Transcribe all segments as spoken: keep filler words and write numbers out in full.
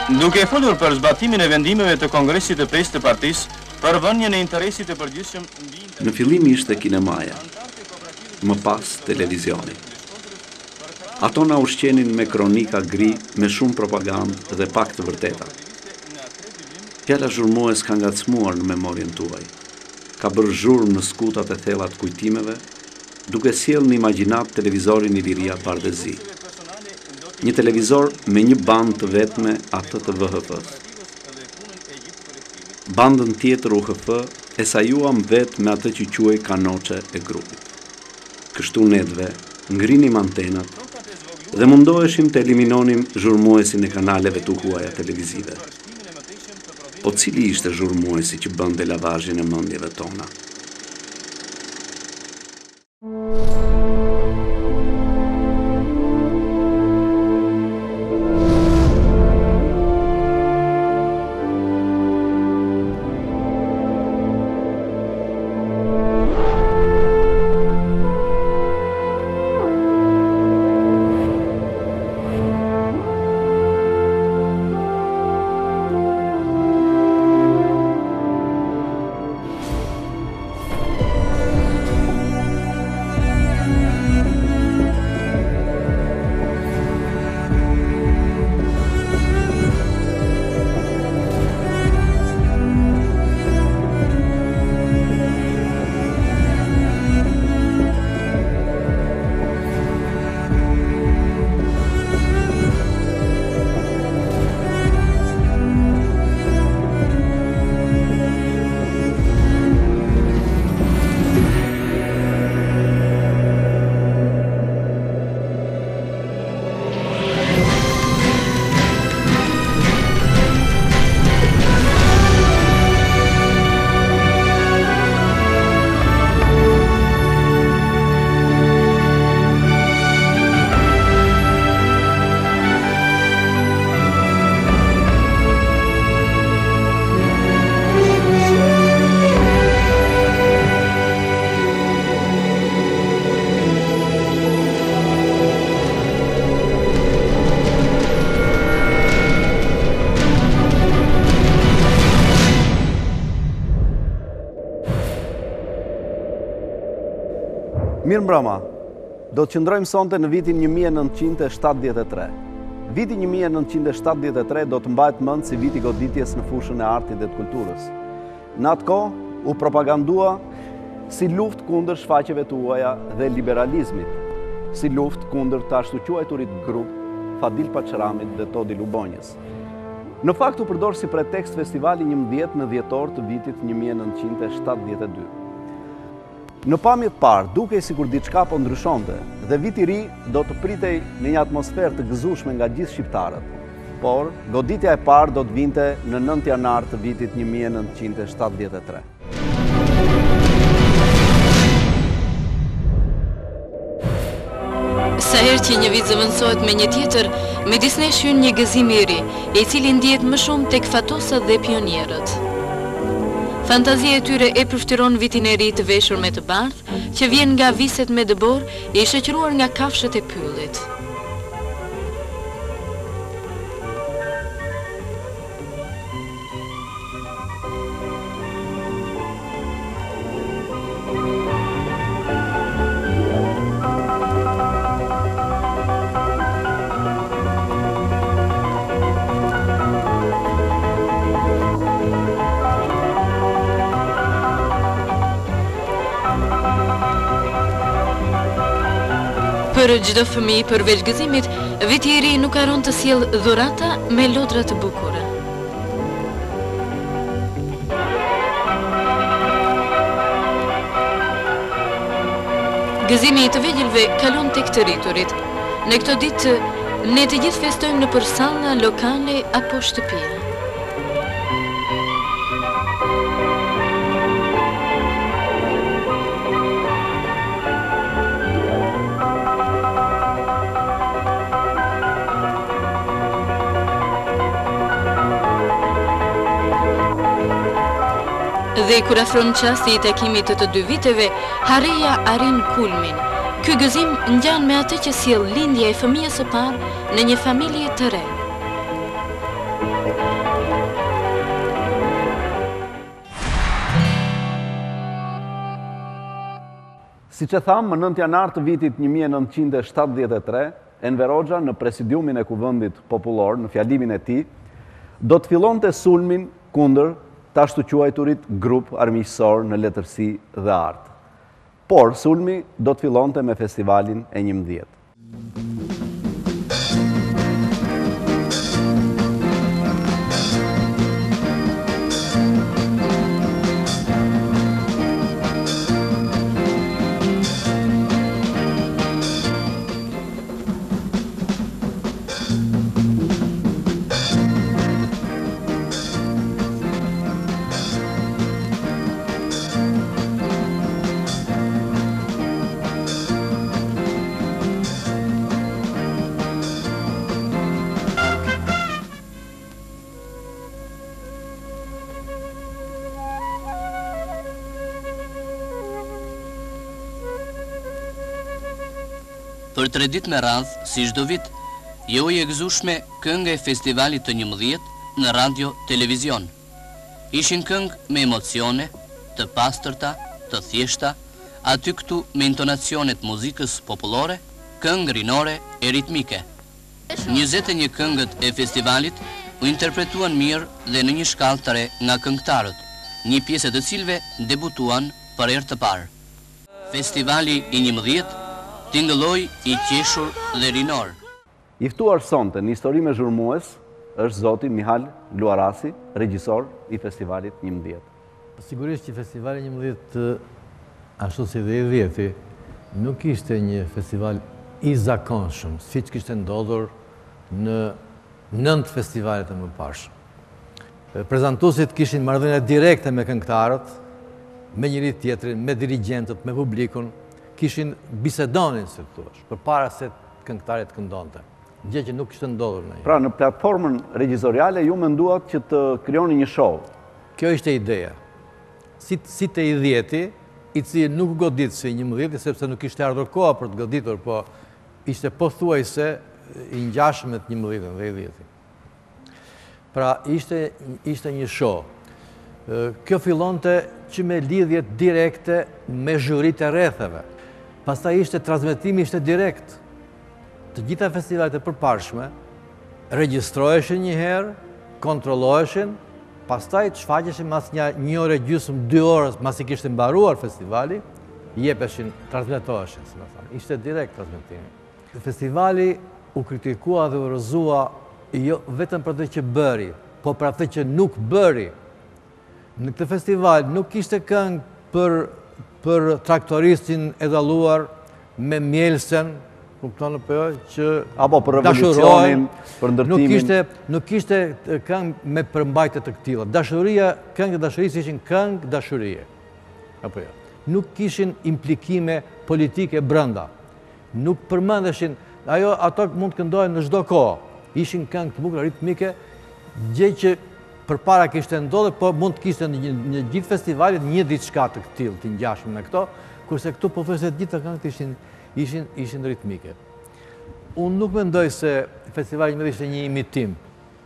Duke e folur për zbatimin e vendimeve të Kongresit të pesë të partisë për vënien e interesit të përgjithshëm mbi Në fillim ishte kinemaja, më pas televizioni. Ato na ushqenin me kronika gri me shumë propagandë dhe pak të vërteta. Fjala zhurmues ka ngacmuar në memorien tuaj. Ka bërë zhurmë në skutat e thella të kujtimeve, duke sjellë në imagjinat televizorin Iliria Bardezi. Një televizor me një bandë të vetme, atë të V H F-s. Bandën tjetër U H F e sajuam vetë me atë që quaj kanoçe e grupit. Kështu nedve, ngrinim antenat dhe mundoheshim të eliminonim zhurmuesin e kanaleve të huaja televizive. Po cili ishte zhurmuesi që bënte lavazhin e mendjeve tona? Mirë mbrëma, do të qëndrojmë sonte në vitin një mijë e nëntëqind e shtatëdhjetë e tre. Viti një mijë e nëntëqind e shtatëdhjetë e tre do të mbahet mend si viti goditjes në fushën e artit dhe të kulturës. Në atë kohë u propagandua si luftë kundër shfaqjeve të huaja dhe liberalizmit, si luftë kundër të ashtu quajturit grup Fadil Paçramit dhe Todi Lubonjës. Në fakt u përdor si pretekst festivali njëmbëdhjetë në dhjetor të vitit një mijë e nëntëqind e shtatëdhjetë e dy. Në pamje të parë, dukej sikur diçka po ndryshonte dhe viti i ri do të pritej në një atmosferë të gëzueshme nga gjithë shqiptarët. Por goditja e parë do të vinte në nëntë janar të vitit një mijë e nëntëqind e shtatëdhjetë e tre. Sa herë që një vit zëvendësohet me një tjetër, midis nesh hyn një gëzim i ri, i cili ndihet më shumë tek fatosat dhe pionierët. Fantazia e tyre e përftiron vitin e ri të veshur me të bardhë, që vjen nga viset me dëbor e i shoqëruar nga kafshët e pyllit. Për çdo fëmijë përveç gëzimit, viti i ri nuk haron të sjellë dhurata me lodra të bukura. Gëzimi i të vegjëlve kalon tek të rriturit. Në këto ditë, ne të gjithë festojmë nëpër salla lokale apo shtëpia. Dhe kur afron qasti i takimit të të dy viteve, harreja arrin kulmin. Ky gëzim ngjan me atë që sjell lindja e fëmijës së parë në një familje të re. Si që thamë, më nëntë janar të vitit një mijë e nëntëqind e shtatëdhjetë e tre, Enver Hoxha në presidiumin e Kuvendit Popullor, në fjalimin e tij, do të fillonte sulmin kundër të ashtu quajturit grup armiqësor në letërsi dhe art. Por sulmi do të fillonte me festivalin e njëmbëdhjetë. Për tre ditë me radhë, si çdo vit, jo i gëzueshme kënga e festivalit të njëmbëdhjetë në radio televizion. Ishin këngë me emocione, të pastërta, të thjeshta, aty këtu me intonacionet muzikës popullore, këngë rinore e ritmike. njëzet e një këngët e festivalit u interpretuan mirë dhe në një shkallë të re nga këngëtarët, një pjesë të cilëve debutuan për herë të parë. Festivali i njëmbëdhjetë tingëlloj i qeshur dhe rinor. I ftuar sonte në histori me zhurmues është zoti Mihal Luarasi, regjisor i festivalit njëmbëdhjetë. Sigurisht që festivali njëmbëdhjetë, ashtu si dhe i dhjeti, nuk ishte një festival i zakonshëm, si që kishte ndodhur në nëntë festivalet e mëparshme. Prezantuesit kishin marrëdhënie direkte me këngëtarët, me njëri tjetrin, me dirigjentët, me publikun, kishin bisedonin, se të thuash, për para se këngëtarit këndonte. Gjë që nuk kishte ndodhur në një. Pra, në platformën regjizoriale ju menduat që të krijoni një show. Kjo ishte ideja. Si, si të i dhjeti, i cili nuk godit si njëmbëdhjeti, sepse nuk ishte ardhur koha për të goditur, po ishte pothuajse i ngjashëm me njëmbëdhjetin dhe i dhjeti. Pra, ishte, ishte një show. Kjo fillonte që me lidhjet direkte me zhurit e rretheve. Pastaj ishte transmetimi ishte direkt. Të gjitha festivalet e përparshme regjistroheshin një herë, kontrolloheshin, pastaj të shfaqeshin mas një, një ore gjysmë, dy orës, mas i kishte mbaruar festivali, jepeshin, transmetoheshin, si më thënë. Ishte direkt transmetimi. Festivali u kritikua dhe u rrëzua jo vetëm për atë që bëri, po për atë që nuk bëri. Në këtë festival nuk ishte këngë për, për traktoristin e dalluar me mjelsen, kuptonë për jo, që apo për revolucionin, për ndërtimin. Nuk ishte, nuk ishte këngë me përmbajtje të këtilla. Dashuria, këngë dashurisë ishin këngë dashurie. Apo jo. Nuk kishin implikime politike brenda. Nuk përmendeshin, ajo ato mund të këndojnë në çdo kohë. Ishin këngë të bukura ritmike, gjë që përpara kishte ndodhur, po mund të kishte në, në gjithë festivalit një diçka të këtillë të ngjashme me këto, kurse këtu pothuajse të gjitha këngët ishin ishin ishin ritmike. Unë nuk mendoj se festivali njëmbëdhjetë ishte një imitim.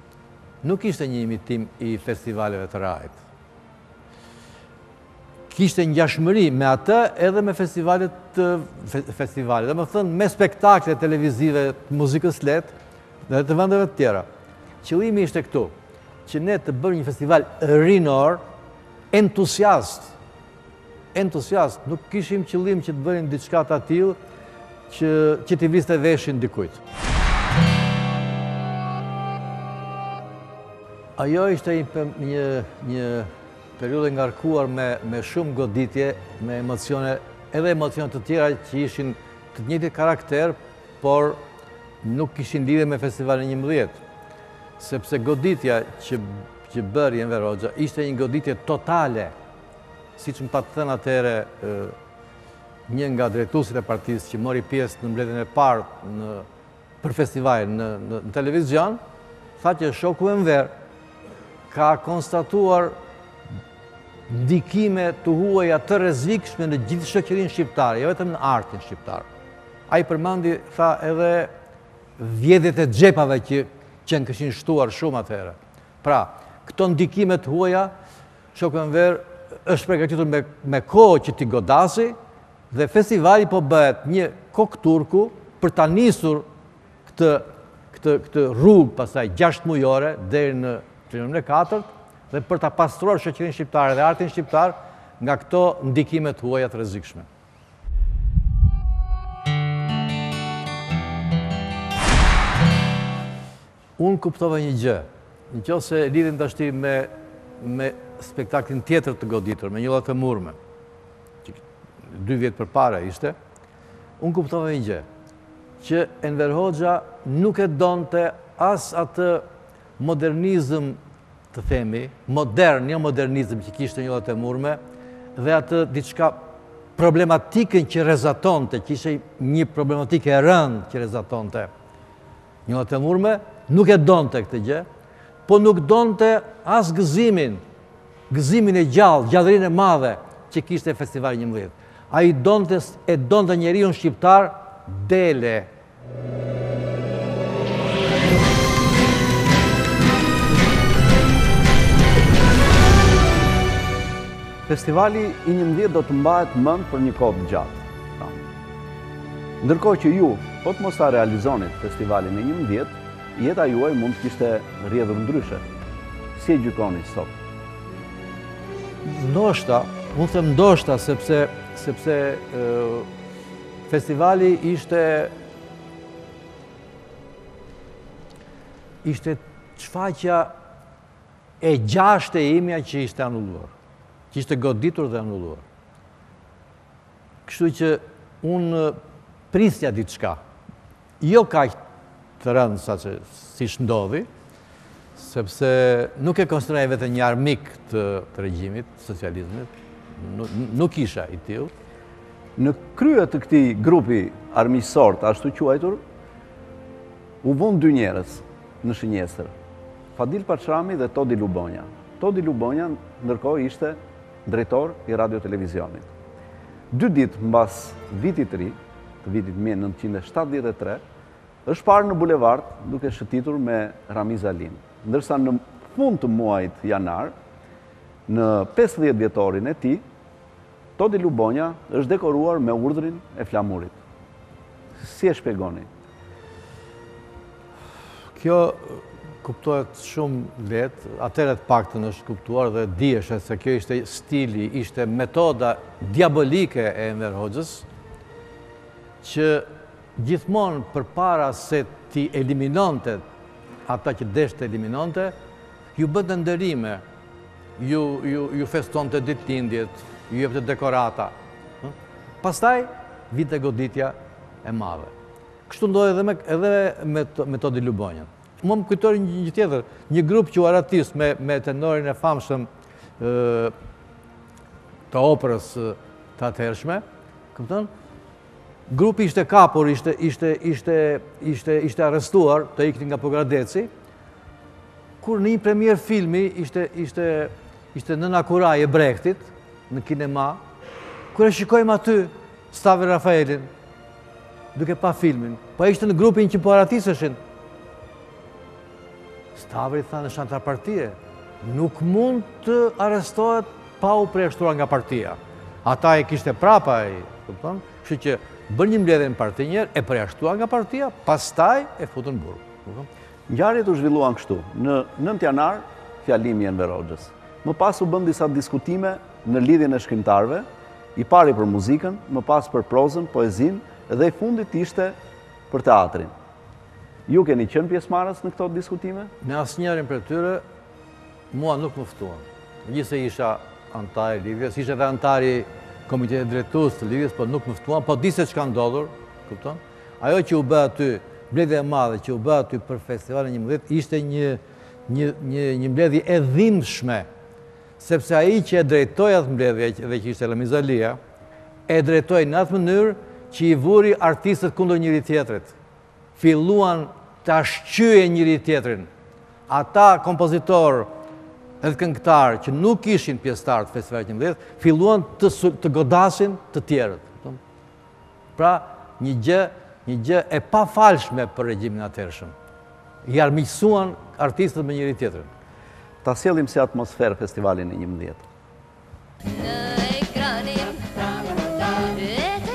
Nuk ishte një imitim i festivaleve të rajt. Kishte ngjashmëri me atë edhe me festivalet të festivalet, dhe më thënë me spektakle televizive të muzikës lehtë dhe të vendeve të tjera. Qëllimi ishte këtu, që ne të bërë një festival rinor, entusiast. Entusiast. Nuk kishim qëllim që të bërim diçka të tillë që, që t'i viste veshin dikujt. Ajo ishte një, një periudhë ngarkuar me, me shumë goditje, me emocione, edhe emocione të tjera që ishin të njëjtit karakter, por nuk kishin lidhje me festivalin njëmbëdhjetë. Sepse goditja që, që bëri Enver Hoxha ishte një goditje totale, si që më ta të thënë atëhere një nga drejtuesit e partisë që mori pjesë në mbledhjen e parë në, për festivalin në, në, në televizion, tha që shoku Enver ka konstatuar ndikime të huaja të rrezikshme në gjithë shoqërinë shqiptare, jo vetëm në artin shqiptar. Ai përmendi, tha, edhe vjedhjet e xhepave që që në këshin shtuar shumë atëherë. Pra, këto ndikimet huaja, shoku Enver është përgatitur me, me kohë që t'i godasi Dhe festivali po bëhet një kokë turku për ta nisur këtë, këtë, këtë rrugë pasaj gjashtë mujore deri në trembën e katërt dhe për ta pastruar shoqërinë shqiptare dhe artin shqiptar nga këto ndikime të huaja të rrezikshme. Unë kuptova një gjë, në qoftë se lidhin tashti me, me spektaklin tjetër të goditur, me Njollat e Murme, që dy vjetë përpara ishte, unë kuptova një gjë, që Enver Hoxha nuk e donte as atë modernizëm të themi, modern, një modernizëm që kishte Njollat e Murme, dhe atë diçka problematikën që rezatonte, që ishe një problematikë e rëndë që rezatonte Njollat e Murme, nuk e donte këtë gjë, po nuk donte as gëzimin, gëzimin e gjallë, gjallërinë e madhe që kishte festivali njëmbëdhjetë. A i donte, e donte njeriun shqiptar dele. Festivali i njëmbëdhjetë do të mbahet mend për një kohë të gjatë. Ndërkohë që ju, po të mos ta realizonit festivalin e njëmbëdhjetë, jeta juaj mund të kishte rrjedhur ndryshe. Si e gjykoni sot? Ndoshta, unë them ndoshta sepse sepse e, festivali ishte ishte shfaqja e gjashtë e imja që ishte anulluar, që ishte goditur dhe anulluar. Kështu që unë prisja diçka, jo kaq të rëndë sa që si shndodhi, sepse nuk e konsideroj vetë një armik të, të regjimit, socializmit, nuk, nuk isha i tillë. Në krye të këtij grupi armiqësor, ashtu quajtur, u vënë dy njerëz në shënjestër, Fadil Paçrami dhe Todi Lubonja. Todi Lubonja ndërkohë ishte drejtor i radio televizionit. Dy ditë mbas vitit të ri, të vitit mille nëntëqind e shtatëdhjetë e tre, është parë në bulevard duke shëtitur me Ramiz Alin. Ndërsa në fund të muajit janar, në pesëdhjetë vjetorin e tij, Todi Lubonja është dekoruar me urdhrin e flamurit. Si e shpjegoni? Kjo kuptohet shumë lehtë, atëherë të paktën është kuptuar dhe dihesh se kjo ishte stili, ishte metoda diabolike e Enver Hoxhës, që gjithmonë përpara se ti eliminonte ata që deshte eliminonte, ju bënte ndërime, ju, ju, ju festonte ditëlindjet, ju jepte dekorata. Pastaj, vinte goditja e madhe. Kështu ndodhi edhe me, edhe me, me Todi Lubonjën. Më më kujtori një, një tjetër, një grup që u aratis me, me tenorin e famshëm e, të operës të atëhershme, këpëton? Grupi ishte kapur, ishte, ishte, ishte, ishte, ishte arrestuar, të ikni nga Pogradeci, kur në një premier filmi ishte, ishte, ishte Nëna Kuraj e Brechtit, në kinema, kur e shikojmë aty Stavi Rafaelin, duke pa filmin, po ishte në grupin që po aratiseshin. Stavi tha në shanta partie, nuk mund të arrestohet pa u preashtruar nga partia. Ata e kishte prapa, i, këpëton, kështu që bën një mbledhje në parti njerë, e përjashtua nga partia, pastaj e futën burg. Ngjarjet u zhvilluan kështu. Në nëntë janar, fjalimi i Enver Hoxhës. Më pas u bën disa diskutime në lidhjen e shkrimtarëve, i pari për muzikën, më pas për prozën, poezinë dhe i fundit ishte për teatrin. Ju keni qenë pjesëmarrës në këto diskutime? Në asnjërin prej tyre mua nuk më ftuan. Megjithëse isha antar i lidhjes, isha edhe antari Komitetit Drejtues të lidhjes, po nuk më ftuan, po di se çka ndodhur, kupton? Ajo që u bë aty, mbledhja e madhe që u bë aty për festivalin njëmbëdhjetë, ishte një një një një mbledhje e dhimbshme, sepse ai që e drejtoi atë mbledhje dhe që ishte Ramiz Alia, e drejtoi në atë mënyrë që i vuri artistët kundër njëri tjetrit. Filluan ta shqyejnë njëri tjetrin. Ata kompozitor edhe këngëtar që nuk ishin pjesëtar të festivalit njëmbëdhjetë, filluan të, të godasin të tjerët. Pra, një gjë, një gjë e pafalshme për regjimin atëhershëm. I armiqësuan artistët me njëri tjetrin. Ta sjellim si atmosferë festivalin e njëmbëdhjetë. Në ekranin e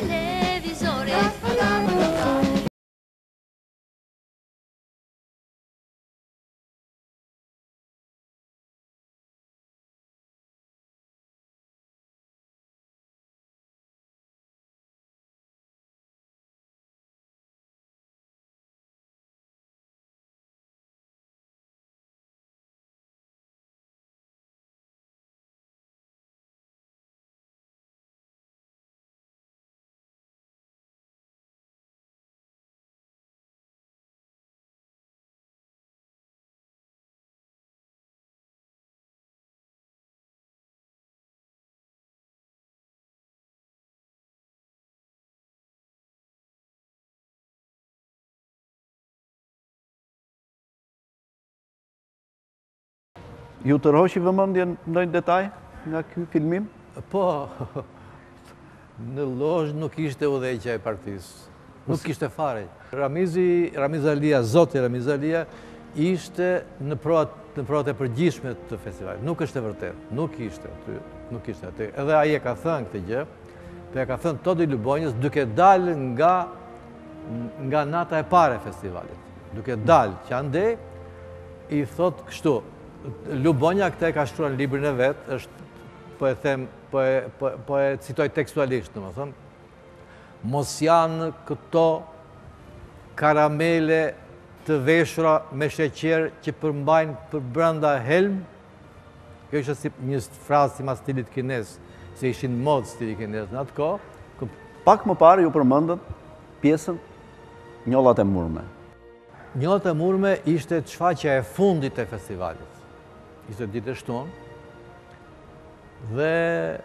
Ju të rroqi vëmendje ndonjë detaj nga ky filmim? Po, në lozhë nuk ishte udhëheqja e partisë. Nuk ishte fare. Ramizi, Ramiz Alia, zoti Ramiz Alia, ishte në provat, në provat e përgjithshme të festivalit. Nuk është e vërtet, nuk ishte aty, nuk ishte aty. Edhe ai e ka thënë këtë gjë, po e ka thënë Todi Lubonjës duke dalë nga nga nata e parë e festivalit. Duke dalë që andej, i thot kështu, Lubonja këtë e ka shkruar në librin e vet, është po e them, po e po, po e citoj tekstualisht, domethënë, mos janë këto karamele të veshura me sheqer që përmbajnë për brenda helm. Kjo ishte si një frazë si mas stilit kinez, se ishin mod stili kinez në atë kohë. Pak më parë ju përmendët pjesën Njollat e Murme. Njollat e Murme ishte shfaqja e fundit e festivalit. Ishte ditë e shtunë. Dhe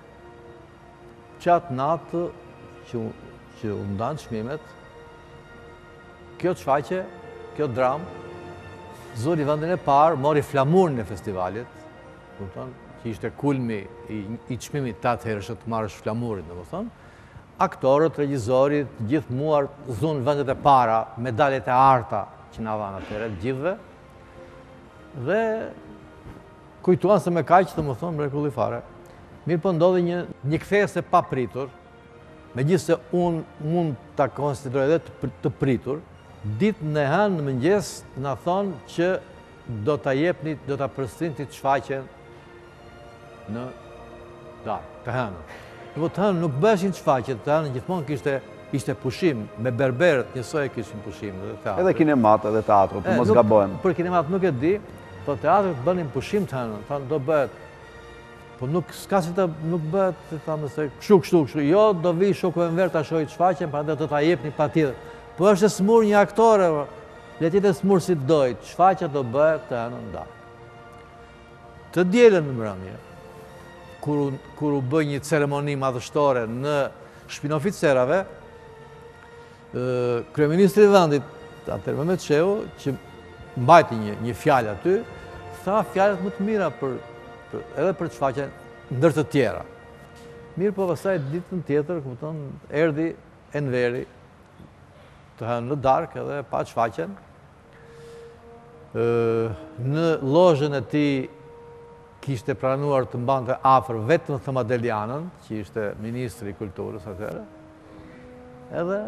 qatë natë që, që u ndanë çmimet, kjo shfaqje, kjo dramë, zori vendin e parë, mori flamurin e festivalit, kupton, që ishte kulmi i, i çmimit tatë herëshët të marrësh flamurin, domethënë. Aktorët, regjizorit, gjithë muar zunë vendet e para, medalet e arta që na dhanë atëherë, gjithëve. Dhe kujtuan se me kaq, domethënë, mrekulli fare. Mirë po ndodhi një, një kthesë e papritur, megjithëse unë mund ta konsideroj edhe të, të pritur, ditën e hënë në mëngjes na thonë që do ta jepni, do ta përstrintit shfaqjen në darkë, të hënën. Po të hënën nuk bëshin shfaqje, të hënën gjithmonë kishte ishte pushim, me berberët njësoj kishin pushim. Edhe kinemat, edhe teatru, për mos gabojmë. Për kinemat nuk e di, po teatrët bënin pushim të hënën, thanë do bëhet. Po nuk s'ka si të nuk bëhet, thamë se kështu, kështu, kështu. Jo, do vi shoku e mver ta shohit shfaqjen, prandaj do ta jepni patjetër. Po është e smur një aktore, le të jetë smur si dojt, shfaqja do bëhet të hënën darkë. Të dielën në mbrëmje, kur, kur u bë një ceremoni madhështore në shtëpinë e oficerave, kryeministri i vendit, atëherë Mehmet Shehu, që mbajti një, një fjalë aty, tha fjalët më të mira për, për edhe për shfaqjen ndër të tjera. Mirë po pastaj ditën tjetër, kupton, erdhi Enveri të hënë në darkë edhe pa shfaqjen. Në lozhën e tij kishte pranuar të mbante afër vetëm Thëmadelianën, që ishte ministri i kulturës atëherë. Edhe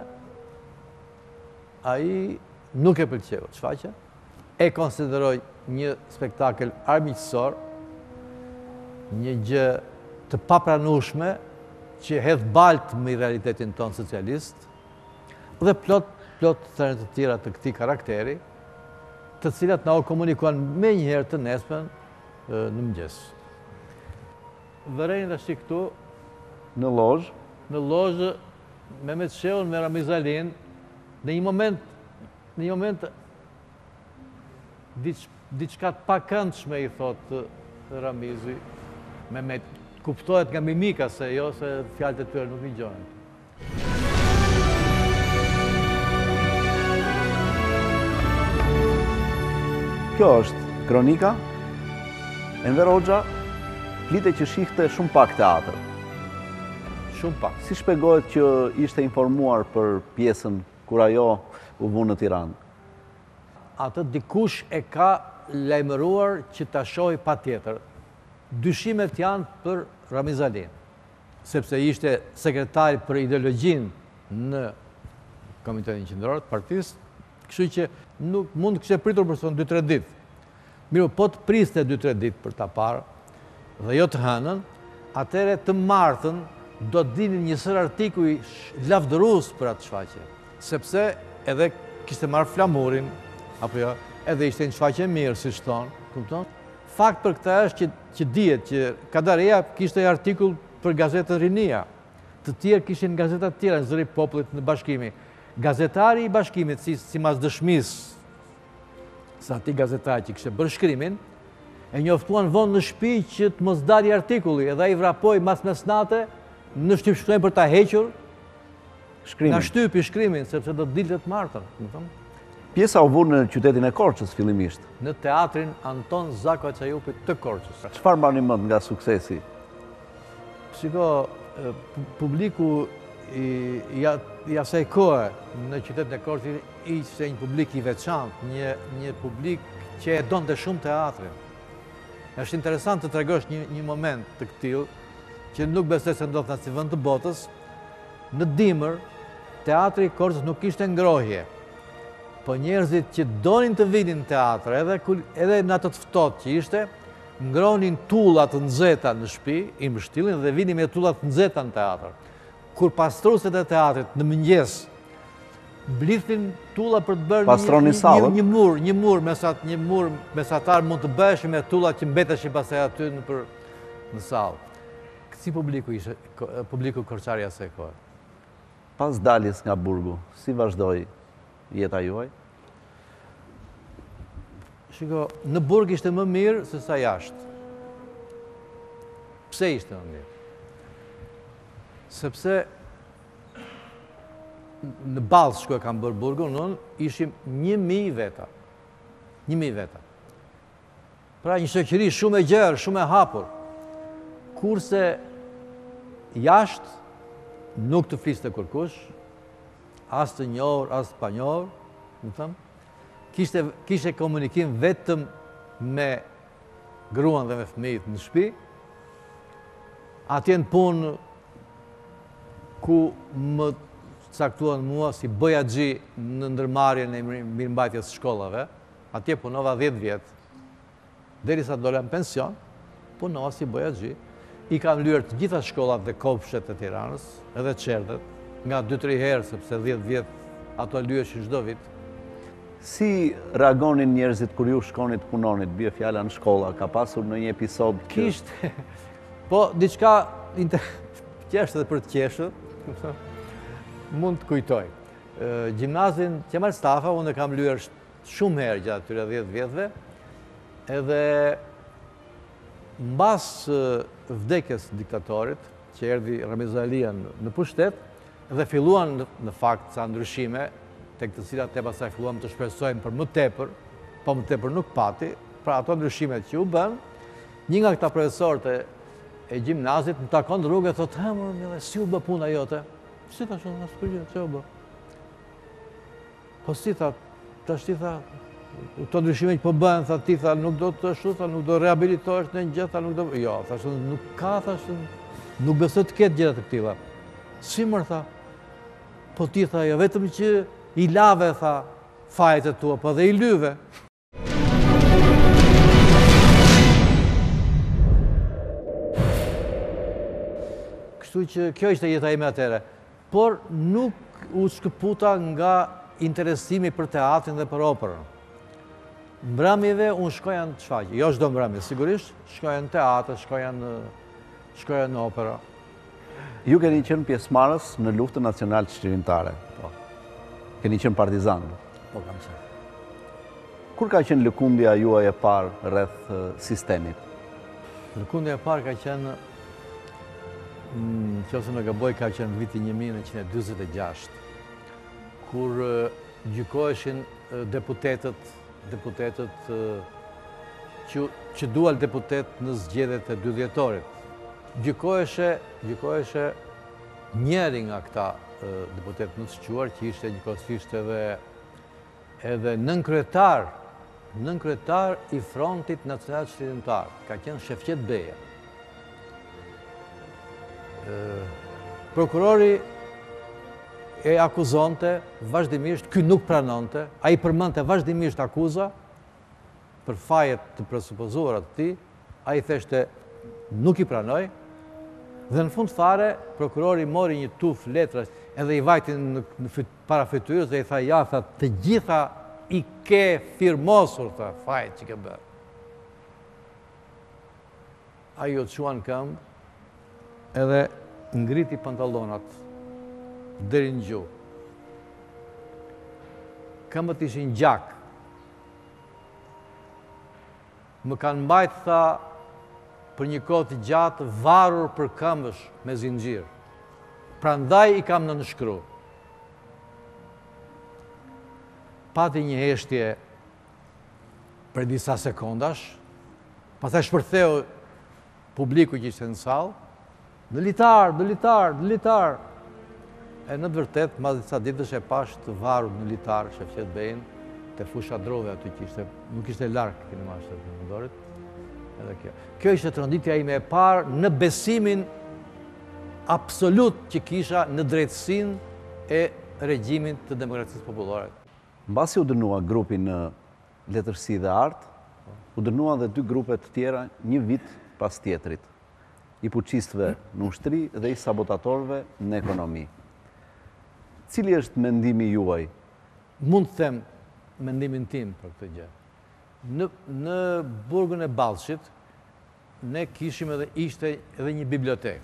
ai nuk e pëlqeu shfaqjen, e konsideroi një spektakël armiqësor, një gjë të papranueshme që hedh balt me realitetin ton socialist, dhe plot plot thënë të tjera të këtij karakteri, të cilat na u komunikuan me njëherë të nesmen në mëngjes. Vërejnë tash këtu në lozhë, në lozhë Mehmet Shehun me Ramiz Alin, në një moment, në një moment diç, diçka të pakëndshme i thot Ramizi, Mehmet kuptohet nga mimika se jo se fjalët e tyre nuk i gjohen. Kjo është kronika. Enver Hoxha flite që shihte shumë pak teatr. Shumë pak. Si shpjegohet që ishte informuar për pjesën kur ajo u vu në Tiranë? Atë dikush e ka lajmëruar që ta shohë patjetër. Dyshimet janë për Ramiz Alin, sepse ishte sekretari për ideologjinë në Komitetin Qendror të Partisë, kështu që nuk mund të kishte pritur për son dy tre ditë. Mirë, po të priste dy tre ditë për ta parë, dhe jo të hënën, atëre të martën do të dinin një sër artikuj lavdërues për atë shfaqje, sepse edhe kishte marrë flamurin, apo jo, edhe ishte një shfaqje mirë, siç thonë, kupton? Fakt për këtë është që, që dihet që Kadareja kishte një artikull për gazetën Rinia, të tjerë kishin gazetat tjera në zëri popullit në bashkimi. Gazetari i bashkimit, si, si mas dëshmis, sa ati gazetari që kishte bërë shkrimin, e njoftuan vonë në shtëpi që të mos dalë artikulli, edhe ai vrapoi mas mesnate në shtyp shkruajnë për ta hequr shkrimin. Nga shtypi shkrimin, sepse do të dilte të martën. Pjesa u vu në qytetin e Korçës fillimisht. Në teatrin Anton Zako Çajupit të Korçës. Çfarë mbani mend nga suksesi? Shiko, publiku i asaj kohe në qytetin e Korçës ishte një publik i veçantë, një, një publik që e donte shumë teatrin. Është interesant të tregosh një, një moment të këtill, që nuk besoj se ndodh në asnjë vend të botës. Në dimër, teatri i Korçës nuk ishte ngrohje, po njerëzit që donin të vinin në teatr, edhe, edhe në ato të ftohtë që ishte, ngronin tullat të nxehta në shtëpi, i mbështillin dhe vinin me tullat të nxehta në teatr. Kur pastruesit e teatrit në mëngjes blithin tulla për të bërë një, një, një, një mur, një mur mesat, një mur mesatar mund të bëhesh me tullat që mbeteshin pastaj aty në për në sallë. Si publiku ishte, publiku korçari asaj kohe. Pas daljes nga burgu, si vazhdoi jeta juaj? Shiko, në burg ishte më mirë se sa jashtë. Pse ishte më mirë? Sepse në Ballës shku e kam bërë burgun, unë ishim një mi veta. Një mi veta. Pra një shoqëri shumë e gjerë, shumë e hapur. Kurse jashtë nuk të fliste kërkush, as të njohur, as të panjohur, më thëmë, kishte, kishte komunikim vetëm me gruan dhe me fëmijët në shtëpi, atje në punë ku më caktuan mua si bojaxhi në ndërmarrjen e mirëmbajtjes së shkollave, atje punova dhjetë vjet, derisa dola në pension, punova si bojaxhi. I kam lyer të gjitha shkollat dhe kopshtet e Tiranës, edhe çerdhet, nga dy tre herë, sepse dhjetë vjet ato lyheshin çdo vit. Si reagonin njerëzit kur ju shkonit të punonit, bie fjala në shkolla, ka pasur në një episod që... Kishte, po diçka qeshtë dhe për të qeshtë, mund të kujtoj. Gjimnazin Qemal Stafa, unë e kam lyer shumë herë gjatë atyre dhjetë vjetëve, edhe mbas vdekjes diktatorit, që erdhi Ramiz Alia në pushtet, dhe filluan në fakt sa ndryshime, tek të cilat e pasaj filluam të shpresojmë për më tepër, po më tepër nuk pati, pra ato ndryshimet që u bën, një nga këta profesorët e gjimnazit më takon në rrugë e thotë, ha, më mille, si u bë puna jote? Si ta shumë, nësë përgjë, që u bë? Po si ta, ta shti tha, të ndryshime që po bëhen, tha ti, tha, nuk do të ashtu, tha, nuk do rehabilitohesh në një gjë, tha, nuk do... Jo, tha, shumë, nuk ka, tha, shumë, nuk besoj të ketë gjëra të këtilla. Si mërë, tha, po ti, tha, jo, vetëm që i lave, tha, fajt e tua, po dhe i lyve. Kështu që kjo ishte jeta ime atëre, por nuk u shkëputa nga interesimi për teatrin dhe për operën. Mbrëmjeve unë shkoja në të shfaqje, jo çdo mbrëmje, sigurisht, shkoja në teatr, shkoja në, shkoja në opera. Ju keni qenë pjesëmarrës në luftën nacionale çlirimtare. Po. Keni qenë partizan. Po, kam qenë. Kur ka qenë lëkundja juaj e parë rreth sistemit? Lëkundja e parë ka qenë, nëse nuk gaboj, ka qenë viti një mijë nëntëqind e dyzet e gjashtë, kur gjykoheshin deputetët deputetët që, që dual deputet në zgjedhjet e dy dhjetorit. Gjykoheshe, gjykoheshe njeri nga këta deputet në të shquar, që ishte njëkohësisht edhe, edhe nënkretar, nënkretar i Frontit Nacional Çlirimtar, ka qenë Shefqet Beja. Prokurori e akuzonte vazhdimisht, ky nuk pranonte, a i përmënte vazhdimisht akuza për fajet të presupozuara të tij, a i theshte nuk i pranoj, dhe në fund fare, prokurori mori një tuf letra edhe i vajti në, në para fytyrës dhe i tha, ja, tha, të gjitha i ke firmosur, tha, fajet që ke bërë. A i o të shuan këmbë edhe ngriti pantallonat deri në gjuhë. Këmbët ishin gjak. Më kanë mbajt, tha, për një kohë të gjatë, varur për këmbësh me zinxhir. Prandaj i kam në nënshkru. pati një heshtje për disa sekondash, pastaj shpërtheu publiku që ishte në sallë, dëlitar, dëlitar, dëlitar. E në të vërtet, mas disa ditësh e pash të varur dëlitar, Shefqet Bejin, të fusha drove aty që ishte, nuk ishte larkë kinema të Shërbendorit. Edhe kjo. Kjo ishte tronditja ime e parë në besimin absolut që kisha në drejtësinë e regjimin të demokracisë popullore. Mbasi u dënua grupi në letërsi dhe art, u dënua dhe dy grupe të tjera një vit pas tjetrit, i fuqistëve në ushtri dhe i sabotatorëve në ekonomi. Cili është mendimi juaj? Mund të them mendimin tim për këtë gjë. Në, në burgun e Ballshit, ne kishim edhe ishte edhe një bibliotek,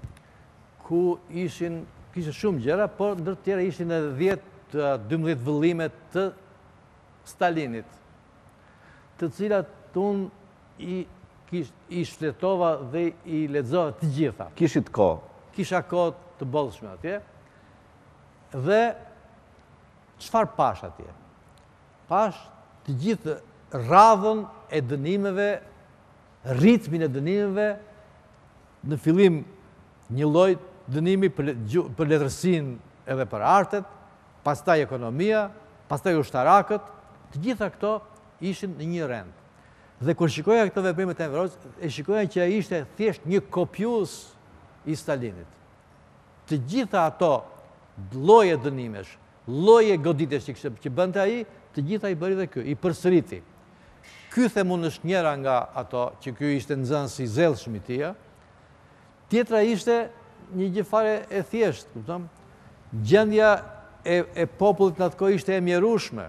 ku ishin, kishte shumë gjëra, por ndër të tjera ishin edhe dhjetë dymbëdhjetë vëllime të Stalinit, të cilat unë i, kish, i shfletova dhe i lexova të gjitha. Kishit kohë? Kisha kohë të bollshme atje. Dhe çfarë pash atje? Pash të gjithë radhën e dënimeve, ritmin e dënimeve, në fillim një lloj dënimi për, për letërsinë edhe për artet, pastaj ekonomia, pastaj ushtarakët, të gjitha këto ishin në një rend. Dhe kur shikoja këto veprimet e Enveros, e shikoja që ai ishte thjesht një kopjues i Stalinit. Të gjitha ato lloje dënimesh, lloje goditjesh që, që bënte ai, të gjitha i bëri dhe ky, i përsëriti. Ky themun është njëra nga ato që ky ishte nxënës i zellshëm i tij. Tjetra ishte një gjë fare e thjeshtë, kupton? Gjendja e, e popullit në atë kohë ishte e mjerueshme.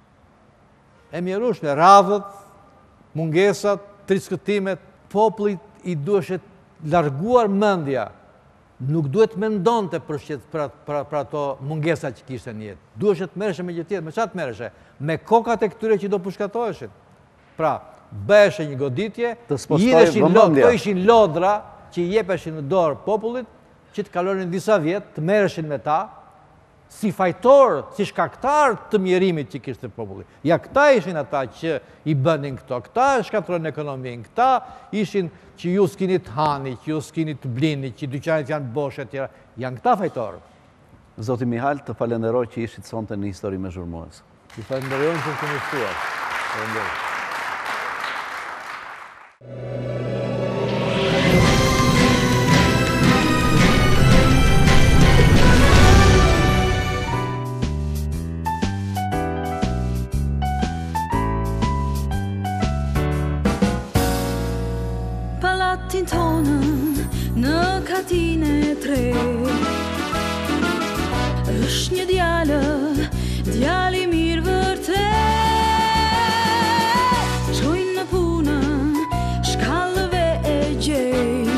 E mjerueshme, radhët, mungesat, triskëtimet, popullit i duheshet larguar mendja. Nuk duhet mendonte për, për, për, për ato mungesa që kishte në jetë. Duheshet të merreshe me gjë tjetër, me çfarë të merreshe? Me kokat e këtyre që do pushkatoheshin. Pra, bëheshe një goditje, idheshin lodra, këto ishin lodra që i jepeshin në dorë popullit, që të kalonin disa vjet, të merreshin me ta, si fajtor, si shkaktar të mjerimit që kishte populli. Ja, këta ishin ata që i bënin këto, këta shkatërojnë ekonominë, këta ishin që ju s'kini të hani, që ju s'kini të blini, që dyqanet janë boshe e tjera, janë këta fajtorë. Zoti Mihal, të falenderoj që ishit sonte në Histori me Zhurmues. Ju falenderoj që të më ftuar. Falenderoj. Palatin tonën në katin e tre, është një djalë, djali mirë vërtet. Shkojnë në punë, shkallëve e gjej.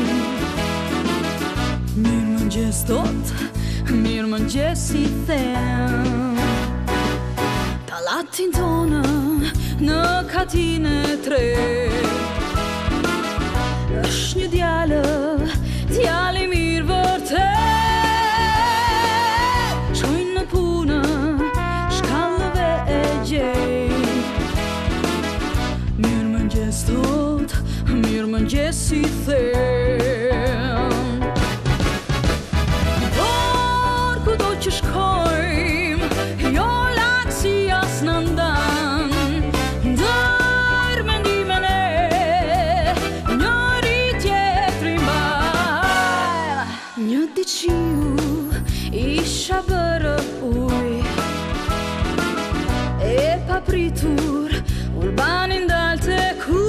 Mirë mëngjes tot, mirë mëngjes i them. Palatin tonën në katin e tre, është një djalë, djali mirë vërtet. Shkojnë në punë, shkallëve e gjej. Mirë mëngjes tot, mirë mëngjes i them. Por kudo që shkojmë, jo laksi as në ndan. Ndër mendimen e një diqiu isha bërë uj, e papritur urbanin dal të ku.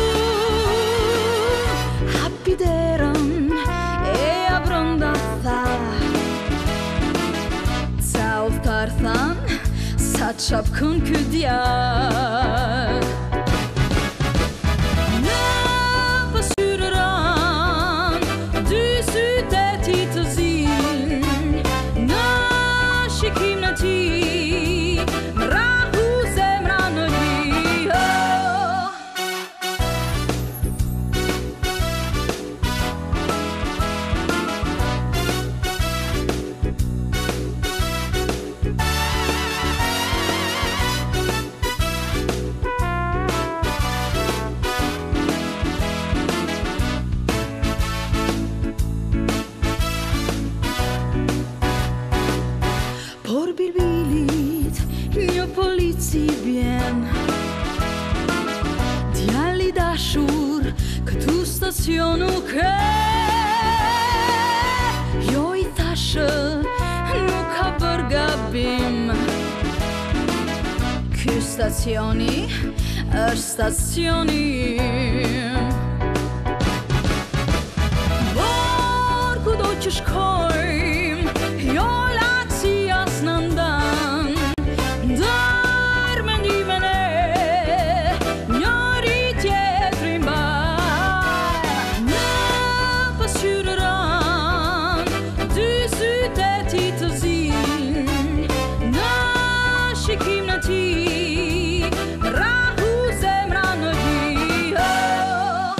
Hapi derën e a brënda tha, ca uftar than, sa qapkën ky djal. Në pësyrë ran, dy syte ti të zin, në shikim në ti, më rahu zemra në li. Oh. por bilbilit një polici bjen. Djali dashur, këtu stacionu ke. Jo i thashë, nuk ka bër gabim. Ky stacioni është stacioni im. Por kudo që shkojmë, jo laksi as në ndan. Ndër mendimin e njëri tjetrin mbaj. Në pasqyrëran, dy sytë e ti të zinj. Në shikim në ti, rahu zemra në hi. Oh.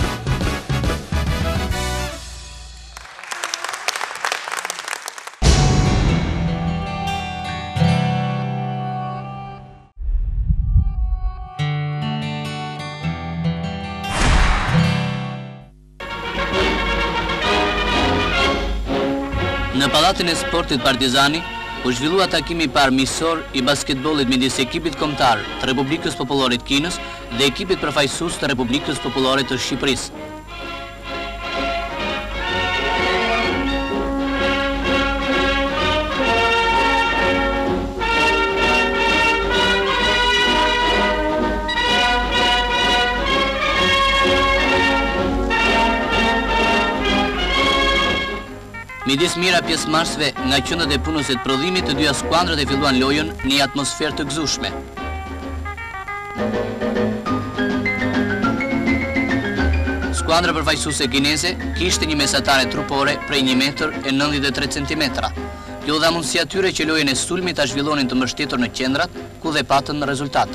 Në Pallatin e Sportit Partizani u zhvillua takimi i parë miqësor i basketbollit midis ekipit kombëtar të Republikës Popullore të Kinës dhe ekipit përfaqësues të Republikës Popullore të Shqipërisë. Midis mira pjesëmarrësve nga qendrat e punësit prodhimit të dyja skuadrat e filluan lojën në një atmosferë të gëzueshme. Skuadra përfaqësuese kineze kishte një mesatare trupore prej një metër e nëntëdhjetë e tre centimetra. Kjo dha mundësi atyre që lojën e sulmit ta zhvillonin të mbështetur në qendrat, ku dhe patën në rezultat.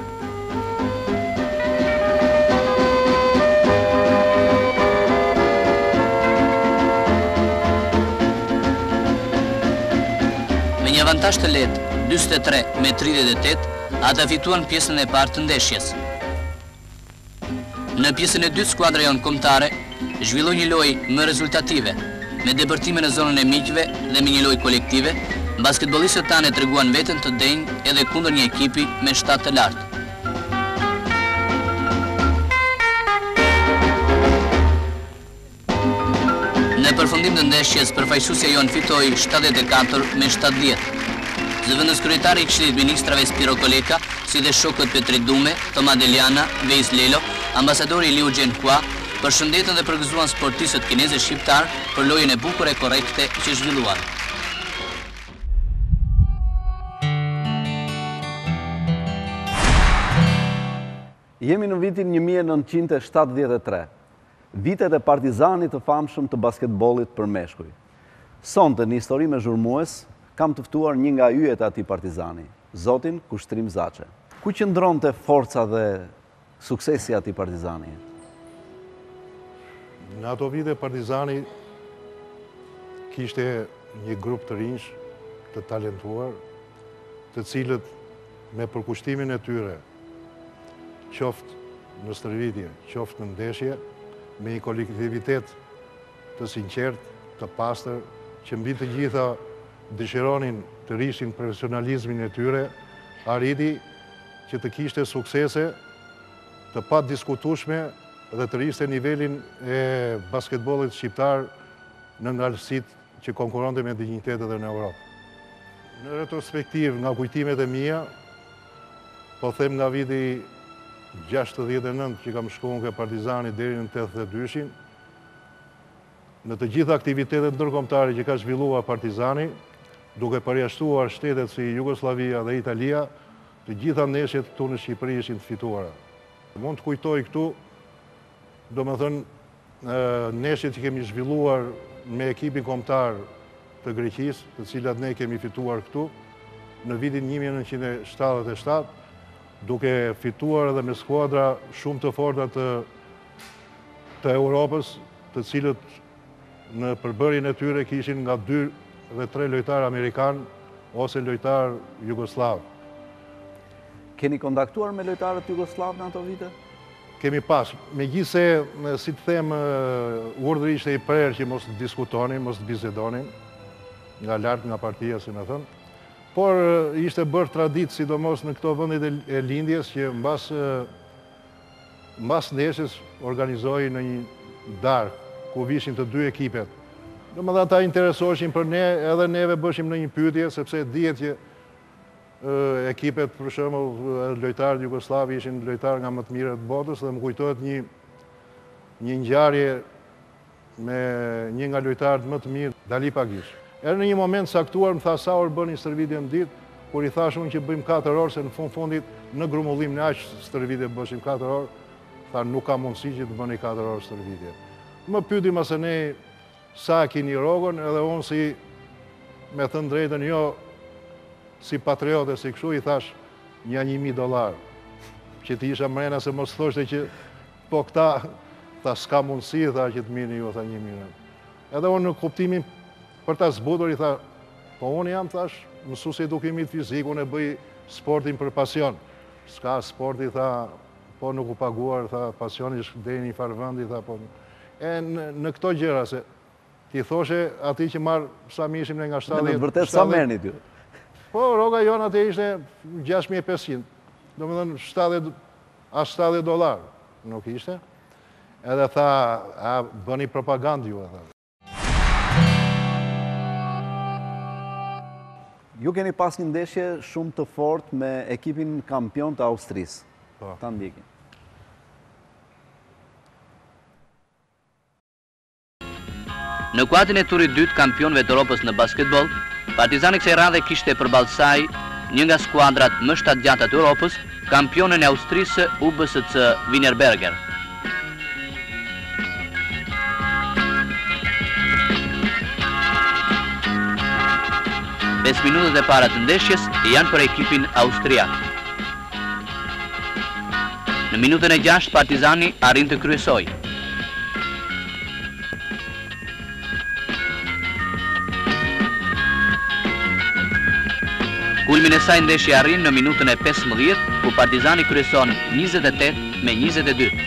Me një avantazh të lehtë, njëzet e tre me tridhjetë e tetë, ata fituan pjesën e parë të ndeshjes. Në pjesën e dytë skuadra jonë kombëtare zhvilloi një lojë më rezultative, me depërtime në zonën e miqve dhe me një lojë kolektive. Basketbollistët tanë treguan veten të denjë edhe kundër një ekipi me shtat të lartë. Në përfundim të ndeshjes, përfaqësuesja jonë fitoi shtatëdhjetë e katër me shtatëdhjetë. Zëvendës kryetari i Këshillit Ministrave Spiro Koleka, si dhe shokët Petri Dume, Toma Deliana, Veis Lelo, ambasadori Liu Jianhua, përshëndetën dhe përgëzuan sportistët kinezë shqiptar për lojën e bukur e korrekte që zhvilluan. Jemi në vitin një mijë e nëntëqind e shtatëdhjetë e tre, vitet e Partizanit të famshëm të basketbollit për meshkuj. Sonte në histori me zhurmues, kam të ftuar një nga yjet e atij Partizani, zotin Kushtrim Zaçe. Ku qëndronte forca dhe suksesi i atij Partizani? Në ato vite Partizani kishte një grup të rinj të talentuar, të cilët me përkushtimin e tyre, qoftë në stërvitje, qoftë në ndeshje, me një kolektivitet të sinqert, të pastër, që mbi të gjitha dëshironin të rrishin profesionalizmin e tyre, arriti që të kishte suksese të pa diskutueshme dhe të rriste nivelin e basketbollit shqiptar në ngarësitë që konkuronte me dinjitetet edhe në Europë. Në retrospektiv, nga kujtimet e mia, po them nga viti gjashtëdhjetë e nëntë që kam shkuar ke Partizani deri në tetëdhjetë e dyshin, në të gjitha aktivitetet ndërkombëtare që ka zhvilluar Partizani, duke përjashtuar shtetet si Jugoslavia dhe Italia, të gjitha ndeshjet këtu në Shqipëri ishin të fituara. Mund të kujtoj këtu, do më thënë, ndeshjet që kemi zhvilluar me ekipin kombëtar të Greqisë, të cilat ne kemi fituar këtu, në vitin një mijë e nëntëqind e shtatëdhjetë e shtatë, duke fituar edhe me skuadra shumë të forta të, të Europës, të cilët në përbërjen e tyre kishin nga dy dhe tre lojtar amerikan ose lojtar jugoslav. Keni kontaktuar me lojtarët jugoslav në ato vite? Kemi pas, megjithse, si të them, urdhri ishte i prerë që mos diskutonin, mos bisedonin, nga lartë nga partia, si më thënë, por ishte bërë traditë, sidomos në këto vendet e lindjes, që mbas mbas ndeshjes organizoi në një darkë, ku vishin të dy ekipet. Do më dhe ata interesoheshin për ne, edhe neve bëshim në një pyetje, sepse dihet që ekipet, për shembull, lojtarët Jugosllav ishin lojtarë nga më të mirët botës, dhe më kujtohet një një ngjarje me një nga lojtarët më të mirë, Dali Pagish. Erë në një moment saktuar, më tha sa orë bëni stërvitje në ditë, kur i thash unë që bëjmë katër orë, se në fund fundit në grumullim në aq stërvitje bëshim katër orë, tha nuk ka mundësi që të bëni katër orë stërvitje. Më pyeti mëse ne sa keni rrogën, edhe unë si, me thënë drejtën, jo si patriote, si kështu, i thash një një mi dolar, që ti isha mrena se mos thoshte që po këta, tha s'ka mundësi, tha që të mirë ju, tha një mirë. Edhe unë në kuptimin për ta zbutur, i tha, po unë jam, thash, mësues i edukimit fizik, unë e bëj sportin për pasion. S'ka sporti, tha, po nuk u paguar, tha, pasioni është deri një farë vendi, tha, po. E në këto gjëra, se ti thoshe ati që marë, sa mi ishim ne nga shtadhjet... Në vërtet, sa merni ty? Po, roga jonë ati ishte gjasht mijë e pesëqind. Do më dhënë, shtatëdhjetë dolar, nuk ishte. Edhe tha, a, bëni propagandë ju, edhe. Ju keni pas një ndeshje shumë të fort me ekipin kampion të Austrisë. Po. Ta ndjekin. Në kuadrin e turit dytë kampionëve të Europës në basketbol, Partizani kësaj radhe kishte përballë saj një nga skuadrat më shtatgjata të Europës, kampionën e Austrisë U B S C Wienerberger. pesë minutët e para të ndeshjes janë për ekipin austriak. Në minutën e gjashtë Partizani arrin të kryesojë. Kulmin e saj ndeshje arrin në minutën e pesëmbëdhjetë, ku Partizani kryeson njëzet e tetë me njëzet e dy.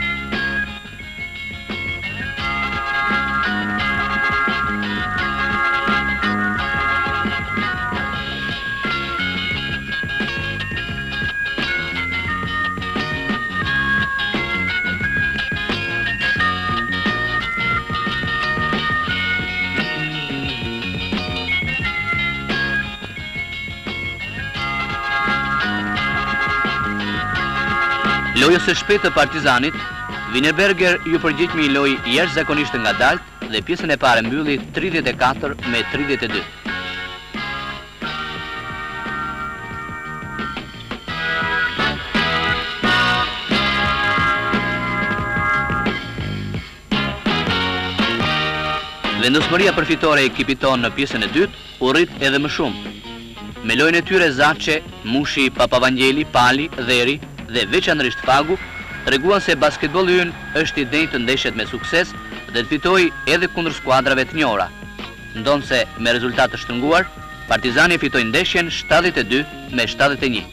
Lojës së shpejtë të Partizanit, Wienerberger ju përgjigj me një lojë jashtëzakonisht ngadaltë dhe pjesën e parë mbylli tridhjetë e katër me tridhjetë e dy. Vendosmëria përfitore e ekipit tonë në pjesën e dytë u rrit edhe më shumë. Me lojën e tyre Zaçe, Mushi, Papavangjeli, Pali, Dheri dhe veçanërisht Fagu, treguan se basketbolli ynë është i denjë të ndeshjet me sukses dhe të fitojë edhe kundër skuadrave të njohura. Ndonse me rezultat të shtrënguar, Partizani fitoi ndeshjen shtatëdhjetë e dy me shtatëdhjetë e një.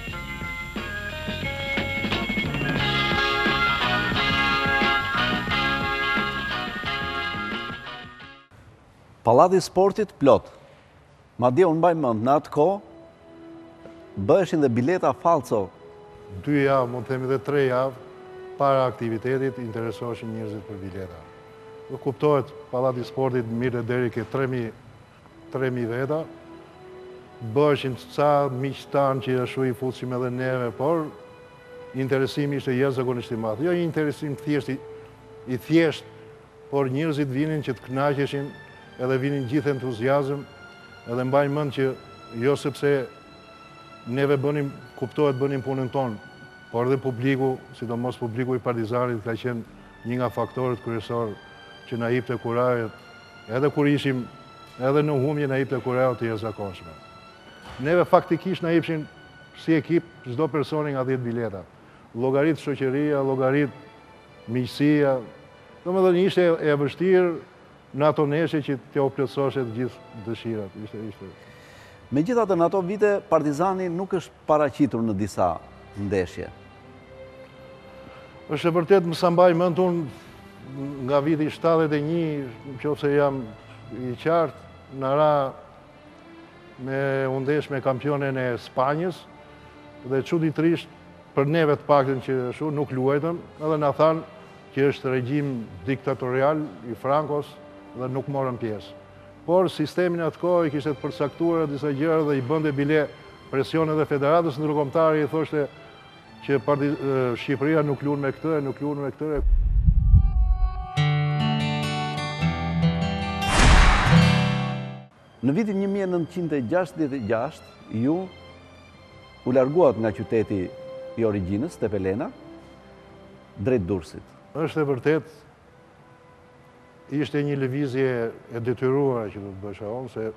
Pallati i sportit plot. Madje unë mbaj mend në atë kohë bëheshin dhe bileta falso. Dy javë, mund të themi dhe tre javë, para aktivitetit, interesoheshin njerëzit për bileta. Dhe kuptohet, Pallati i sportit mirë deri ke tre mijë veta, bëheshin ca miqtan që ashtu i futshim edhe neve, por interesimi ishte jashtëzakonisht i madh. Jo një interesim thjesht i thjesht, por njerëzit vinin që të kënaqeshin, edhe vinin gjithë entuziazëm, edhe mbajnë mend që jo sepse neve bënim, kuptohet bënim punën tonë, por dhe publiku, sidomos publiku i Partizanit, ka qenë një nga faktorët kryesor që na jepte kurajë, edhe kur ishim, edhe në humje na jepte kurajë të jashtëzakonshme. Neve faktikisht na jepshin si ekip çdo personi nga dhjetë bileta. Llogarit shoqëria, llogarit miqësia. Domethënë ishte e vështirë në ato neshe që t'ja u plotësoshe të gjithë dëshirat. Ishte ishte Megjithatë, në ato vite, Partizani nuk është paraqitur në disa ndeshje. Është e vërtet, më sa mbaj mend unë nga viti shtatëdhjetë e një, nëse jam i qartë, në ra me undesh me kampionin e Spanjës, dhe çuditërisht për neve të paktën që shu nuk luajtëm, edhe na thanë që është regjim diktatorial i Frankos dhe nuk morën pjesë. Por sistemin atë kohë i kishte të përcaktuar disa gjëra dhe i bënte bile presion edhe federatës ndërkombëtare, i thoshte që parti, Shqipëria nuk luan me këtë, nuk luan me këtë. Në vitin një mijë e nëntëqind e gjashtëdhjetë e gjashtë, ju u larguat nga qyteti i origjinës, Tepelena, drejt Durrësit. Është e vërtet, ishte një lëvizje e detyruar që do të bësha unë, se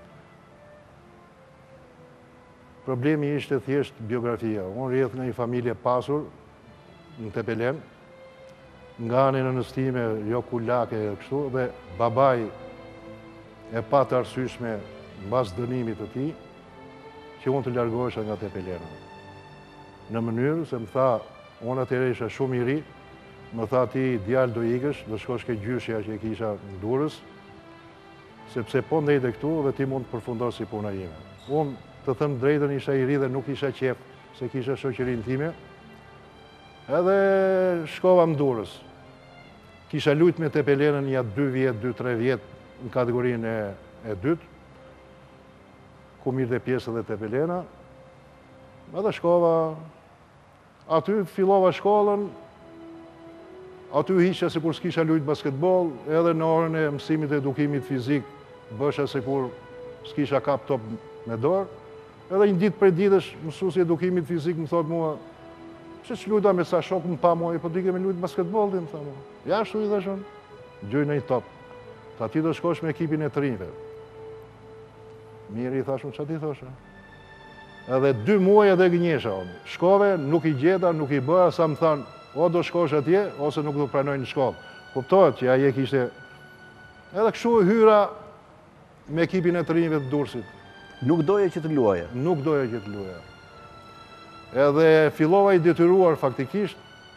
problemi ishte thjesht biografia. Unë rrjedh në një familje pasur në Tepelen, nga anë në nëstime jo kulake e kështu, dhe babai e pa të arsyeshme mbas dënimit të tij që unë të largohesha nga Tepelena. Në mënyrë se më tha, unë atëherë isha shumë i ri, më tha ti djalë do ikësh, do shkosh ke gjyshja që e kisha në Durrës, sepse po ndejte këtu dhe ti mund të përfundosh si puna ime. Unë të thëmë drejtën isha i ri dhe nuk isha qef, se kisha shoqërinë time, edhe shkova në Durrës. Kisha lujt me Tepelenën ja dy vjet, dy tre vjet në kategorinë e, e dytë, ku mirë dhe pjesë dhe Tepelena, edhe shkova, aty fillova shkollën, aty hiqja si kur s'kisha lujt basketbol, edhe në orën e mësimit e edukimit fizik, bësha si kur s'kisha kap top me dorë, edhe një ditë prej ditësh, mësuesi edukimit fizik më thot mua, që që lujta me sa shokë më pa mua, po t'ike me lujt basketbol, dhe më tha mua. Ja, shtu i dhe shënë, gjoj në i top. Ta ti do shkosh me ekipin e trinjve. Mirë i thashmë, që ti thoshe? Edhe dy muaj edhe gënjesha, shkove, nuk i gjeta, nuk i bëra, sa më thanë, o do shkosh atje, ose nuk do pranoj në shkollë. Kuptohet që aje kishte... Edhe kështu hyra me ekipin e trinjve të Durrësit. Nuk doje që të luaje? Nuk doje që të luaje. Edhe fillova i detyruar faktikisht,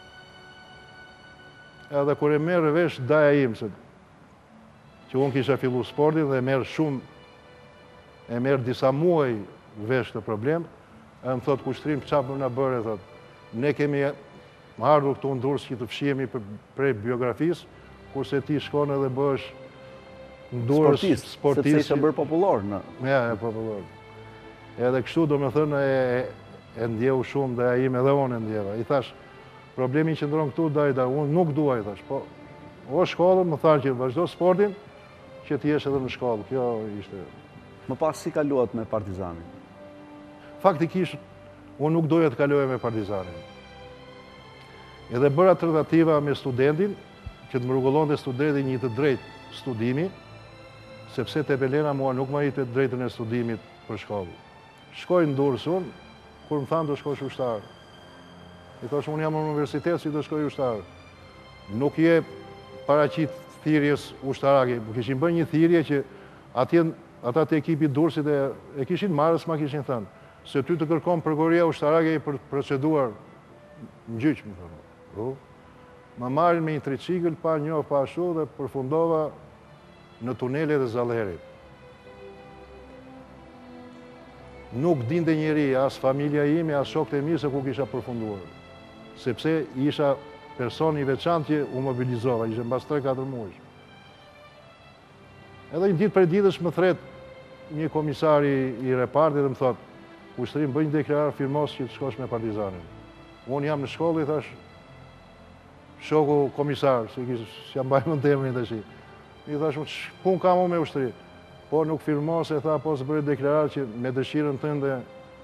edhe kur e merë vesh daja im, se që unë kisha fillu sportin dhe e merë shumë, e merë disa muaj vesh të problem, e më thot kushtrim çapë në bërë, e thot, ne kemi ardhur këtu në Durrës që të fshihemi prej biografisë, kurse ti shkon edhe bësh në Durrës sportist, sportist. Sepse isha bërë popullor në... Ja, e popullor. Edhe kështu do me thënë e, e ndjehu shumë dhe a im edhe unë e ndjeva. I thash, problemi që ndronë këtu dajta, unë nuk dua, i thash, po o shkollën, më thanë që vazhdo sportin, që ti jesh edhe në shkollë. Kjo ishte... Më pas si kaluat me Partizanin? Faktikisht, unë nuk doja të kaluaj me Partizanin. Edhe bëra tentativa me studentin, që të më rregullonte studenti një të drejtë studimi, sepse Tepelena mua nuk më jepte drejtën e studimit për shkollë. Shkoj në Durrës unë, kur më thanë do shkosh ushtar. I thosh, unë jam në universitet, si do shkoj ushtar. Nuk je paraqit thirrjes ushtarake. Më kishin bërë një thirrje që atje ata të ekipit Durrësit e, e kishin marrë, s'ma kishin thënë, se ty të kërkon prokuroria ushtarake për proceduar në gjyq, më thonë. Më marrin me një tricikël, pa njoh, pa ashtu, dhe përfundova në tunelet e Zallerit. Nuk dinte njeri, as familja ime, as shokët e mi, se ku kisha përfunduar. Sepse isha person i veçantë që u mobilizova, ishe mbas tre katër muaj. Edhe një ditë për ditësh më thret një komisari i repartit dhe më thot, ushtrim, bëj një deklarar firmos që të shkosh me Partizanin. Unë jam në shkollë, i thash, shoku komisar, se si jam bajmë në temën të shi. I thash, pun kam u me ushtri. Po nuk firmos, e tha, po së bëri deklarar që me dëshirën tënde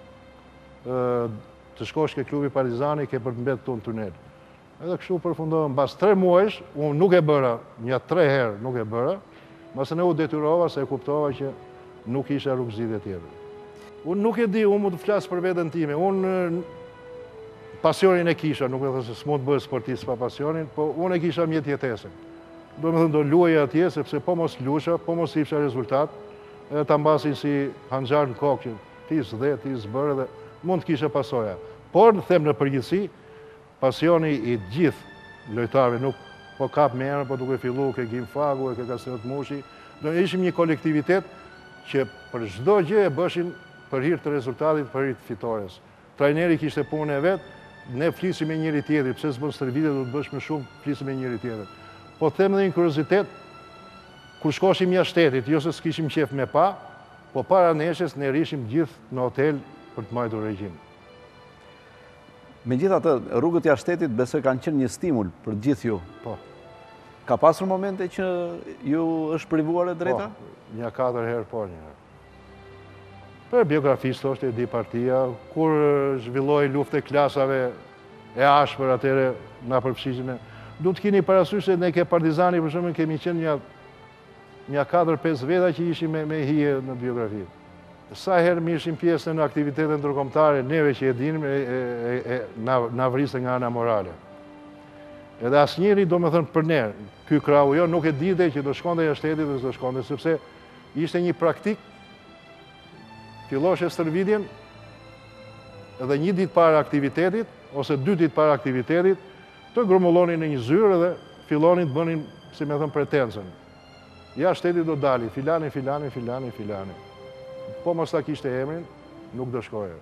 të shkosh ke klubi Partizani, ke për të mbetë tu në tunel. Edhe kështu përfundohën, bas tre muajsh, unë nuk e bëra, një tre herë nuk e bëra, masë ne u detyrova se e kuptova që nuk isha rrugëzidhje tjetër. Unë nuk e di, unë mu të flasë për vetën time, unë pasionin e kisha, nuk e thë se s'mu të bëjë sportist pa pasionin, po unë e kisha mjetë jetesën. Do me thënë do luaj atje, sepse po mos lusha, po mos isha rezultat, edhe ta mbasin si hanxar në kokë, që ti s'dhe, ti s'bërë, dhe mund të kisha pasoja. Por, në them në përgjithësi, pasioni i gjithë lojtarëve nuk po kap me erë, po duke fillu ke Gimfagu, ke Kastriot Mushi, do ishim një kolektivitet që për çdo gjë e bëshin për hir të rezultatit, për hir të fitores. Trajneri kishte punën e vet, ne flisim me njëri tjetrin, pse s'bën stërvitje do të bësh më shumë, flisim me njëri tjetrin. Po them edhe një kuriozitet, kur shkoshim jashtë shtetit, jo se s'kishim qef me pa, po para neshjes ne rishim gjithë në hotel për të marrë regjim. Megjithatë, rrugët jashtë shtetit besoj kanë qenë një stimul për gjithë ju. Po. Ka pasur momente që ju është privuar e drejta? Po, një katër herë po një herë. Për biografisë thoshte e di partia, kur zhvilloi luftë e klasave e ashpër atëre na përfshisin. Du të keni parasysh se ne ke Partizani për shembull kemi qenë një një katër pesë veta që ishim me, me hije në biografi. Sa herë mi ishim pjesë në aktivitete ndërkombëtare, neve që e dinim, e, e, e, na, na vriste nga ana morale. Edhe asnjëri, do me thënë për ne, ky krau jo, nuk e dite që do shkonte jashtë shtetit dhe do shkonte, sepse ishte një praktik, filloshe stërvitjen, edhe një ditë para aktivitetit, ose dy ditë para aktivitetit, të grumullonin në një zyrë dhe fillonin të bënin, si me thënë, pretensën. Ja, shtetit do dali, filani, filani, filani, filani. Po mos ta kishte emrin, nuk do shkoje.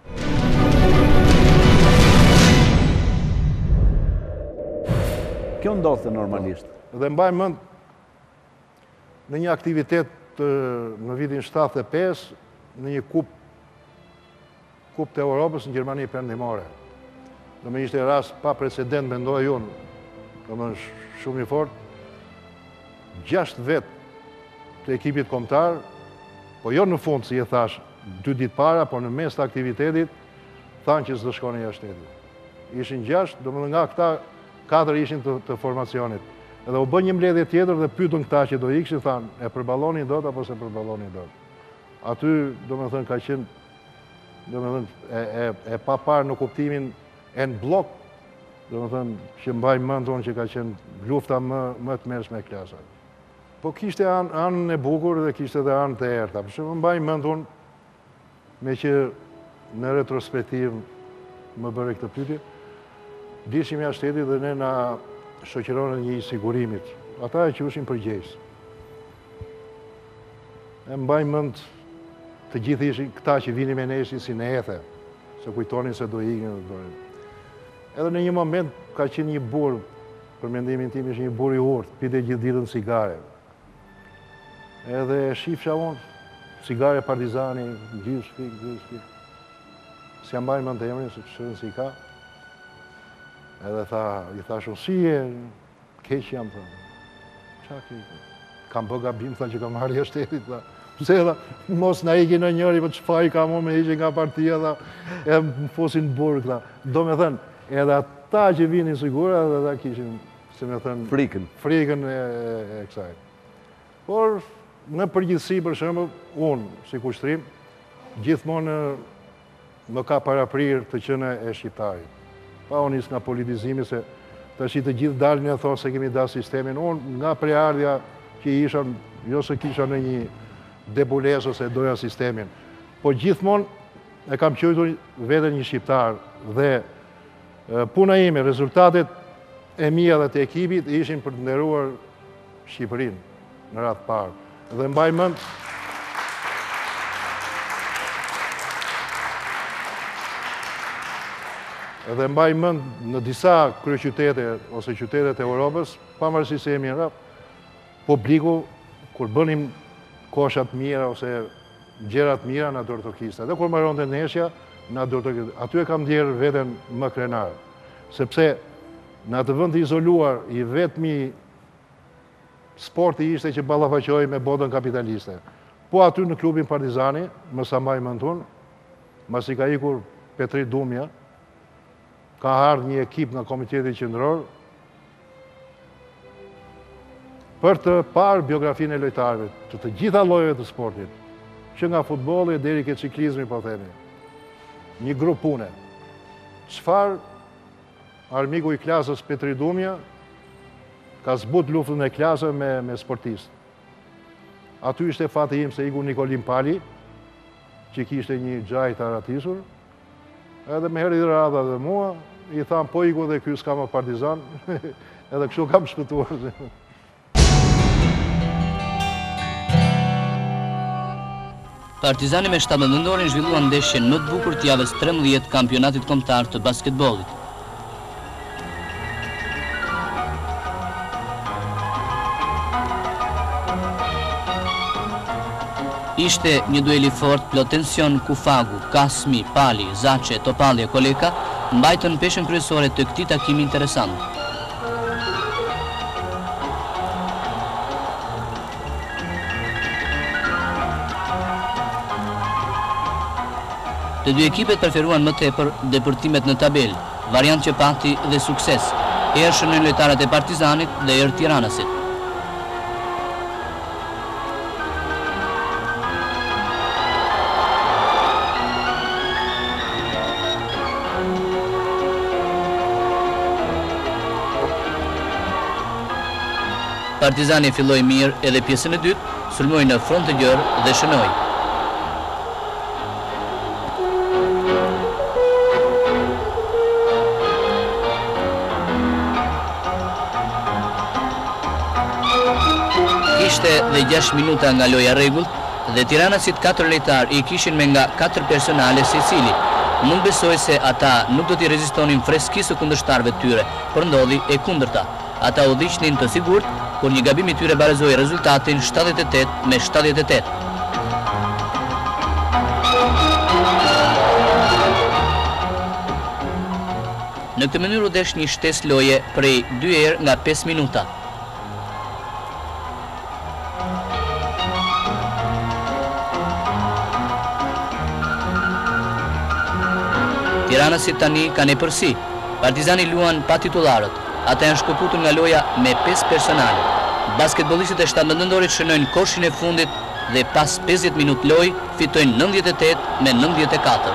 Kjo ndodhte normalisht. Dhe mbaj mend në një aktivitet në vitin shtatëdhjetë e pesë, në një kup kup të Europës në Gjermani Perëndimore. Do me ishte rast pa precedent, mendoj unë, do me shumë i fort, gjashtë vetë të ekipit kombëtar, po jo në fund, si e thash, dy ditë para, por në mes të aktivitetit, thanë që s'do shkoni jashtë shtetit. Ishin gjashtë, do me nga këta, katër ishin të, të formacionit. Edhe u bën një mbledhje tjetër dhe pyetën këta që do ikshin, thanë, e përballoni dot apo se përballoni dot. Aty, do me thënë, ka qenë, do me thënë, e, e, e pa parë në kuptimin e në blok, do me thënë, që mbaj mëndon që ka qenë lufta më, më të mërshme e klasat. Po kishte anën an e bukur dhe kishte edhe anën të errta. Për shembull, mbaj mend unë, me që në retrospektiv më bëre këtë pyetje, dishim jashtë shtetit dhe ne na shoqëronin një sigurimit. Ata e quheshin përgjegjës. E mbaj mend të gjithë ishin këta që vinin me ne ishin si në ethe, se kujtonin se do ikin. Edhe në një moment ka qenë një burr, për mendimin tim ishte një burr i urtë, pinte gjithë ditën cigare. Edhe shifsha unë, cigare Partizani, gjithë shpik, gjithë shpik. Si jam bajnë më të emrin, se shërën si ka. Edhe tha, i tha shumë, si e, keq jam, tha. Qa keq? Kam bë gabim, tha, që kam marrë jashtë shtetit, tha. Pse, tha, mos na iki në njëri, për çfarë i kam unë me iqe nga partia, tha, e më fosin burg, tha. Do me thënë, edhe ata që vinin sigura, edhe ata kishin, si me thënë, frikën. Frikën e, e, e kësaj. Por, në përgjithësi, për shembull, unë, si kushtrim, gjithmonë më ka paraprirë të qenë e shqiptarit. Pa unë isë nga politizimi, se të shi të gjithë dalën e thonë se kemi dalë sistemin. Unë nga preardhja që isha, jo se kisha në një debules ose doja sistemin, po gjithmonë e kam qojtur vete një shqiptar dhe e, puna ime, rezultatet e mia dhe të ekipit ishin për të nderuar Shqipërinë në radhë parë. Dhe mbaj mend Dhe mbaj mend në disa kryeqytete ose qytetet e Europës, pavarësisht se jemi në rap, publiku kur bënim kosha të mira ose gjëra të mira na dortokiste. Dhe kur mbaronte neshja, na dortokiste. Aty e kam ndjerë veten më krenar, sepse në atë vend të izoluar i vetmi sporti ishte që ballafaqoi me botën kapitaliste. Po aty në klubin Partizani, më sa mbaj mend unë, masi ka ikur Petri Dumja, ka ardhur një ekip nga Komiteti Qendror për të parë biografinë e lojtarëve të të gjitha llojeve të sportit, që nga futbolli deri ke ciklizmi, po themi. Një grup pune. Çfarë armiku i klasës Petri Dumja ka zbut luftën e klasëve me, me sportistë. Aty ishte fati im se iku Nikolim Pali, që kishte një gjaj të aratisur, edhe me herë i radha dhe mua, i tham, po iku dhe ky s'ka më Partizan, edhe kështu kam shpëtuar. Partizani me shtatë nëndorin zhvilluan ndeshjen më të bukur të javës trembëdhjetë kampionatit kombëtar të basketbollit. Ishte një dueli fort, plot tension ku Fagu, Kasmi, Pali, Zaçe, Topalli e Koleka mbajtën peshën kryesore të këtij takimi interesant. Të dy ekipet preferuan më tepër depërtimet në tabel, variant që pati dhe sukses. Herë shënojnë lojtarët e Partizanit dhe herë Tiranasit. Partizani filloi mirë edhe pjesën e dytë, sulmoi në front të gjerë dhe shënoi. Ishte dhe gjashtë minuta nga loja rregullt dhe Tiranasit katër lojtar i kishin me nga katër personale secili. Mund besoj se ata nuk do t'i rezistonin freskisë së kundërshtarëve të tyre, por ndodhi e kundërta. Ata u dhiqnin të sigurt, kur një gabim i tyre barazoi rezultatin shtatëdhjetë e tetë me shtatëdhjetë e tetë. Në këtë mënyrë u desh një shtesë loje prej dy herë nga pesë minuta. Tiranasit tani kanë e përsi. Partizani luan pa titullarët. Ata janë shkëputur nga loja me pesë personale. Basketbollistët e shtatë nëndorit shënojnë koshin e fundit dhe pas pesëdhjetë minutë lojë fitojnë nëntëdhjetë e tetë me nëntëdhjetë e katër.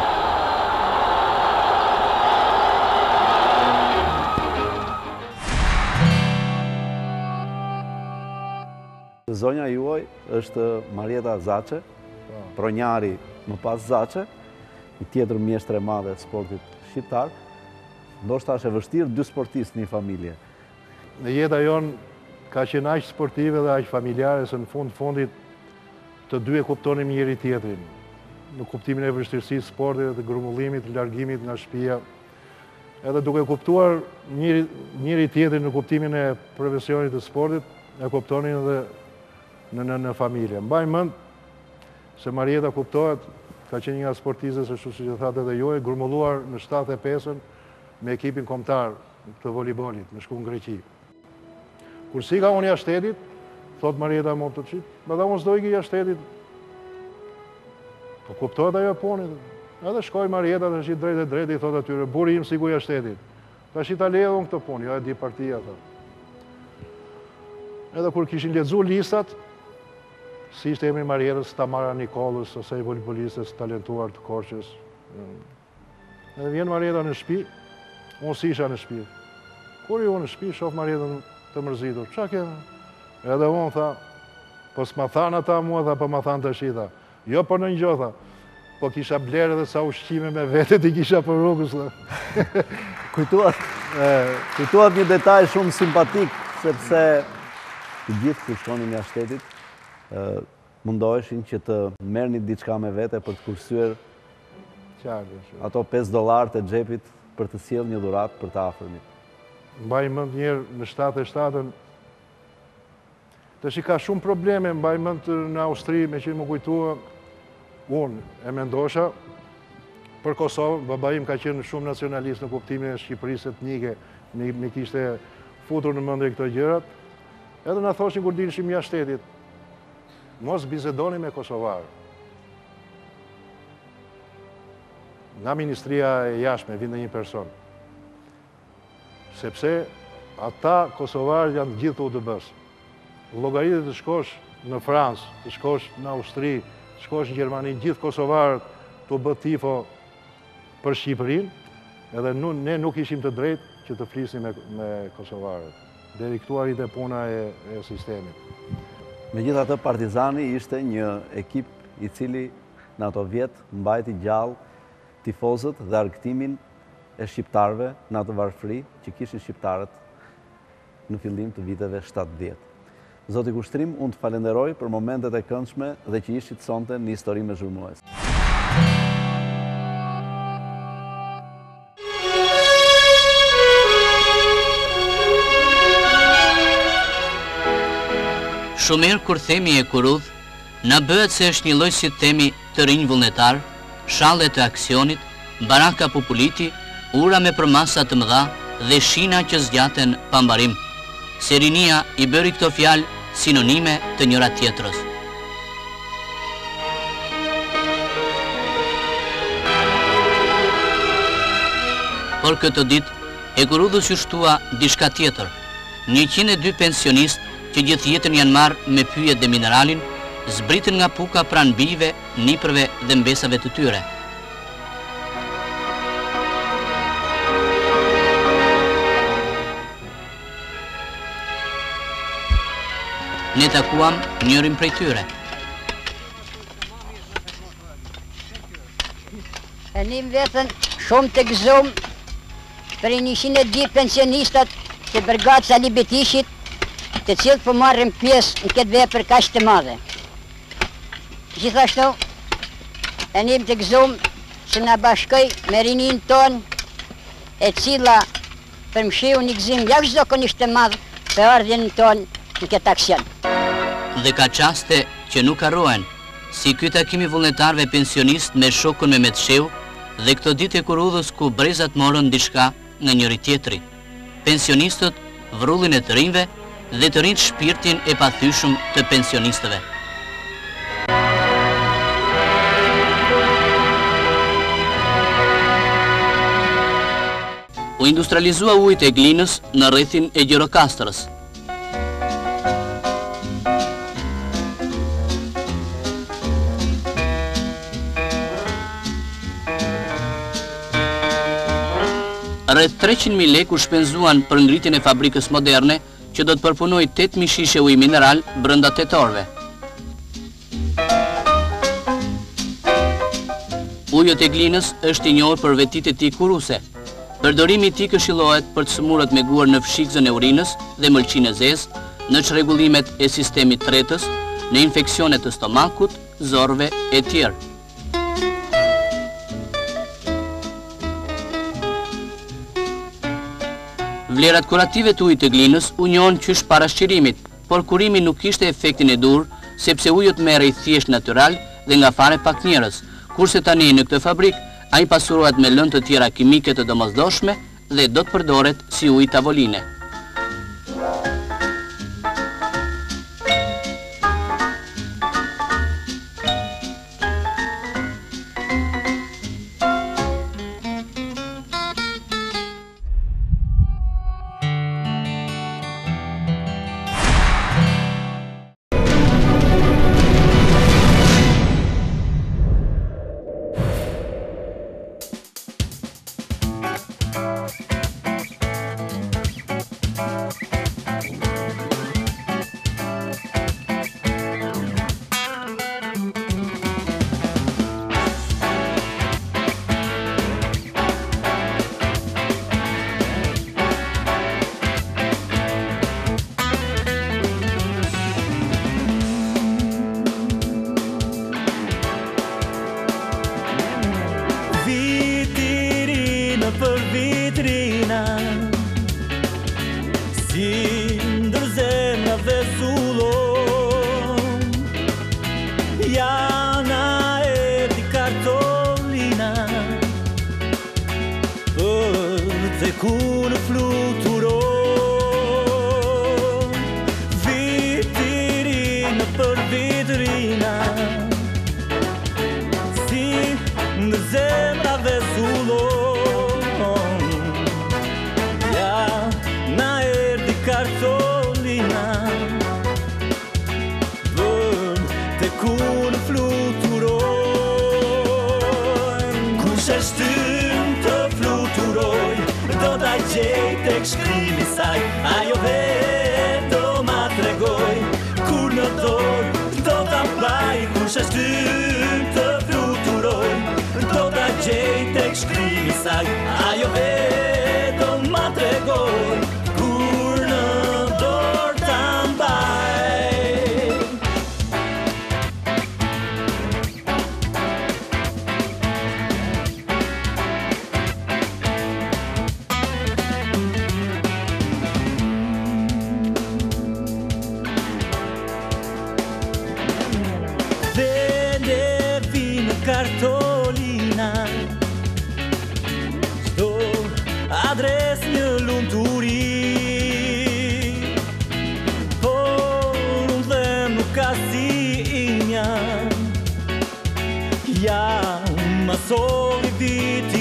Zonja juaj është Marieta Zaçe, pronjari më pas Zaçe, një tjetër mjeshtër e madhe e sportit shqiptar. Ndoshta është e vështirë dy sportistë në një familje. Në jeta jonë ka qenë aq sportive dhe aq familjare se në fund fundit të dy e kuptonim njëri tjetrin. Në kuptimin e vështirësisë sportit dhe të grumbullimit, largimit nga shtëpia. Edhe duke kuptuar njëri, njëri tjetrin në kuptimin e profesionit të sportit, e kuptonin edhe në, në, në familje. Mbaj mend se Marieta kuptohet, ka qenë një nga sportistët, ashtu siç e thatë edhe ju, e grumbulluar në shtatë e pesën me ekipin kombëtar të voleybollit, me shku në Greqi. Kur si ka unë jashtë shtetit, thot Marieta më të qip, me da unë s'doj ki jashtë shtetit. Po kuptohet ajo punit. Edhe shkoj Marieta dhe shqit drejt e drejt, i thot atyre, buri im si ku jashtë shtetit. Ta shqit a ledhë unë këtë punë, jo e di partia. Thot. Edhe kur kishin lexu listat, si ishte emri Marietës, Tamara Nikolës, ose i voleybolistës talentuar të Korçës. Edhe vjen Marieta në shtëpi, unë si isha në shtëpi. Kur ju në shtëpi, shoh Marietën të mërzitur. Qa ke? Edhe unë tha, po s'ma thanë ata mua, tha, po ma thanë të shita. Jo për në një tha, po kisha blerë edhe sa ushqime me vetet i kisha për rrugës. Kujtuat, kujtuat një detaj shumë simpatik, sepse të gjithë kur shkonin nga shtetit, mundoheshin që të merrni diçka me vete për të kursyer ato pesë dollar të xhepit për të sjellë një dhuratë për të afërmit. Mbaj mend njerë në shtatë e shtatën, tash i ka shumë probleme, mbaj mend në Austri, me që më kujtua, unë e mendosha, për Kosovë, baba im ka qenë shumë nacionalist në kuptimin e Shqipërisë etnike, me kishte futur në mendje këto gjërat, edhe na thoshin kur dilshim jashtë shtetit, mos bisedoni me kosovarë. Nga Ministria e Jashtme vinte një person. Sepse ata kosovarë janë gjithë U D B-s. Llogaritë të shkosh në Francë, të shkosh në Austri, të shkosh në Gjermani, gjithë kosovarët të bë tifo për Shqipërinë, edhe ne nuk ishim të drejtë që të flisim me, me kosovarët. Deri këtu arrite puna e, e sistemit. Megjithatë, Partizani ishte një ekip i cili në ato vjet mbajti gjallë tifozët dhe argëtimin e shqiptarëve në atë varfëri që kishin shqiptarët në fillim të viteve shtatëdhjetë. Zoti Kushtrim, unë të falenderoj për momentet e këndshme dhe që ishit sonte në Histori me Zhurmues. Shumir kur themi e kurudh, na bëhet se është një lloj si themi të rinj vullnetar, shallet të aksionit, baraka populiti, ura me përmasa të mëdha dhe shina që zgjaten pa mbarim. Se rinia i bëri këto fjalë sinonime të njëra tjetrës. Por këtë ditë, e kurudhës ju shtua diçka tjetër. njëqind e dy pensionistë që gjithë jetën janë marrë me pyjet dhe mineralin, zbritën nga puka pranë bijve, nipërve dhe mbesave të tyre. Ne takuam njërin prej tyre. E një vetën shumë të gëzum për i njëqind e dy pensionistat të Brigades Alibitishit, të cilët po marrin pjesë në këtë vepër kaq të madhe. Gjithashtu, e njëm të gëzum që na bashkoj me rinin ton, e cila përmshiu një gëzim jashtëzakonisht të madh për ardhjen ton në këtë aksion. Dhe ka qaste që nuk harrohen, si ky takimi vullnetarëve pensionist me shokun me Metsheu dhe këto ditë e kurudhës ku brezat morën diçka nga njëri tjetri. Pensionistët vrullin e të rinjve dhe të rinjt shpirtin e pathyeshëm të pensionistëve. U industrializua ujit e Glinës në rrethin e Gjirokastrës. Rreth treqind mijë lekë u shpenzuan për ngritjen e fabrikës moderne që do të përpunojë tetë mijë shishe ujë mineral brenda tetë orëve. Ujët e Glinës është i njohur për vetitë e tij kuruse. Përdorimi i tij këshillohet për të smurët me guar në fshikzën e urinës dhe mëlçinë e zezë, në çrregullimet e sistemit tretës, në infeksionet të stomakut, zorrve e tjerë. Vlerat kurative të ujit të Glinës u njohën qysh para shqirimit, por kurimi nuk kishte efektin e dur, sepse ujët merrej thjesht natyral dhe nga fare pak njerëz, kurse tani në këtë fabrik ai pasurohet me lënë të tjera kimike të domosdoshme dhe do të përdoret si ujë tavoline. Për vitrina, si ndër zemrave zullon, jana erdi kartolina, për të kun fluturon. Vitrina për vitrina, si ndër zemrave zullon, kartolina, bën të kun fluturojnë. Kush e shtyn të fluturoj, do t'a gjej tek shkrimi saj, ajo vetë do ma tregoj, kur në dorë do t'a mbaj. Kush e shtyn të fluturoj, do t'a gjej tek shkrimi saj, ajo vetë do ma tregoj, kur në dorë t'a mbaj. soli viti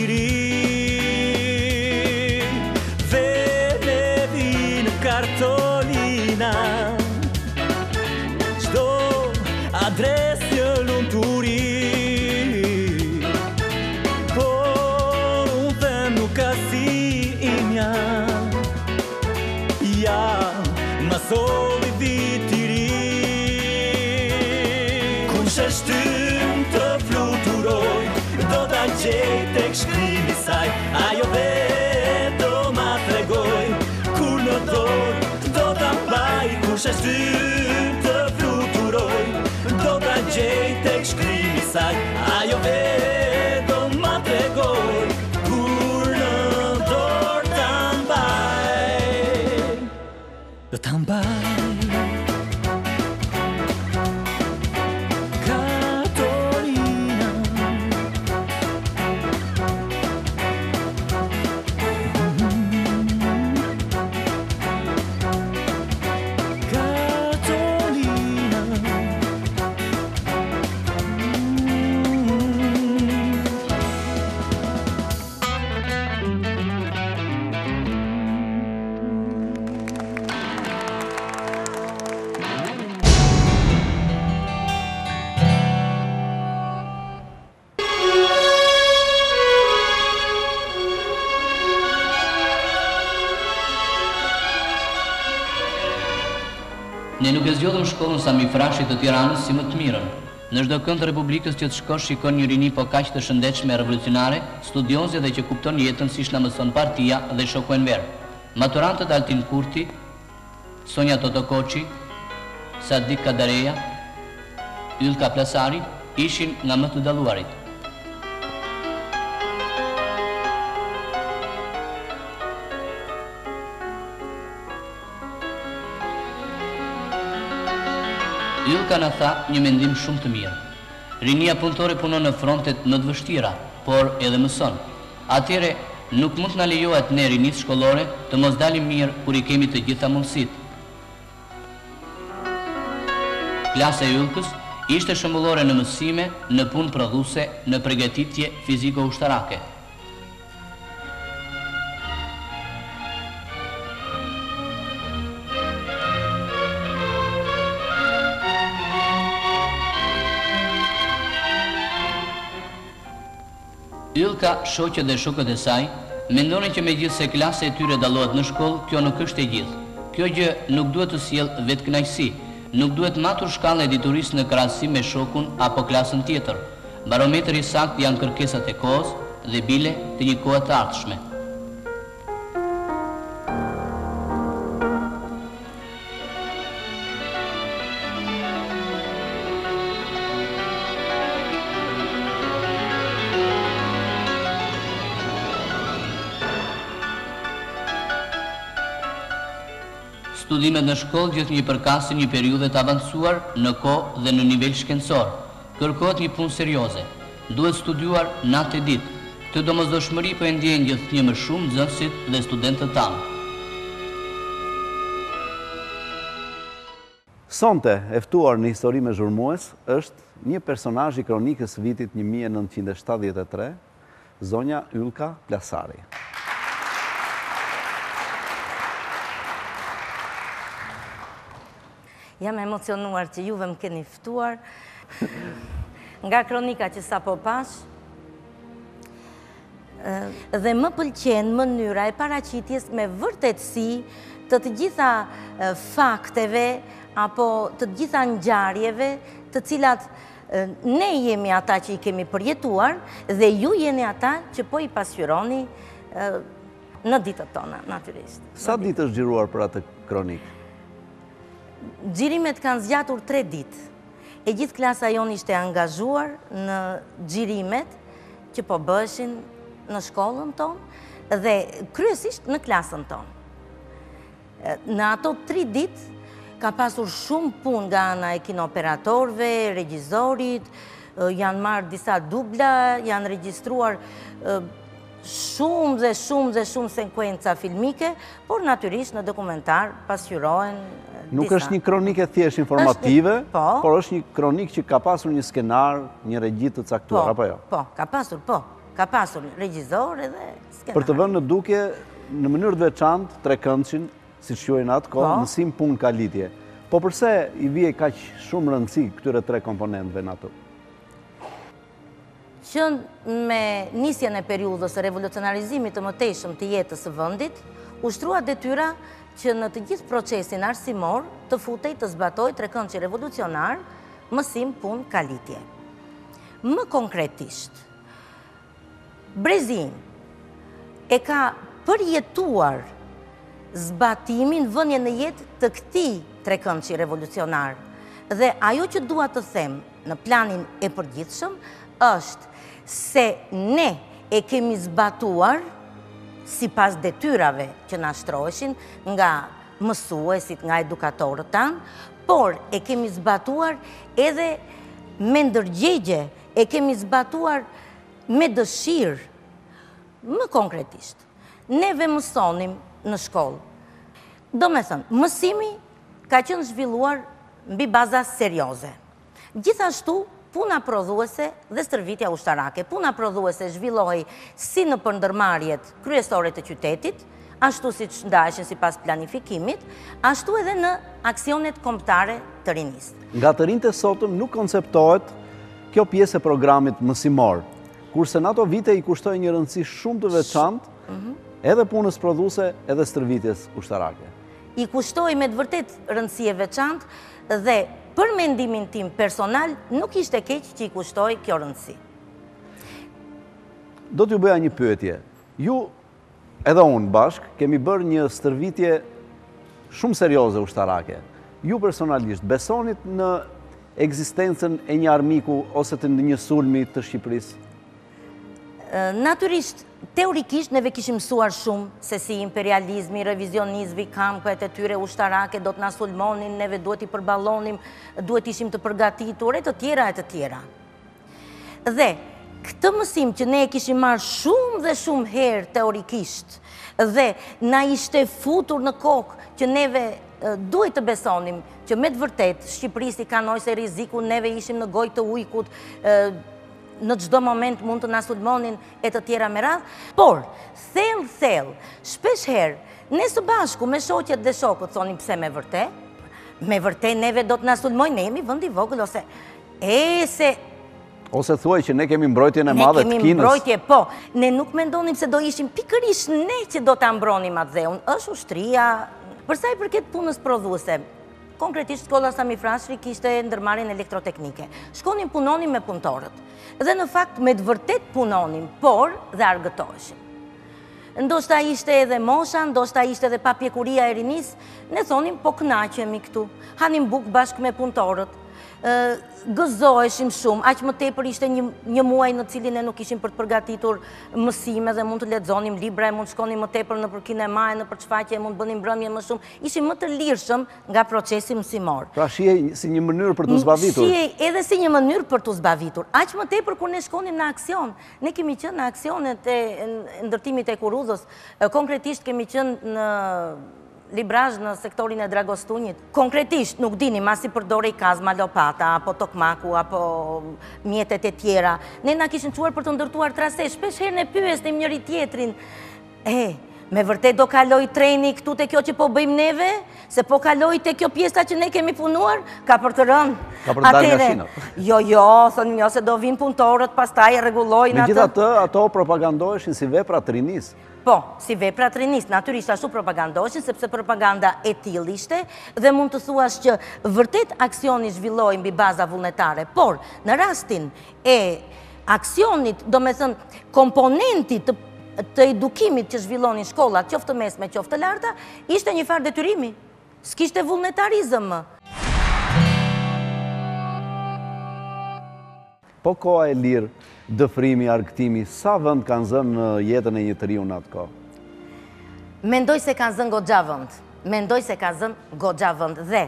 ri, vedevi në kartolina, çdo adres një lumturi, po unë them nuk ka si imja, ja ma soli viti ri, kush e shtyn të fluturoj, do t'a gjej tek shkrimi saj, ajo vetë do ma tregoj, kur në dorë do t'a mbaj, kush e shtyn të fluturoj, do t'a gjej tek shkrimi saj, ajo vetë do ma tregoj, kur në dorë t'a mbaj, do t'a mbaj. Ne nuk e zgjodhëm shkollën Sami Frashi të Tiranës si më të mirën. Në çdo kënd të Republikës që të shkosh shikon një rini po kaq të shëndetshme e revolucionare, studioze dhe që kupton jetën siç na mëson partia dhe shoku Enver. Maturantët Altin Kurti, Sonja Totokoçi, Sadik Kadareja, Ylka Plasari ishin nga më të dalluarit. Ylka na tha një mendim shumë të mirë. Rinia punëtore punon në frontet më të vështira, por edhe mëson. Atëre nuk mund të na lejohet ne rinisë shkollore të mos dalim mirë kur i kemi të gjitha mundësitë. Klasa e Ylkës ishte shembullore në mësime, në punë prodhuese, në përgatitje fiziko-ushtarake. Ylka, shoqet dhe shokët e saj, mendonin që megjithse klasa e tyre dallohet në shkollë, kjo nuk është e gjithë. Kjo gjë nuk duhet të sjellë vetkënaqësi, nuk duhet matur shkallën e diturisë në krahasim me shokun apo klasën tjetër. Barometri i saktë janë kërkesat e kohës dhe bile të një kohe të ardhshme. Studimet në shkollë gjithë një përkasin një periudhe të avancuar në kohë dhe në nivel shkencor. Kërkohet një punë serioze. Duhet studiuar natë e ditë. Këtë domosdoshmëri po e ndjejnë gjithë një më shumë nxënësit dhe studentët tanë. Sonte, e ftuar në Histori me Zhurmues, është një personazh i kronikës vitit një mijë e nëntëqind e shtatëdhjetë e tre, zonja Ylka Plasari. Jam emocionuar që juve më keni ftuar nga kronika që sa po pash dhe më pëlqen mënyra e paraqitjes me vërtetësi të të gjitha fakteve apo të gjitha ngjarjeve të cilat ne jemi ata që i kemi përjetuar dhe ju jeni ata që po i pasqyroni në ditët tona, natyrisht. Sa ditë është xhiruar për atë kronikë? Xhirimet kanë zgjatur tre ditë. E gjithë klasa jonë ishte angazhuar në xhirimet që po bëshin në shkollën tonë dhe kryesisht në klasën tonë. Në ato tri ditë ka pasur shumë punë nga ana e kinooperatorëve, regjizorit, janë marrë disa dubla, janë regjistruar shumë dhe shumë dhe shumë sekuenca filmike, por natyrisht në dokumentar pasqyrohen disa. Nuk është një kronike thjesht informative, por është një kronik që ka pasur një skenar, një regjit të caktuar, apo jo? Po, ka pasur, po. Ka pasur regjizor edhe skenar. Për të vënë në duke, në mënyrë të veçantë, trekëndçin, si quajnë atë kohë, mësim punë kalitje. Po përse i vije kaq shumë rëndësi këtyre tre komponentëve në atë? Që me nisjen e periudhës së revolucionarizimit të mëtejshëm të jetës së vendit, ushtrua detyra që në të gjithë procesin arsimor të futej të zbatoj trekëndçi revolucionar, mësim punë kalitje. Më konkretisht, Brezin e ka përjetuar zbatimin, vënje në jetë të këtij trekëndçi revolucionar. Dhe ajo që dua të them në planin e përgjithshëm është se ne e kemi zbatuar sipas detyrave që na shtroheshin nga mësuesit, nga edukatorët tanë, por e kemi zbatuar edhe me ndërgjegje, e kemi zbatuar me dëshirë. Më konkretisht, neve mësonim në shkollë. Do me thënë, mësimi ka qenë zhvilluar mbi baza serioze. Gjithashtu, puna prodhuese dhe stërvitja ushtarake. Puna prodhuese zhvillohej si në përndërmarrjet kryesore të qytetit, ashtu si që ndaheshin si pas planifikimit, ashtu edhe në aksionet kombëtare të rinis. Nga të rinjtë e sotëm nuk konceptohet kjo pjesë e programit mësimor, kurse në ato vite i kushtoj një rëndësi shumë të veçantë, edhe punës prodhuese, edhe stërvitjes ushtarake. I kushtoj me të vërtet rëndësi e veçantë dhe për mendimin tim personal nuk ishte keq që i kushtoj kjo rëndësi. Do t'ju bëja një pyetje. Ju, edhe unë bashk, kemi bërë një stërvitje shumë serioze ushtarake. Ju personalisht besonit në ekzistencën e një armiku ose të një sulmi të Shqipërisë? Naturisht, teorikisht, neve kishim mësuar shumë se si imperializmi, revizionizmi, kampet e tyre ushtarake do të na sulmonin, neve duhet i përballonim, duhet ishim të përgatitur, e të tjera, e të tjera. Dhe, këtë mësim që ne e kishim marrë shumë dhe shumë herë teorikisht, dhe na ishte futur në kokë që neve duhet të besonim që me të vërtet Shqipërisi ka nojse riziku, neve ishim në gojë të ujkut, në çdo moment mund të na sulmonin e të tjera me radhë, por thellë thellë, shpesh herë, ne së bashku me shoqjet dhe shokët thonim pse me vërtet, me vërtet neve do të na sulmojnë, ne jemi vend i vogël ose e se Ose thuaj që ne kemi mbrojtjen e madhe të Kinës. Ne kemi mbrojtje, po. Ne nuk mendonim se do ishim pikërisht ne që do ta mbronim atë dheun. Është ushtria. Për sa i përket punës prodhuese, konkretisht shkolla Sami Frashëri kishte ndërmarrjen elektroteknike. Shkonim punonim me punëtorët. Dhe në fakt me të vërtet punonim, por dhe argëtoheshim. Ndoshta ishte edhe mosha, ndoshta ishte edhe papjekuria e rinis, ne thonim po kënaqemi këtu. Hanim bukë bashkë me punëtorët. Gëzoheshim shumë, aq më tepër ishte një, një muaj në cilin ne nuk ishim për të përgatitur mësime dhe mund të lexonim libra, e mund shkonim më tepër në për kinema, në për çfaqje, mund bënim mbrëmje më shumë. Ishim më të lirshëm nga procesi mësimor. Pra shihej si një mënyrë për të zbavitur. Shihej edhe si një mënyrë për të zbavitur. Aq më tepër kur ne shkonim në aksion. Ne kemi qenë në aksionet e ndërtimit e Kuruzës, konkretisht kemi qenë në librazh në sektorin e Dragostunjit. Konkretisht nuk dini masi përdorej kazma, lopata, apo tokmaku, apo mjetet e tjera. Ne na kishin çuar për të ndërtuar trase, shpesh herë ne pyesnim njëri tjetrin, e, me vërtet do kaloj treni këtu te kjo që po bëjmë neve, se po kaloj te kjo pjesa që ne kemi punuar, ka për të rënë. Ka për të dalë nga shinat. Jo, jo, thonim jo se do vinë punëtorët, pastaj rregullojnë atë. Megjithatë, ato propagandoheshin si vepra të rinis. Po, si vepra të rinis, natyrisht ashtu propagandoheshin, sepse propaganda e tillë ishte, dhe mund të thuash që vërtet aksioni zhvilloi mbi baza vullnetare, por në rastin e aksionit, do me thënë, komponentit të, të edukimit që zhvillonin shkollat, qoftë të mesme, qoftë të larta, ishte një farë detyrimi. S'kishte vullnetarizëm më. Po koha e lirë, dëfrimi, argëtimi, sa vend kanë zënë në jetën e një të riu në atë kohë? Mendoj se kanë zënë goxha vend. Mendoj se kanë zënë goxha vend dhe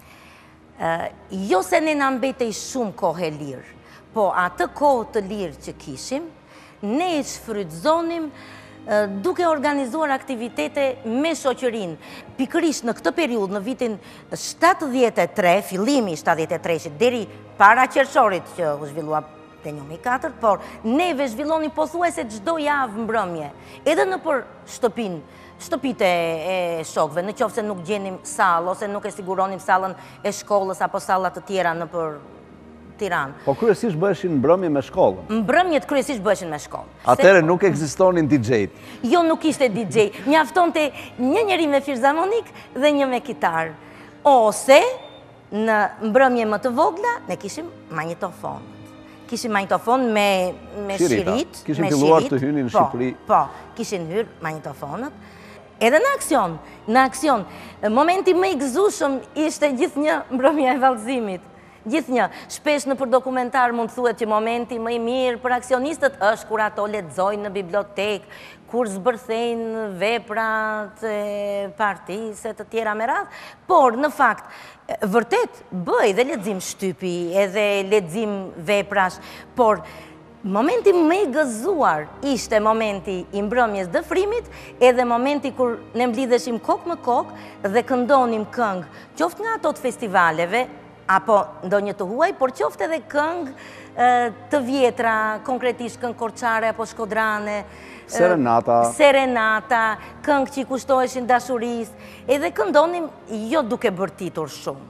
jo se ne na mbetej shumë kohë e lirë, po atë kohë të lirë që kishim, ne e shfrytëzonim duke organizuar aktivitete me shoqërinë. Pikërisht në këtë periudhë, në vitin shtatëdhjetë e tre, fillimi shtatëdhjetë e tre deri para qershorit që u zhvillua plenumi katër, por neve zhvillonim pothuajse çdo javë mbrëmje, edhe në për shtëpinë, shtëpitë e shokëve, në qoftë se nuk gjenim sallë ose nuk e siguronim sallën e shkollës apo salla të tjera në për Tiranë. Po kryesisht bëheshin mbrëmje me shkollën. Mbrëmjet kryesisht bëheshin me shkollën. Atëherë nuk ekzistonin D J-t. Jo, nuk ishte D J. Mjaftonte një njeri me filharmonik dhe një me kitar. Ose në mbrëmje më të vogla ne kishim magnetofon. Kishim magnetofon me me shirit, kishin filluar të hynin në Shqipëri. Po, kishin hyrë magnetofonët. Edhe në aksion, në aksion, momenti më i gëzueshëm ishte gjithnjë mbrëmja e vallëzimit. Gjithnjë, shpesh në për dokumentar mund thuhet që momenti më i mirë për aksionistët është kur ato lexojnë në bibliotekë, kur zbërthejnë veprat e partisë e të tjera me radhë, por në fakt, vërtet bëj dhe lexim shtypi, edhe lexim veprash, por momenti më i gëzuar ishte momenti i mbrëmjes dëfrimit, edhe momenti kur ne mblidheshim kokë më kokë dhe këndonim këngë, qoftë nga ato të festivaleve, apo ndonjë të huaj, por qoftë edhe këngë të vjetra, konkretisht këngë korçare apo shkodrane, Serenata. Serenata, këngë që i kushtoheshin dashurisë, edhe këndonim jo duke bërtitur shumë.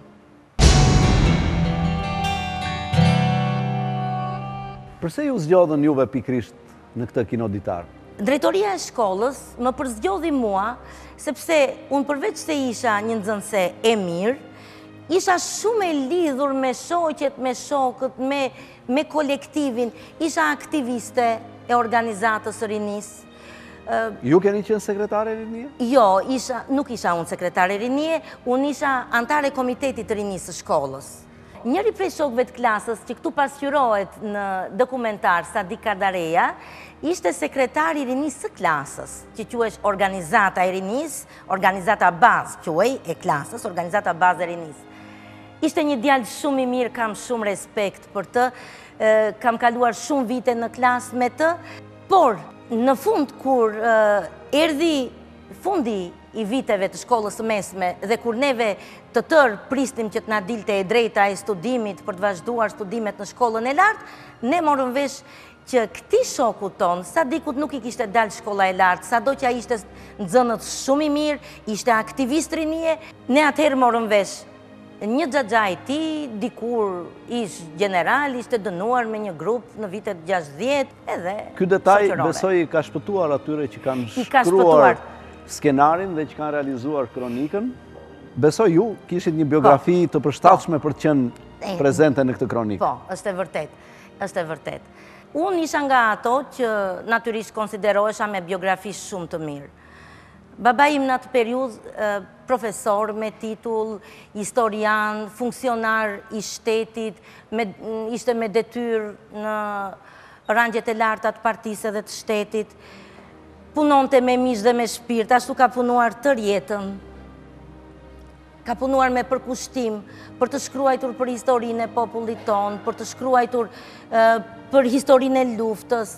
Përse ju zgjodhën juve pikrisht në këtë kinoditar? Drejtoria e shkollës më përzgjodhi mua, sepse unë përveç se isha një nxënëse e mirë, isha shumë e lidhur me shoqet, me shokët, me, me kolektivin, isha aktiviste e organizatës së rinisë. Uh, Ju keni qenë sekretare e rinie? Jo, isha, nuk isha unë sekretare e rinie, unë isha antare komitetit të rinisë së shkollës. Njëri prej shokëve të klasës, që këtu pasqyrohet në dokumentar Sadi Kardareja, ishte sekretari i rinisë së klasës, që quhesh organizata e rinisë, organizata bazë, quhej e klasës, organizata bazë e rinisë. Ishte një djalë shumë i mirë, kam shumë respekt për të, kam kaluar shumë vite në klasë me të, por në fund kur erdhi fundi i viteve të shkollës së mesme dhe kur neve të tërë pristim që të na dilte e drejta e studimit për të vazhduar studimet në shkollën e lartë, ne morëm vesh që këti shoku tonë, sa dikut nuk i kishte dalë shkolla e lartë, sa do që a ishte nxënët shumë i mirë, ishte aktivist rinie, ne atëherë morëm vesh. Një xhaxha i ti, dikur ish general, ishte dënuar me një grup në vitet gjashtëdhjetë, edhe Ky detaj besoj ka shpëtuar atyre që kanë shkruar skenarin dhe që kanë realizuar kronikën. Besoj ju kishit një biografi të përshtatshme për të qenë prezente në këtë kronikë. Po, është e vërtet, është e vërtet. Unë isha nga ato që natyrisht konsiderohesha me biografi shumë të mirë. Baba im në atë periudhë profesor me titull, historian, funksionar i shtetit, ishte me detyrë në rangjet e larta të partisë dhe të shtetit, punonte me mish dhe me shpirt, ashtu ka punuar tërë jetën, ka punuar me përkushtim për të shkruajtur për historinë e popullit tonë, për të shkruajtur për historinë e luftës,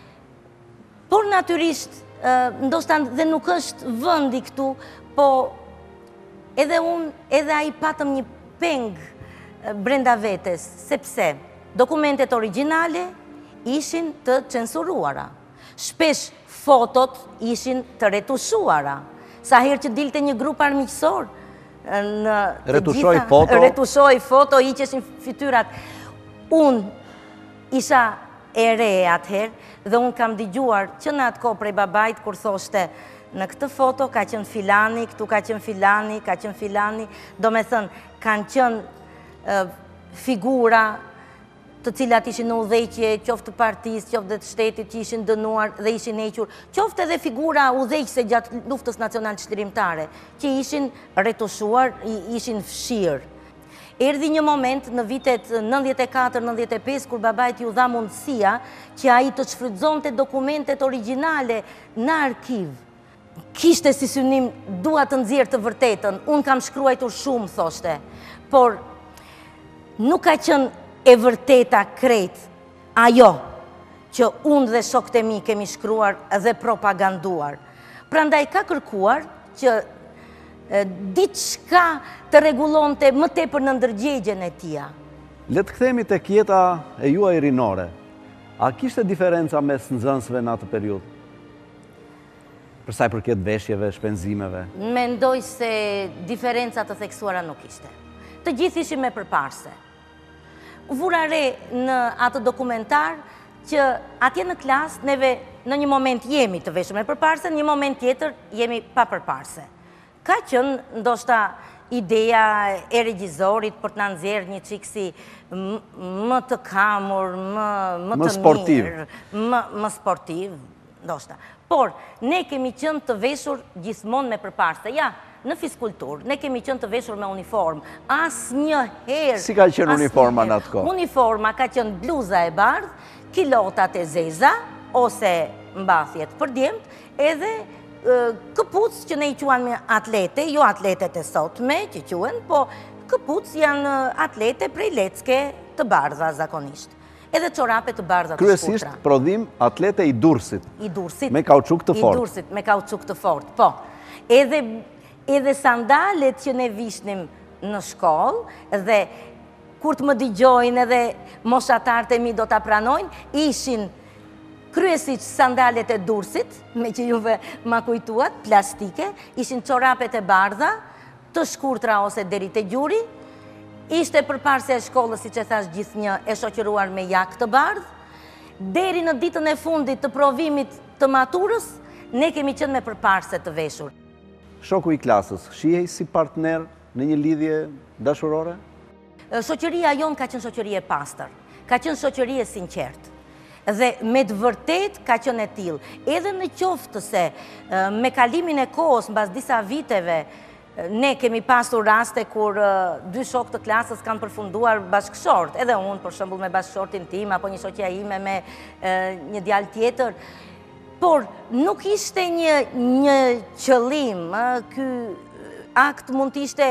por natyrisht ndoshta dhe nuk është vëndi këtu, po edhe unë, edhe a i patëm një peng brenda vetes, sepse dokumentet originale ishin të censuruara. Shpesh fotot ishin të retushuara. Sa herë që dilte një grup armiqësor, në retushoj foto, retushoj foto, i qeshin fytyrat. Unë isha e re atëherë, dhe unë kam digjuar që në atë ko prej babajt, kur thoshte, në këtë foto ka qenë filani, këtu ka qenë filani, ka qenë filani, do me thënë, kanë qenë figura të cilat ishin në udhëheqje, qoftë të partisë, qoftë dhe të shtetit që ishin dënuar dhe ishin hequr, qoftë edhe figura udhëheqëse gjatë luftës nacional çlirimtare, që ishin retushuar, ishin fshirë. Erdhi një moment në vitet nëntëdhjetë e katër nëntëdhjetë e pesë, kur babait ju dha mundësia që ai të shfrytëzonte dokumentet origjinale në arkiv. Kishte si synim, dua të nxjerr të vërtetën, unë kam shkruajtur shumë, thoshte, por nuk ka qenë e vërteta krejt ajo që unë dhe shokët e mi kemi shkruar dhe propaganduar. Prandaj ka kërkuar që diçka të rregullonte më tepër në ndërgjegjen e tia. Le të kthehemi tek jeta e juaj rinore. A kishte diferenca mes nxënësve në atë periudhë? Për sa i përket veshjeve, shpenzimeve? Mendoj se diferenca të theksuara nuk ishte. Të gjithë ishim me përparse. Vura re në atë dokumentar që atje në klasë neve në një moment jemi të veshur me përparse, në një moment tjetër jemi pa përparse. Ka qenë ndoshta ideja e regjizorit për të na nxjerrë një çik si më të kamur, më më të mirë, më më sportiv, ndoshta. Por ne kemi qenë të veshur gjithmonë me përparse. Ja, në fiskulturë, ne kemi qenë të veshur me uniformë. Asnjëherë. Si ka qenë uniforma në atë kohë? Uniforma ka qenë bluza e bardhë, kilotat e zeza, ose mbathjet për djemt, edhe këpuc që ne i quan me atlete, jo atletet e sotme që quen, po këpuc janë atlete prej lecke të bardha zakonisht. Edhe çorape të bardha të shkurtra. Kryesisht prodhim atlete i Durrësit. I Durrësit. Me kauçuk të fortë. I Durrësit, me kauçuk të fortë, po. Edhe, edhe sandalet që ne vishnim në shkollë dhe kur të më digjojnë edhe moshatarët e mi do të pranojnë, ishin kryesisht sandalet e Durrësit, me që juve ma kujtuat, plastike, ishin çorapet e bardha, të shkurtra ose deri te gjuri, ishte përparse e shkollës, si që thash gjithë një, e shoqëruar me jak të bardhë, deri në ditën e fundit të provimit të maturës, ne kemi qenë me përparse të veshur. Shoku i klasës, shihej si partner në një lidhje dashurore? Shoqëria jonë ka qenë shoqëri e pastër, ka qenë shoqëri e sinqertë. Dhe me të vërtet ka qenë e tillë. Edhe në qoftë se me kalimin e kohës, mbas disa viteve, ne kemi pasur raste kur dy shokë të klasës kanë përfunduar bashkëshort, edhe unë për shembull me bashkëshortin tim, apo një shoqja ime me një djalë tjetër, por nuk ishte një, një qëllim, ky akt mund të ishte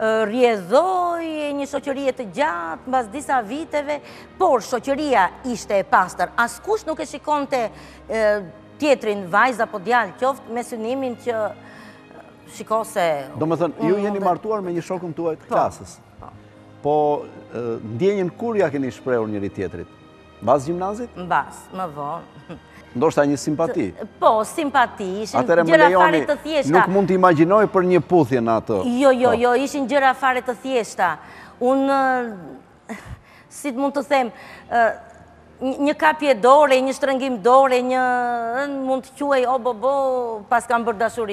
rrjedhojë një shoqërie të gjatë mbas disa viteve, por shoqëria ishte e pastër. Askush nuk e shikonte tjetrin, vajzë apo djalë qoftë, me synimin që shiko se... Do me thënë, ju jeni martuar me një shokën tuaj të klasës. Po, ndjenjen kur ja keni shprehur njëri tjetrit? Mbas gjimnazit? Mbas, më vonë. Ndoshta një simpati? Po, simpati, ishin gjëra fare të thjeshta. Nuk mund të imagjinoj për një puthje në atë. Jo, jo, jo, ishin gjëra fare të thjeshta. Unë, si mund të them, një kapje dore, një shtrëngim dore, një mund të quaj o bo bo pas kam bërë dashuri.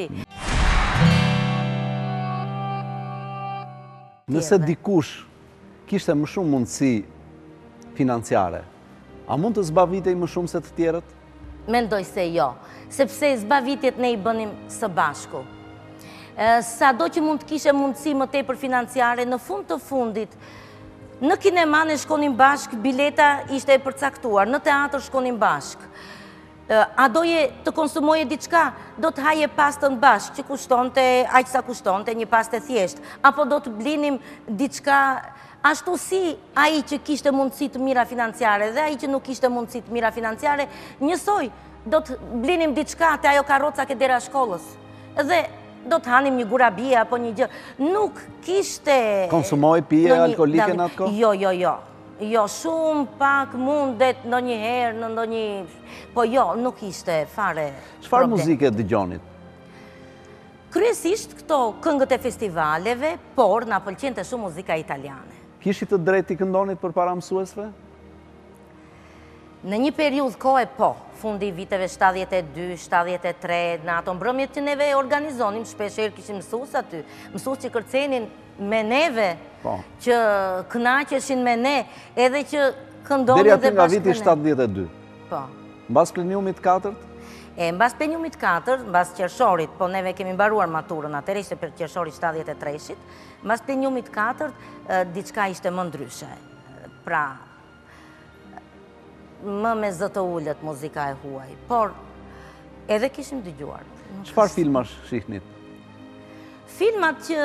Nëse dikush kishte më shumë mundësi financiare, a mund të zbavitej më shumë se të tjerët? Mendoj se jo, sepse zbavitjet ne i bënim së bashku. Sa do që mund të kishe mundësi më tepër financiare, në fund të fundit, në kinema ne shkonim bashk, bileta ishte e përcaktuar, në teatr shkonim bashk. A doje të konsumoje diçka, do të haje pastën bashk, që kushtonte, aq sa kushtonte, një pastë e thjesht, apo do të blinim diçka. Ashtu si ai që kishte mundësi të mira financiare dhe ai që nuk kishte mundësi të mira financiare, njësoj do të blinim diçka te ajo karroca ke dera shkollës. Dhe do të hanim një gurabi apo një gjë. Nuk kishte... Konsumoj pije alkolike në atë kohë? Jo, jo, jo. Jo, shumë pak mundet ndonjëherë në ndonjë... Po jo, nuk ishte fare problem. Çfarë muzike dëgjonit? Kryesisht këto këngët e festivaleve, por na pëlqente shumë muzika italiane. Kishit të drejtë i këndonit për para mësuesve? Në një periudhë kohë po, fundi viteve shtatëdhjetë e dy, shtatëdhjetë e tre, në ato mbrëmjet që neve organizonim, shpeshherë kishim mësues aty, mësues që kërcenin me neve, që kënaqeshin me ne, edhe që këndonin dhe bashkë me ne. Deri aty nga viti shtatëdhjetë e dy. Po. Mbas pleniumit katërt? E, mbas pleniumit katërt, mbas qershorit, po neve kemi mbaruar maturën, atëherë ishte për qershorit shtatëdhjetë e treshit, mbas pleniumit katërt, diçka ishte më ndryshe. Pra, më me zë të ullët muzika e huaj, por edhe kishim dëgjuar. Çfarë filmash shihnit? Filmat që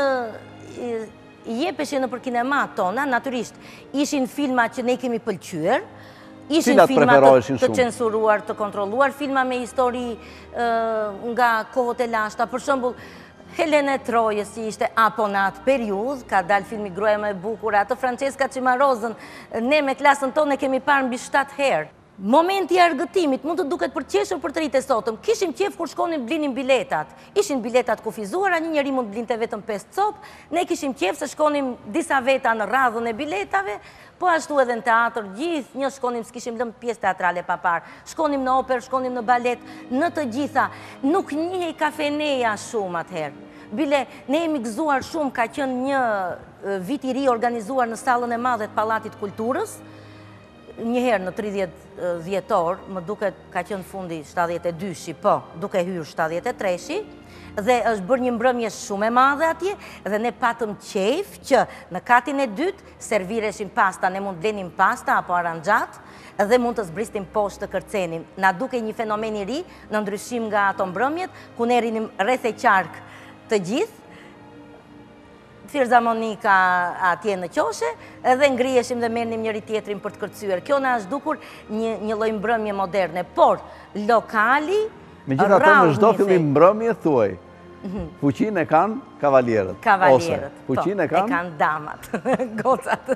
jepeshin në për kinema tona, naturisht, ishin filmat që ne kemi pëlqyer, Ishin Cilat filma preferoheshin të shumë? censuruar, të kontrolluar, filma me histori nga kohët e lashta, për shembull Helena e Trojës, që ishte apo në atë periudhë, ka dalë filmi Gruaja më e bukur, atë Francesca Cimarozën, ne me klasën tonë e kemi parë mbi shtatë herë. Momenti i argëtimit mund të duket për qeshur për të rritë e sotëm. Kishim qef kur shkonin blinin biletat. Ishin biletat kufizuara, një njeri mund blinte vetëm pesë copë, ne kishim qef se shkonim disa veta në radhën e biletave, po ashtu edhe në teatr, gjithë një shkonim, s'kishim lëmë pjesë teatrale pa parë, shkonim në oper, shkonim në balet, në të gjitha, nuk njihej kafeneja shumë atëherë. Bile, ne jemi gëzuar shumë, ka qenë një vit i ri organizuar në sallën e madhe të Pallatit Kulturës, njëherë në tridhjetë dhjetor, më duket ka qenë fundi shtatëdhjetë e dyshi, po, duke hyrë shtatëdhjetë e treshi, dhe është bërë një mbrëmje shumë e madhe atje, dhe ne patëm qejf që në katin e dytë servireshin pasta, ne mund blenim pasta apo aranxhat, dhe mund të zbristim poshtë të kërcenim. Na duke një fenomen i ri, në ndryshim nga ato mbrëmjet, ku ne rinim rreth e qark të gjithë, Firza Monika atje në qoshe, edhe ngriheshim dhe merrnim njëri tjetrin për të kërcyer. Kjo na është dukur një, një lloj mbrëmje moderne, por lokali Megjithatë në çdo fillim mbrëmje thuaj, fuqinë e kanë kavalierët. Kavalierët, po, fuqinë e kanë? E kanë damat, gocat.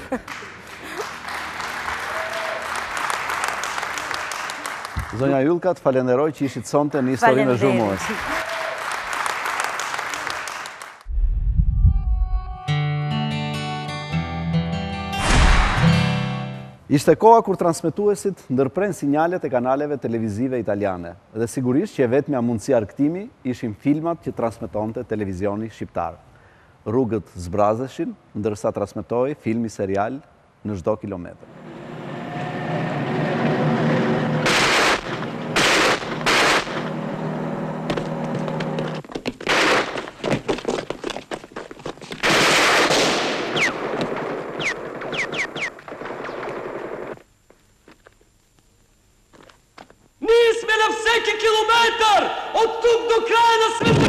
Zonja Yllka, të falenderoj që ishit sonte në Historinë e Zhurmues. Ishte koha kur transmetuesit ndërpren sinjalet e kanaleve televizive italiane dhe sigurisht që e vetmja mundësi argëtimi ishin filmat që transmetonte televizioni shqiptar. Rrugët zbrazeshin ndërsa transmetoi filmi serial në çdo kilometër. kilometar od tug do kraja na svetu.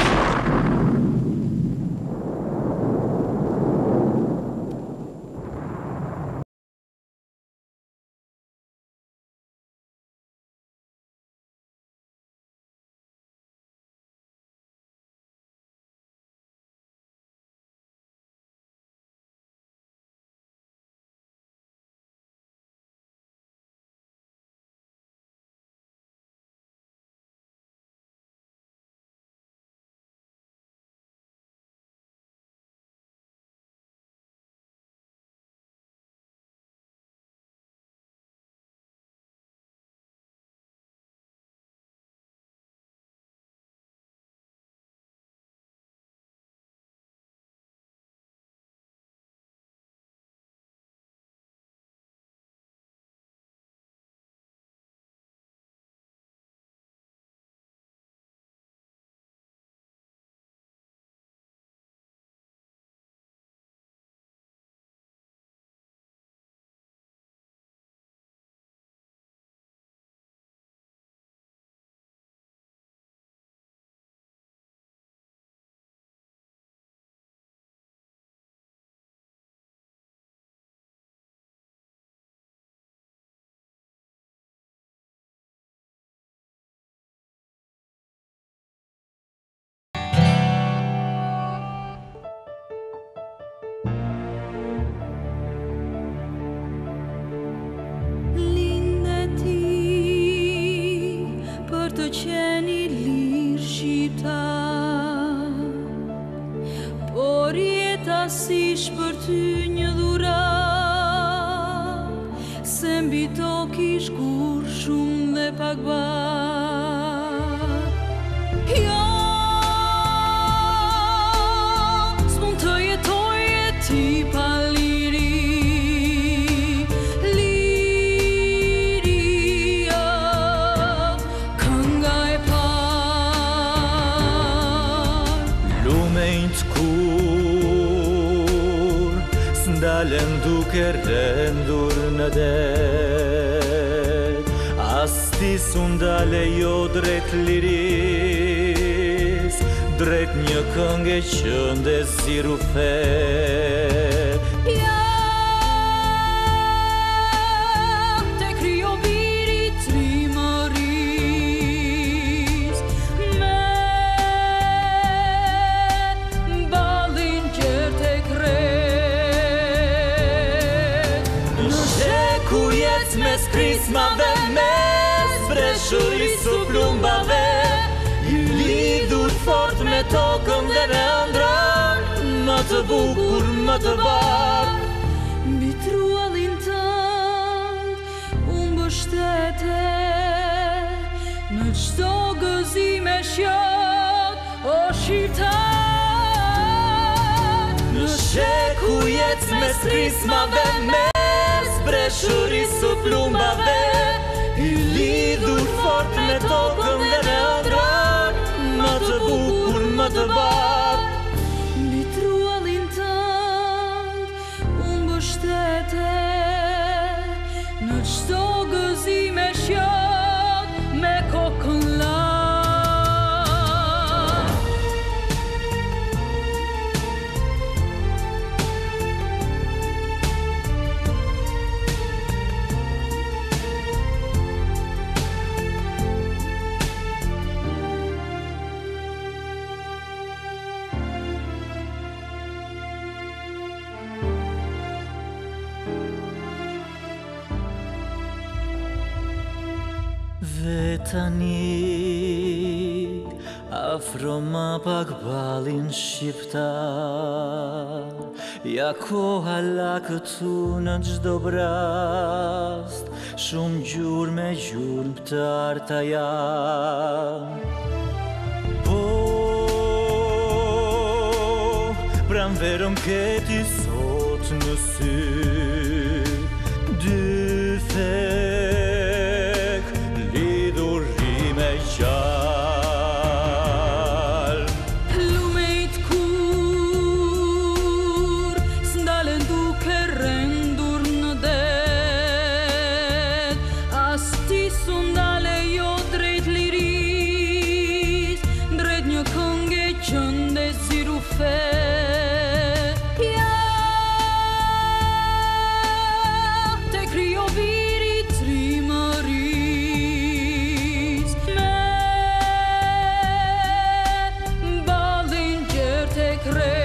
Qeni lirë shqiptar, por jeta si shpër ty një dhurat, se mbi tokë ish kur shumë dhe pak bar. Jo, s'mund të jetoj e ti pa liri, Ndalen duke rendur në det, as ti s'undale jo drejt liris, drejt një kënge që ndeziru fet. Ja, zbreshërisë së plumbave, i lidhur fort me tokën dhe me ëndrën, më të bukur, më të bardhë. Mbi truallin tënd unë mbështete, në çdo gëzime shjat, o shqiptar. Në sheku jetës mes krismave, mes breshërisë së plumbave, i lidhur fort me tokën dhe me ëndrën, më të bukur, më të bardhë. Mbi truallin tënd unë mbështete, në çdo gëzime shjat, me kokën lart. Dhe tani afro ma pak balin shqiptar, ja koha la këtu në çdo brast, shumë gjurmë me gjurmë të arta janë. Po, pranverëm këti sot në sy, dy thek lidhurime gjallë. Lumejt kur s'ndalen duke rendur në det, as ti s'u ndale jo drejt liris, drejt një kënge qënde si rufe. Ja, te kryo viri trimëris, me ballin gjerë te kre.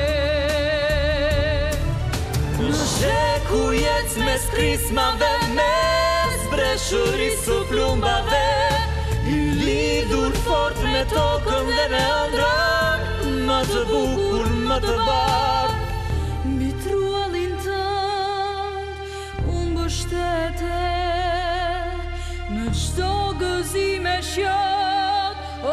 Në sheku jetës mes krismave, mes breshërisë së plumbave, i lidhur fort me tokën dhe me ëndrën, më të bukur, më të bardhë. Mbi truallin tënd unë mbështete, në çdo gëzime shjat, o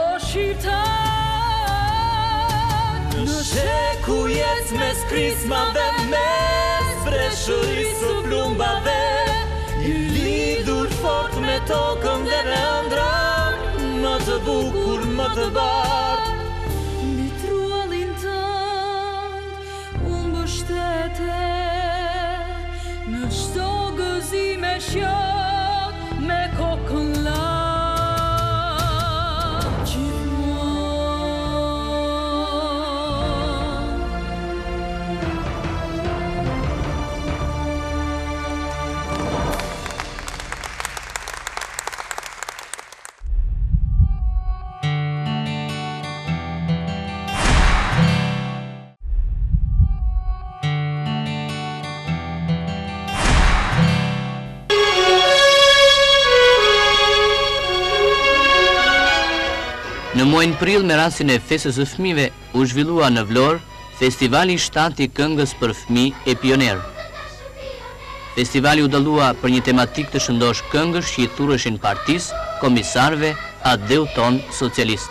shqiptar. Në sheku jetës mes krismave, mes breshërisë së plumbave, i lidhur fort me tokën dhe me ëndrën, më të bukur, më të bardhë. Mbi truallin tënd unë mbështete, në çdo gëzime shjat, me kokën lart. Gjithmonë. Në muajin prill, me rastin e festës së fëmijëve, u zhvillua në Vlorë Festivali shtatë i këngës për fëmijë e pioner. Festivali u dallua për një tematik të shëndosh këngësh që i thurreshin partisë, komisarëve, atdeu ton socialist.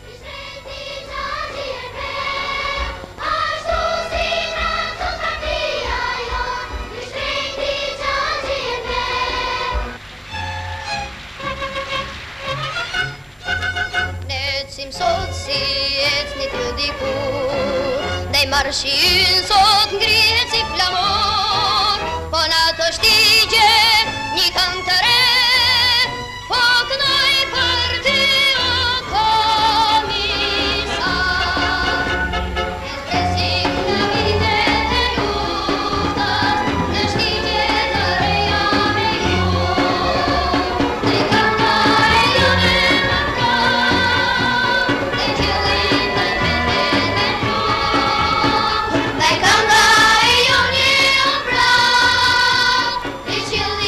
Marshin sot ngrihet si flamor, po na të shtigje një këngë të re, po kënoj për ty o komisar. Besim në vitet e luftës, në shtigje të reja me ju, dhe kënga e jone më kam, dhe qëllim në vetet e ju. They come by on you,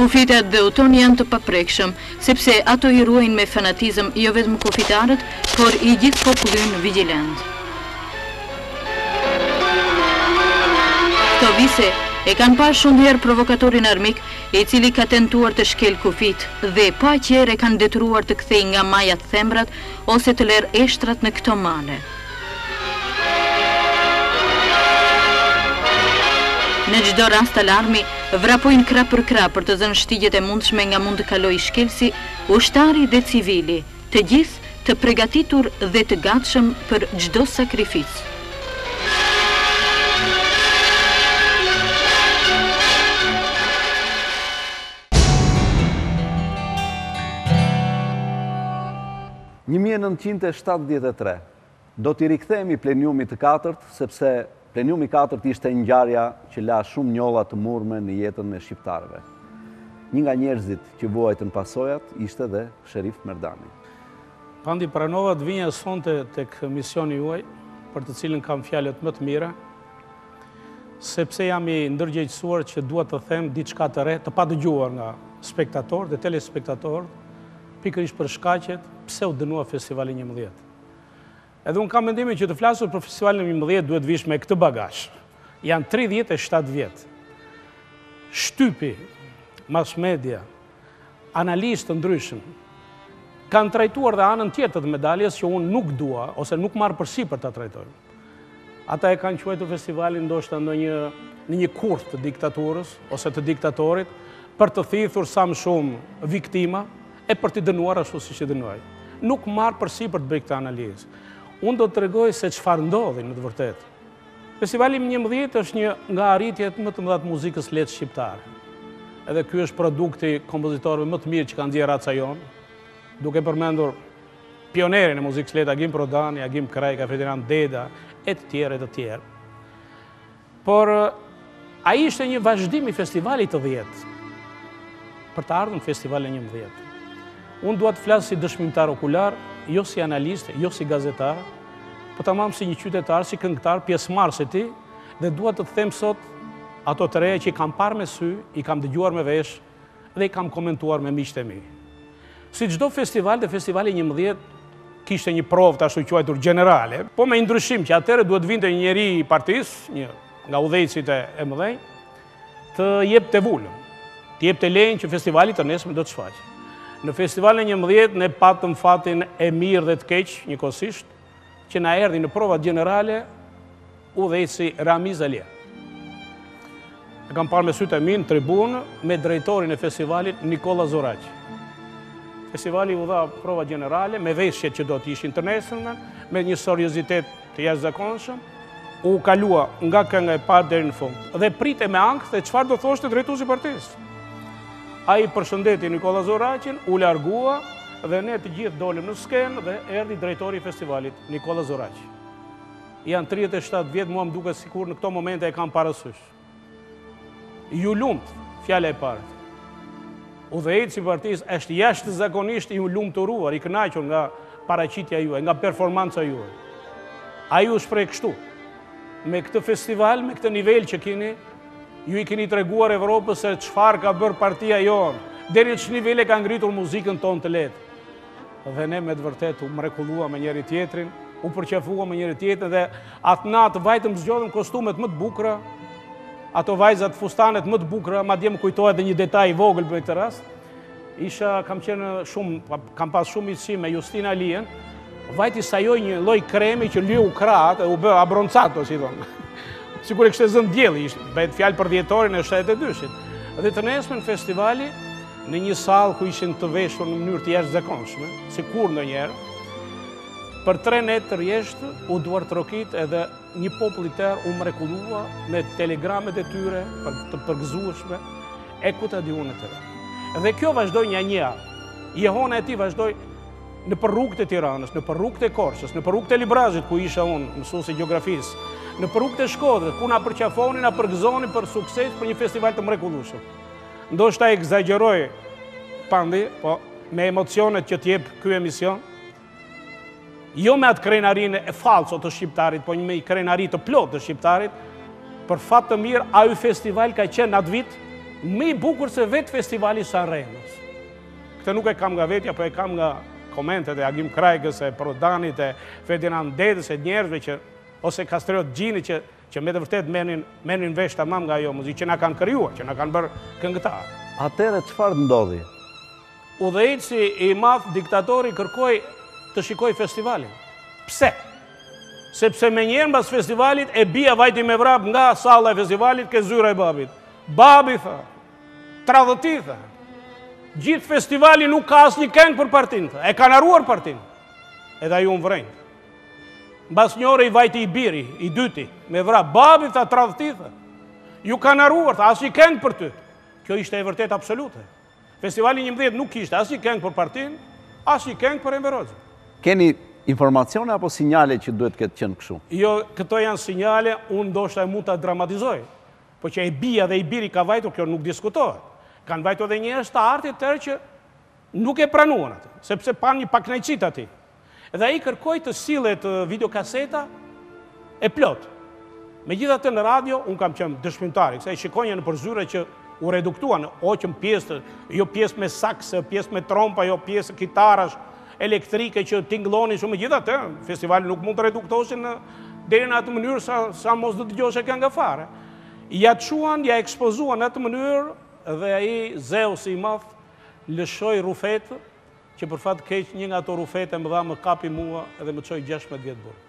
Kufitet dhe uton janë të paprekshëm, sepse ato i ruajnë me fanatizëm jo vetëm kufitarët, por i gjithë popullin vigjilent. Këto vise e kanë parë shumë herë provokatorin armik, i cili ka tentuar të shkel kufit dhe pa qerë e kanë detyruar të kthej nga majat thembrat ose të lerë eshtrat në këto male. Në çdo rast alarmi, vrapojnë krap për krap për të zënë shtigjet e mundshme nga mund të kaloj shkelsi, ushtari dhe civili, të gjithë të përgatitur dhe të gatshëm për çdo sakrificë. një mijë e nëntëqind e shtatëdhjetë e tre. Do t'i rikthehemi pleniumit të katërt, sepse pleniumi katërt ishte ngjarja që la shumë njolla të murme në jetën e shqiptarëve. Një nga njerëzit që vuajtën pasojat ishte dhe Sherif Merdani. Pandi pranova të vinja sonte tek misioni juaj, për të cilën kam fjalët më të mira, sepse jam i ndërgjegjësuar që dua të them diçka të re, të padëgjuar nga spektatorë dhe telespektatorë, pikërisht për shkaqet pse u dënua festivali njëmbëdhjetë. Edhe unë kam mendimin që të flasur për festivalin njëmbëdhjetë duhet vish me këtë bagazh. Janë tridhjetë e shtatë vjet. Shtypi, mass media, analistë të ndryshëm kanë trajtuar dhe anën tjetër të medaljes që unë nuk dua ose nuk marr përsipër ta trajtoj. Ata e kanë quajtur festivalin ndoshta në një në një kurth të diktaturës ose të diktatorit për të thithur sa më shumë viktima e për t'i dënuar ashtu siç i dënuaj. Nuk marr përsipër të bëj këtë analizë. Unë do të tregoj se çfarë ndodhi në të vërtetë. Festivali njëmbëdhjetë është një nga arritjet më të mëdha të muzikës lehtë shqiptare. Edhe ky është produkti kompozitorëve më të mirë që kanë nxjerrë raca jonë, duke përmendur pionerin e muzikës lehtë Agim Prodani, Agim Krejka, Ferdinand Deda e të tjerë e të tjerë. Por ai ishte një vazhdim i festivalit të dhjetë për të ardhur në festivalin njëmbëdhjetë. Unë dua të flas si dëshmimtar okular, jo si analist, jo si gazetar, po tamam si një qytetar, si këngëtar, pjesëmarrës e tij, dhe dua të them sot ato të reja që i kam parë me sy, i kam dëgjuar me vesh dhe i kam komentuar me miqtë e mi. Si çdo festival, dhe festivali njëmbëdhjetë kishte një provë të ashtu quajtur gjenerale, po me ndryshim që atëherë duhet vinte një njeri i partisë, një nga udhëheqësit e mëdhenj, të jepte vulën, të jepte lejen që festivali të nesërme do të shfaqet. Në festivalin njëmbëdhjetë ne patëm fatin e mirë dhe të keq njëkohësisht, që na erdhi në provat gjenerale udhëheqësi Ramiz Alia. E kam parë me sytë e mi në tribunë me drejtorin e festivalit Nikola Zoraqi. Festivali u dha provat gjenerale me veshjet që do të ishin të nesërmen, me një seriozitet të jashtëzakonshëm, u kalua nga kënga e parë deri në fund. Dhe prite me ankth se çfarë do thoshte drejtuesi i partisë. Ai përshëndeti Nikola Zoraqin, u largua dhe ne të gjithë dolëm në skenë dhe erdhi drejtori i festivalit, Nikola Zoraqi. Janë tridhjetë e shtatë vjet, mua më duket sikur në këto momente e kam parasysh. Ju lumt, fjala e parë. Udhëheqësi i partisë është jashtëzakonisht i lumturuar, i kënaqur nga paraqitja juaj, nga performanca juaj. Ai u shpreh kështu. Me këtë festival, me këtë nivel që keni, ju i keni treguar Evropës se çfarë ka bërë partia jonë, deri në ç'nivel nivele ka ngritur muzikën tonë të lehtë. Dhe ne me të vërtetë u mrekulluam me njëri tjetrin, u përqafuam me njëri tjetrin dhe atë natë vajtëm zgjodhëm kostumet më të bukura, ato vajzat fustanet më të bukura, madje më kujtohet edhe një detaj i vogël për këtë rast. Isha kam qenë shumë, kam pas shumë miqësi me Justin Alien, vajti sajoj një lloj kremi që lyu krahët e u bë abroncato, si thonë. Sigur e kishte zënë dielli, bëhet fjalë për dhjetorin e shtatëdhjetë e dyshit. Dhe të nesërmen festivali në një sallë ku ishin të veshur në mënyrë të jashtëzakonshme, sikur ndonjëherë, për tre netë të rjeshtë u duart trokit edhe një popull i tërë u mrekullua me telegramet e tyre për të përgëzueshme e ku ta di unë të. Dhe kjo vazhdoi një një. Jehona e tij vazhdoi në për rrugët e Tiranës, në për rrugët e Korçës, në për rrugët e Librazit ku isha unë mësues i gjeografisë, në për rrugët e Shkodrës ku na përqafonin, na përgëzonin për sukses për një festival të mrekullueshëm. Ndoshta egzagjeroj pandi, po me emocionet që t'jep ky emision, jo me atë krenarin e falso të shqiptarit, po me krenarin të plot të shqiptarit, për fat të mirë, ai festival ka qenë atë vit më i bukur se vetë festivali Sanremës. Këtë nuk e kam nga vetja, po e kam nga komentet e Agim Krajkës, e Prodanit, e Ferdinand Dedës, e njerëzve që, ose Kastriot Gjini, që, që me të vërtet menin, menin vesh tamam nga ajo muzikë, që na kanë krijuar, që na kanë bërë këngëtar. Atëherë çfarë ndodhi? Udhëheqësi i madh diktatori kërkoi të shikoj festivalin. Pse? Sepse me njerë mbas festivalit e bia vajti me vrap nga salla e festivalit ke zyra e babit. Babi tha, tradhëti tha, gjithë festivali nuk ka asë një këngë për partin, tha, e kanë haruar partin. Edhe ju më vrejnë. Mbas një ore i vajti i biri, i dyti, me vrap, babi tha, tradhëti tha, ju kanë haruar, tha, asë një këngë për ty. Kjo ishte e vërtet absolute. Festivali njëmbëdhjetë nuk ishte asë një këngë për partin, asë një këngë për Enver Hoxhën. Keni informacione apo sinjale që duhet këtë qenë kështu? Jo, këto janë sinjale, unë ndoshta e mund të dramatizoj. Po që e bia dhe i biri ka vajtur, kjo nuk diskutohet. Kanë vajtur dhe njerëz të artit tërë që nuk e pranuan atë, sepse pan një paknajqit ati. Dhe ai kërkoi të sillet videokaseta e plot. Megjithatë në radio, unë kam qenë dëshmitari, se ai shikonja në përzyre që u reduktuan, oqëm pjesë, jo pjesë me saksë, pjesë me trompa, jo pjesë kitarash, elektrike që tinglonin shumë, megjithatë, festivali nuk mund të reduktosin deri në atë mënyrë sa, sa mos do të dëgjosh e këngë fare. Ja çuan, ja ekspozuan në atë mënyrë dhe ai Zeus i madh lëshoi rufet, që për fat keq një nga ato rufete më dha më kapi mua dhe më çoi gjashtëdhjetë vjet burg.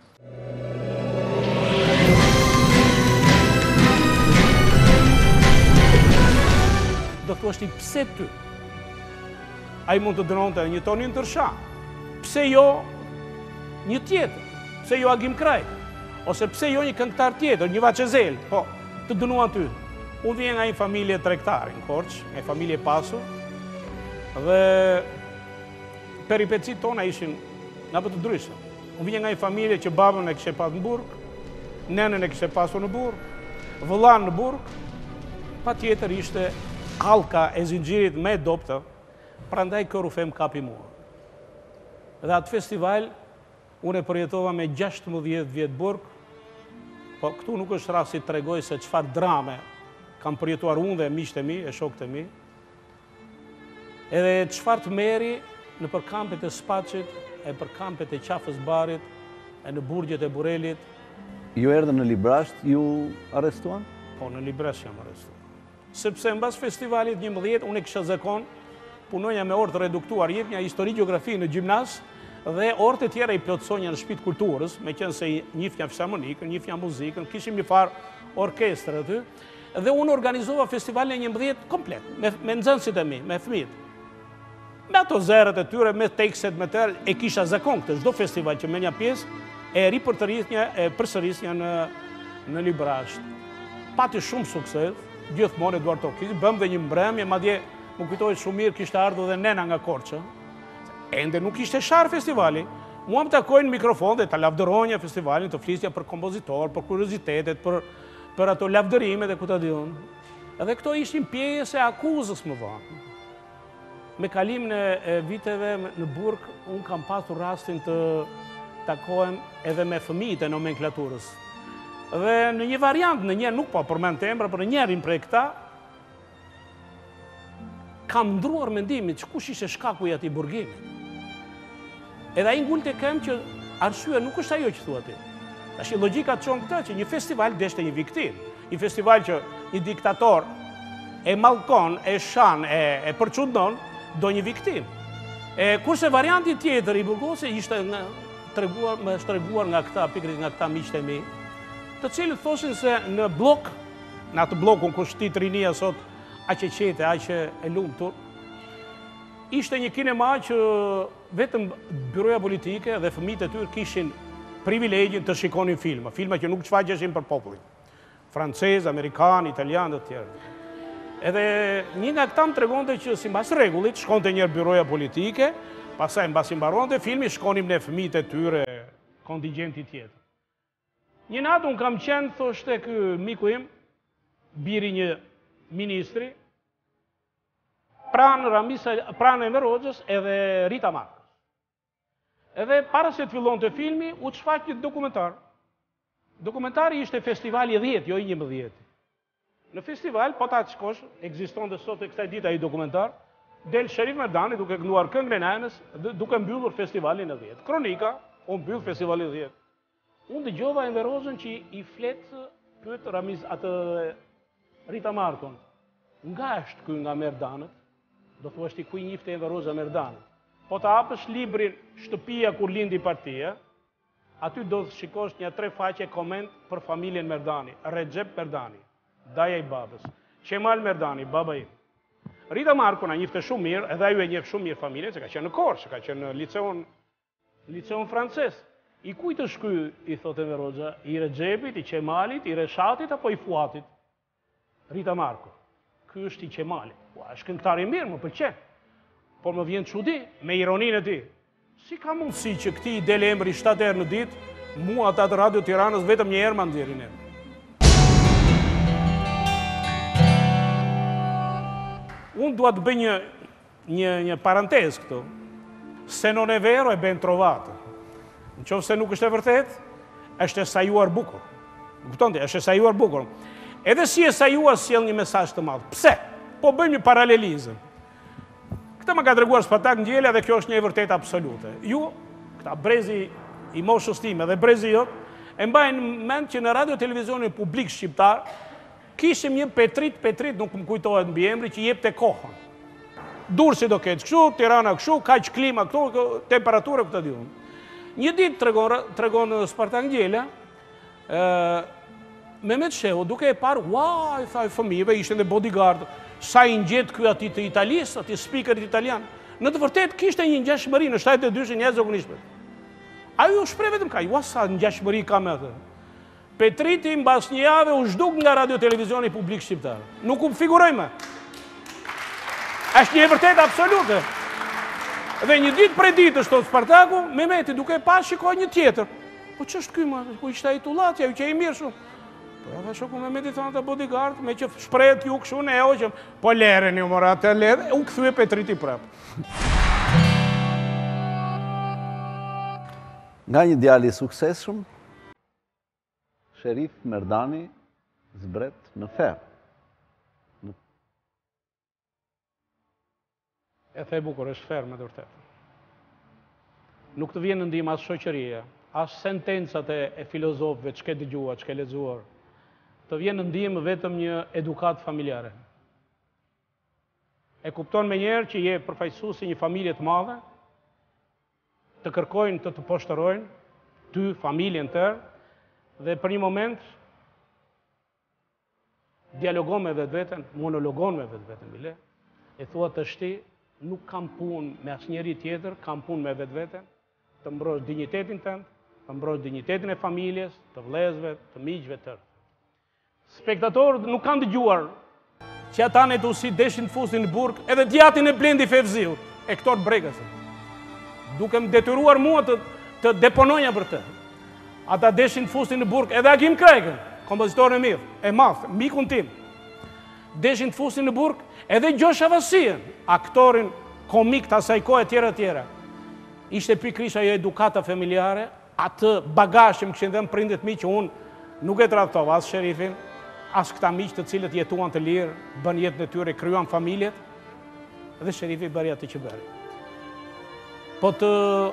Do thuash ti pse ty? Ai mund të dënonte një tonin tërsha. Pse jo një tjetër? Pse jo Agim Krajk? Ose pse jo një këngëtar tjetër, një Vaçezel? Po, të dënuan ty. Unë vjen nga një familje tregtare në Korçë, një familje pasur, dhe peripecit tona ishin nga për të ndryshme. Unë vjen nga një familje që babën e kishe pas në Burg, nenën e kishe pasur në Burg, vëllain në Burg, pa tjetër ishte halka e zinxhirit me doptë, prandaj kjo rufem kapi mua. Dhe atë festival, unë e përjetova me gjashtëdhjetë vjet burg, po këtu nuk është rasti të tregoj se çfarë drame kam përjetuar unë dhe miqtë e mi, e shokët e mi, edhe çfarë të meri në përkampet e Spaçit, e përkampet e Qafës Barit, e në burgjet e Burelit. Ju erdhën në Librasht, ju arrestuan? Po, në Librasht jam arrestuar. Sepse mbas festivalit njëmbëdhjetë, unë e kisha zakon, punonja me orë të reduktuar, jep një histori gjeografi në gjimnas, dhe orët e tjera i plotësonja në shtëpitë kulturës, me qenë se njifnja filharmonikën, njifnja muzikën, kishim një farë orkestrë aty, dhe unë organizova festivalin e njëmbëdhjetë komplet, me, me nxënësit e mi, me fëmijët. Me ato zerët e tyre, me tekset, me tërë, e kisha zakon këtë, çdo festival që me një pjesë, e ri për të rritnja, e përsërisnja në, në Librasht. Pati shumë sukses, gjithmonë Eduard Torkisi, bëm dhe një mbrëmje, madje më kujtohet shumë mirë, kishte ardhur dhe nena nga Korçë. Ende nuk ishte sharë festivali. Mua më takojnë mikrofon dhe ta lavdëronja festivalin, të flisja për kompozitor, për kuriozitetet, për, për ato lavdërime dhe ku ta diun. Edhe këto ishin pjesë e akuzës më vonë. Me kalimin e viteve në Burg, unë kam pasur rastin të takohem edhe me fëmijët e nomenklaturës. Dhe në një variant, në njerë nuk po përmend të emra, por në njerin prej këta, kam ndruar mendimit që kush ishte shkaku i atij burgimit. Edhe ai ngulte kem që arsyeja nuk është ajo që thua ti. Tash logjika çon këtë që një festival deshte një viktim, një festival që një diktator e mallkon, e shan, e, e përçundon, do një viktim. E kurse varianti tjetër i burgosë ishte nga treguar, më treguar nga këta pikërisht nga këta miqtë e mi, të cilët thoshin se në blok, në atë blokun ku shtit rinia sot, aq e qete, aq e lumtur, ishte një kinema që vetëm byroja politike dhe fëmijët e tyre kishin privilegjin të shikonin filma, filma që nuk shfaqeshin për popullin. Francez, amerikan, italian dhe të tjerë. Edhe një nga këta më tregonte që sipas rregullit shkonte një byroja politike, pastaj mbasi mbaronte filmi, shkonim ne fëmijët e tyre, kontingjenti tjetër. Një natë unë kam qenë, thoshte ky miku im, biri një ministri, pranë Ramisa, pranë Enver Hoxhës edhe Rita Markës. Edhe para se të fillonte filmi, u shfaq një dokumentar. Dokumentari ishte festivali dhjetë, jo i njëmbëdhjetë. Në festival, po ta shkosh, ekziston dhe sot e kësaj dita ai dokumentar, del Sherif Merdani duke kënduar këngën e nënës, duke mbyllur festivalin e dhjetë. Kronika, u mbyll festivali dhjetë. Unë dëgjova Enver Hoxhën që i flet pyet Ramiz atë Rita Markon. Nga është ky nga Merdanët? Do thuash ti ku i njifte Enver Hoxha Merdanët. Po ta hapësh librin Shtëpia kur lindi partia, aty do të shikosh një tre faqe koment për familjen Merdani. Recep Merdani, daja i babës. Qemal Merdani, baba im. Rita Markon a njifte shumë mirë, edhe ajo e njeh shumë mirë familjen, se ka qenë në Korçë, ka qenë në liceun, liceun francez. I kujt është ky, i thotë Enver Hoxha, i Recepit, i Qemalit, i Reshatit apo i Fuatit? Rita Marko, ky është i Qemalit. Ua, është këngëtar i mirë, më pëlqen. Por më vjen çudi me ironinë e tij. Si ka mundësi që këtij i del emri shtatë herë në ditë, mua ata të Radio Tiranës vetëm një herë ma nxjerrin emrin. Unë dua të bëj një një një parantezë këtu. Se non è vero e ben trovato. Në qoftë se nuk është e vërtet, është e sajuar bukur. Kuptonte, është e sajuar bukur. Edhe si e sajuar sjell një mesazh të madh. Pse? Po bëjmë një paralelizëm. Këtë më ka treguar Spartak Ngjela dhe kjo është një e vërtetë absolute. Ju, këta brezi i moshës time dhe brezi jot, e mbajnë mend që në radio televizionin publik shqiptar kishim një Petrit, Petrit nuk më kujtohet mbi emri, që jepte kohën. Durrësi do ketë kështu, Tirana kështu, kaq klima këtu, temperaturë këtë diun. Një ditë tregon tregon Spartak Ngjela, ë Mehmet Shehu duke e parë, ua, i thaj fëmijëve, ishte dhe bodyguard, sa i ngjet ky aty të italisë, aty speakerit italian. Në të vërtetë kishte një ngjashmëri në shtatëdhjetë e dy-shin një zakonisht. Ai u shpreh vetëm ka, ua sa ngjashmëri ka me atë. Petriti mbas një jave u zhduk nga radio televizioni publik shqiptar. Nuk u figuroj më. Është një e vërtetë absolute. Dhe një ditë prej ditës thot Spartaku, Mehmeti duke pa shikoi një tjetër. Po ç'është ky më? Ku ishte ai Tullati, ai që i mirë shumë. Po edhe shoku Mehmeti thonë ata bodyguard, me që shprehet ju kështu ne hoqëm. Po lereni u mora atë lerë, u kthye Petriti prap. Nga një djalë i suksesshëm, Sherif Merdani zbret në ferr. E the bukur, është ferr me vërtet. Nuk të vjen në ndihmë as shoqëria, as sentencat e filozofëve çka dëgjuar, çka lexuar. Të vjen në ndihmë vetëm një edukat familjare. E kupton me njerë që je përfaqësues i një familje të madhe, të kërkojnë të të poshtërojnë, ty, familjen tërë, dhe për një moment dialogon me vetë vetën, monologon me vetë vetën, bile, e thua të shti, nuk kam punë me asë njeri tjetër, kam punë me vetë vetën, të mbrosh dignitetin tënd, të mbrosh dignitetin e familjes, të vlezve, të miqve tërë. Spektatorët nuk kanë dëgjuar që ata në të usi deshin të fusin në burg, edhe djatin e Blendi Fevziu, e këtor Bregësit. Duke më detyruar mua të, të depononja për të. Ata deshin të fusin në burg, edhe Agim Krejkën, kompozitorën e mirë, e madh, mikun tim. Deshin të fusin në burg, edhe Gjosh Avasien, aktorin komik të asaj kohë e tjera tjera. Ishte pikrisht ajo edukata familjare, atë bagazh që më kishin dhënë prindit mi që unë nuk e tradhtova as Sherifin, as këta miq të cilët jetuan të lirë, bën jetën e tyre, kryan familjet, dhe Sherifi bëri atë që bëri. Po të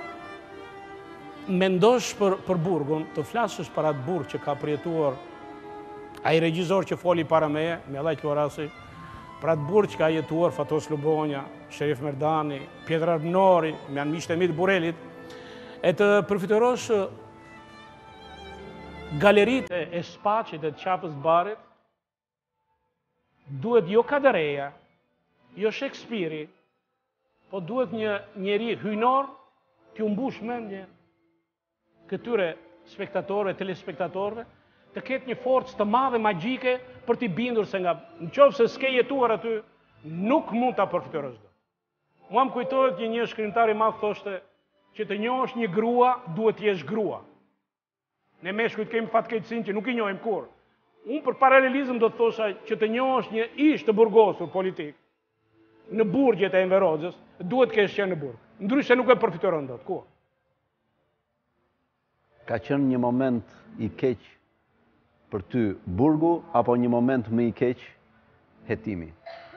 mendosh për, për burgun, të flasësh për atë burg që ka përjetuar ai regjizor që foli para meje, Mjallaj Klorasi, për atë burg që ka jetuar Fatos Lubonja, Sherif Merdani, Pjetër Arbnori, me janë miqtë e mi të Burelit, e të përfitorosh galeritë e Spaqit e të Qapës Barit, duhet jo Kadereja, jo Shakespeare-i, po duhet një njeri hynor t'ju mbush mendje këtyre spektatorëve, telespektatorëve, të ketë një forcë të madhe magjike për t'i bindur se nga në qoftë se s'ke jetuar aty, nuk mund t'a përfitorosh do. Mua më kujtohet që një shkrimtar i madh thoshte që të njohësh një grua, duhet t'jesh grua. Ne meshkujt kemi fatkeqësinë që nuk i njohim kur. Unë për paralelizëm do të thosha që të njohësh një ish të burgosur politik në burgjet e Enver Hoxhës, duhet kesh qenë në burg. Ndryshe nuk e përfitoron dot. Ku? Ka qenë një moment i keq për ty burgu apo një moment më i keq hetimi?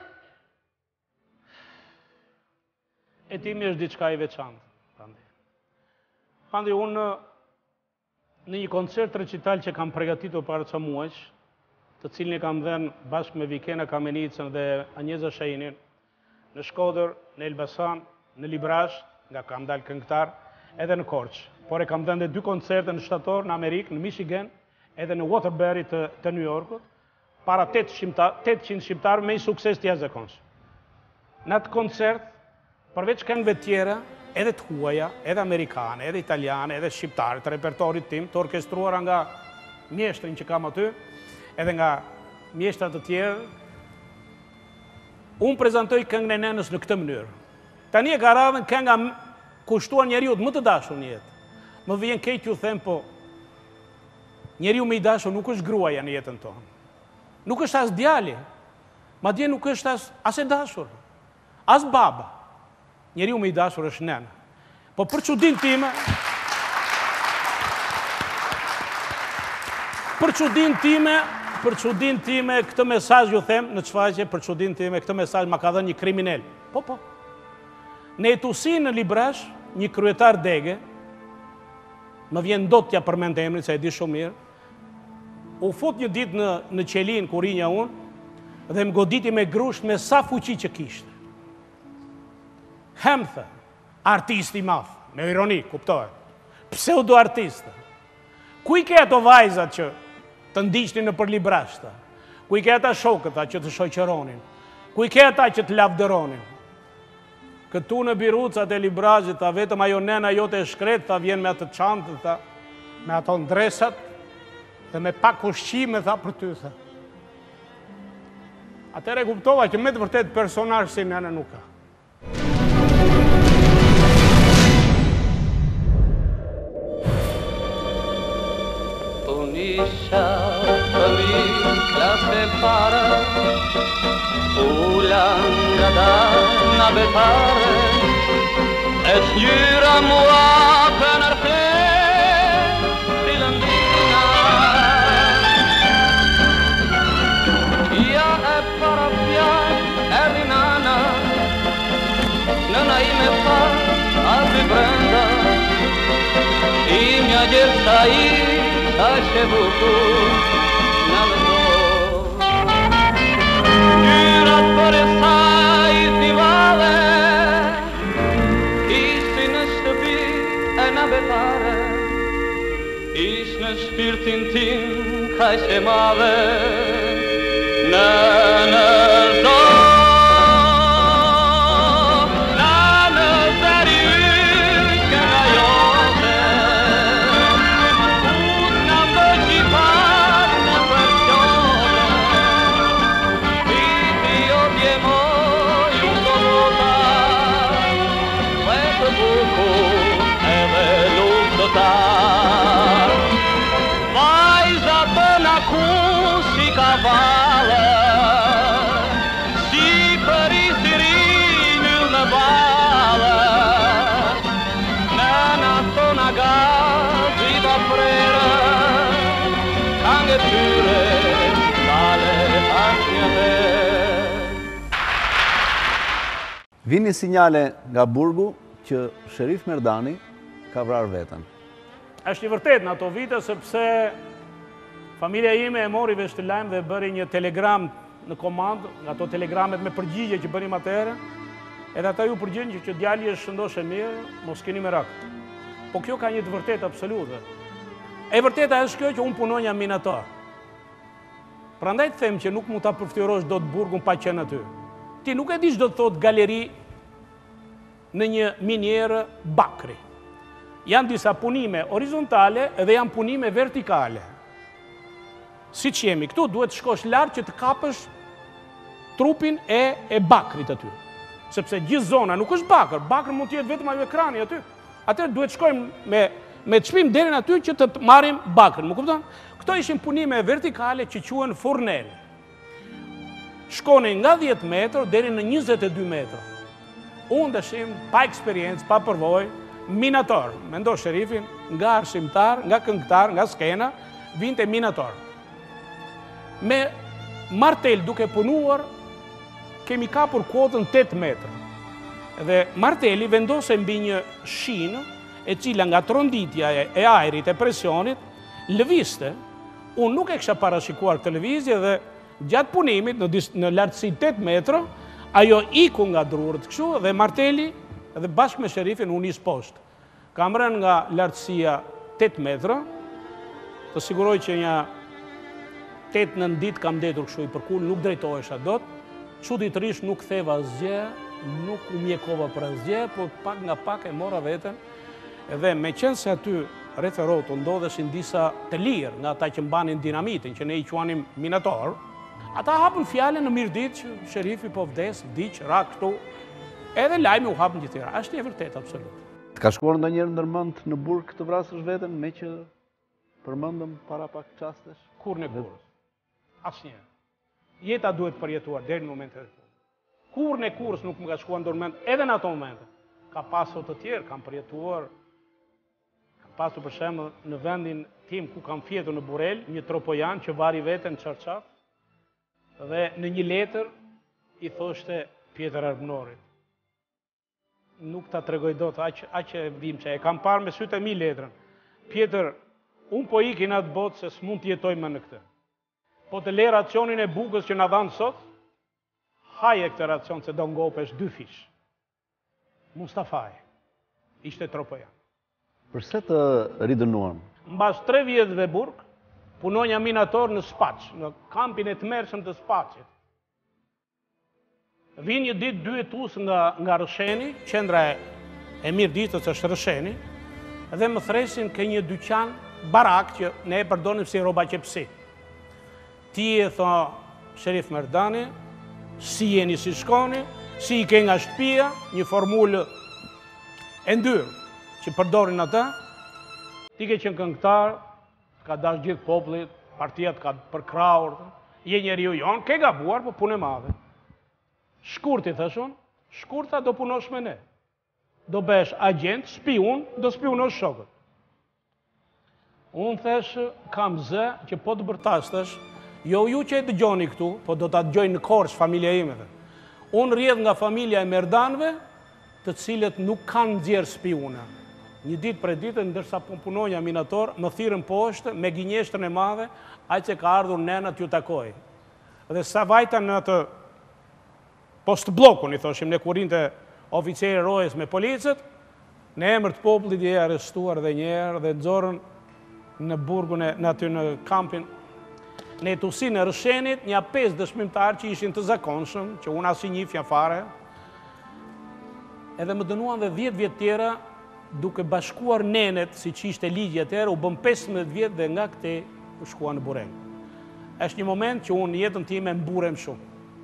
Hetimi është diçka e veçantë. Pandi unë në një koncert recital që kam përgatitur para ca muajsh, të cilin e kam dhenë bashkë me Vikena Kamenicën dhe Anjeza Shahinin, në Shkodër, në Elbasan, në Librash, nga kam dalë këngëtar, edhe në Korçë. Por e kam dhenë dhe dy koncerte në shtator, në Amerikë, në Michigan, edhe në Waterbury të, të New Yorkut, para tetëqind shqiptarë me i sukses të jashtëzakonshëm. Në atë koncert, përveç këngëve tjera, edhe të huaja, edhe amerikane, edhe italiane, edhe shqiptare, të repertorit tim, të orkestruara nga mjeshtrin që kam aty, edhe nga mjeshtrat të tjerë, unë prezentoj këngën e nenës në këtë mënyrë. Tani e ka radhën kënga kushtuar njeriut më të dashur në jetë. Më vjen keq ju them, po njeriu më i dashur nuk është gruaja në jetën tonë. Nuk është as djali, madje nuk është as as e dashur, as baba. Njeriu më i dashur është nena. Po për çudinë time, për çudinë time, për çudinë time këtë mesazh ju them në çfaqje, për çudinë time këtë mesazh ma ka dhënë një kriminal. Po po. Në Etusin në Librash, një kryetar dege, më vjen dot t'ja përmend emrin se e di shumë mirë, u fut një ditë në në qelin ku rinja unë dhe më goditi me grusht me sa fuqi që kishte. Hem, thë, artisti madh, me ironi, kuptohet, pseudo artiste. Ku i ke ato vajzat që të ndiqnin në për Librashta? Ku i ke ata shokët që të shoqëronin? Ku i ke ata që të lavdëronin? Këtu në Birucat e Librashtit, ta vetëm ajo nena jote e shkret, ta vjen me atë çantë, ta, me ato ndresat, dhe me pak ushqime, tha për ty, tha. Atëre kuptova që me të vërtet personazh si nena nuk ka. Isha fëmi klase para, ula nga dana betare, e s'gjyra mua për nërte, si lëndina. Ja e para fjall, erdi nana, nëna i me fa, aty brenda, i mja gjitha i, sa që bukur në më do. Gjyrat për e saj t'i vale, isi në shtëpi e në betare, is në shpirtin tim ka që mave, në në do. Vajza të në ku si ka vale, si për i siri njëll në bale, në në të në gazi da prere, kange tyre, dale tash një dhe. Vini sinjale nga burgu që Sherif Merdani ka vrarë veten. Është i vërtet në ato vite, sepse familja ime e mori vesh të lajmë dhe bëri një telegram në komandë, nga ato telegramet me përgjigje që bërim atëherë, edhe ata ju përgjigjen që djali është shëndosh e mirë, mos keni merak. Po kjo ka një të vërtet absolute. E vërteta është kjo që unë punonja minator. Prandaj të them që nuk mund ta përftyrosh dot burgun pa qenë aty. Ti nuk e di ç'do të thotë galeri në një minierë bakri. Janë disa punime horizontale dhe janë punime vertikale. Si që jemi këtu, duhet të shkosh lartë që të kapësh trupin e, e bakrit aty. Sepse gjithë zona nuk është bakër, bakër mund të jetë vetëm ajo ekrani aty. Atëherë duhet shkojmë me, me të shpim deri aty që të marrim bakrin, më kupton? Këto ishin punime vertikale që quhen furnel. Shkonin nga dhjetë metrë deri në njëzet e dy metrë. Unë dëshim, pa eksperiencë, pa përvojë, minator, mendo Sherifin, nga arsimtar, nga këngëtar, nga skena, vinte minator. me martel duke punuar, kemi kapur kotën tetë metra. Dhe marteli vendose mbi një shinë, e cila nga tronditja e ajrit e presionit, lëviste. Unë nuk e kisha parashikuar këtë lëvizje dhe gjatë punimit në lartësi tetë metra, ajo iku nga drurët kështu dhe marteli dhe bashkë me sherifin unë isë poshtë. Kam rënë nga lartësia tetë metra, të siguroj që një tetë nëntë ditë kam detur kështu i përkull, nuk drejtohesha dot, çuditërisht nuk theva asgjë, nuk u mjekova për asgjë, po pak nga pak e mora veten, edhe me qenë se aty referotu ndodheshin disa të lirë nga ata që mbanin dinamitin, që ne i quanim minator, ata hapën fjale në mirë ditë që sherifi po vdes, vdiq, ra këtu, edhe lajmi u hapën gjithë tjera. Ashtë një vërtet, absolut. Të ka shkuar ndonjëherë ndërmend në burg të vrasësh veten me që përmendëm para pak çastesh? Kur në kur. Asnjë. Jeta duhet përjetuar deri në momentin e fundit. Kur në kurës nuk më ka shkuar ndërmend edhe në ato momente. Ka pasur të tjerë, kam përjetuar. Kam pasur për shembull në vendin tim ku kam fjetur në Burel, një tropojan që vari veten në Çarçaf. Dhe në një letër i thoshte Pjetër Arbënorit. Nuk ta tregoj dot, aq e vim që e kam parë me sytë e mi letrën. Pjetër, unë po iki në atë botë se s'mund t'jetoj më në këtë. Po të le racionin e bukës që na dhanë sot, haje këtë racion se do ngopesh dy fish. Mustafaj, ishte tropojan. Përse të ridënuan? Mbas tre vjetëve burg, punonja minator në Spaç, në kampin e të mërshëm të Spaçit. Vinë një ditë dy etus nga, nga Rësheni, qendra e mirë ditës është Rësheni, dhe më thresin ke një dyqan barak që ne e përdonim si roba qepsi. Ti e tha Sherif Merdani, si jeni si shkoni, si i ke nga shtëpia, një formulë e ndyrë që përdorin ata, ti ke qenë këngëtar, ka dash gjithë popullit, partijat ka përkraur, je njeriu jon, ke gabuar, po punë e madhe. Shkurti, thashun, shkurta do punosh me ne. Do besh agent, spiun, do spionosh shokët. Unë thesh, kam zë që po të bërtastesh, jo ju që e dëgjoni këtu, po do të dëgjoj në Korç familja ime dhe. Unë rrjedh nga familja e Merdanve, të cilët nuk kanë nxjerrë spiuna. Një ditë për ditë, ndërsa punonja minator, më thirrën poshtë me gënjeshtrën e madhe, ai që ka ardhur nena t'ju takoj. Dhe sa vajta në atë post blokun, i thoshim, ne kurinte oficeri rojës me policët, në emër të popullit i arrestuar dhe njerë dhe nxorën në burgun e në aty në kampin në etusin e Rëshenit, një pesë dëshmimtarë që ishin të zakonshëm, që unë as i njifja fare, edhe më dënuan dhe dhjetë vjetë tjera, duke bashkuar nenet, si që ishte ligje tjera, u bëm pesëmbëdhjetë vjetë dhe nga këte u shkua në burem. Është një moment që unë jetën time mburem shumë.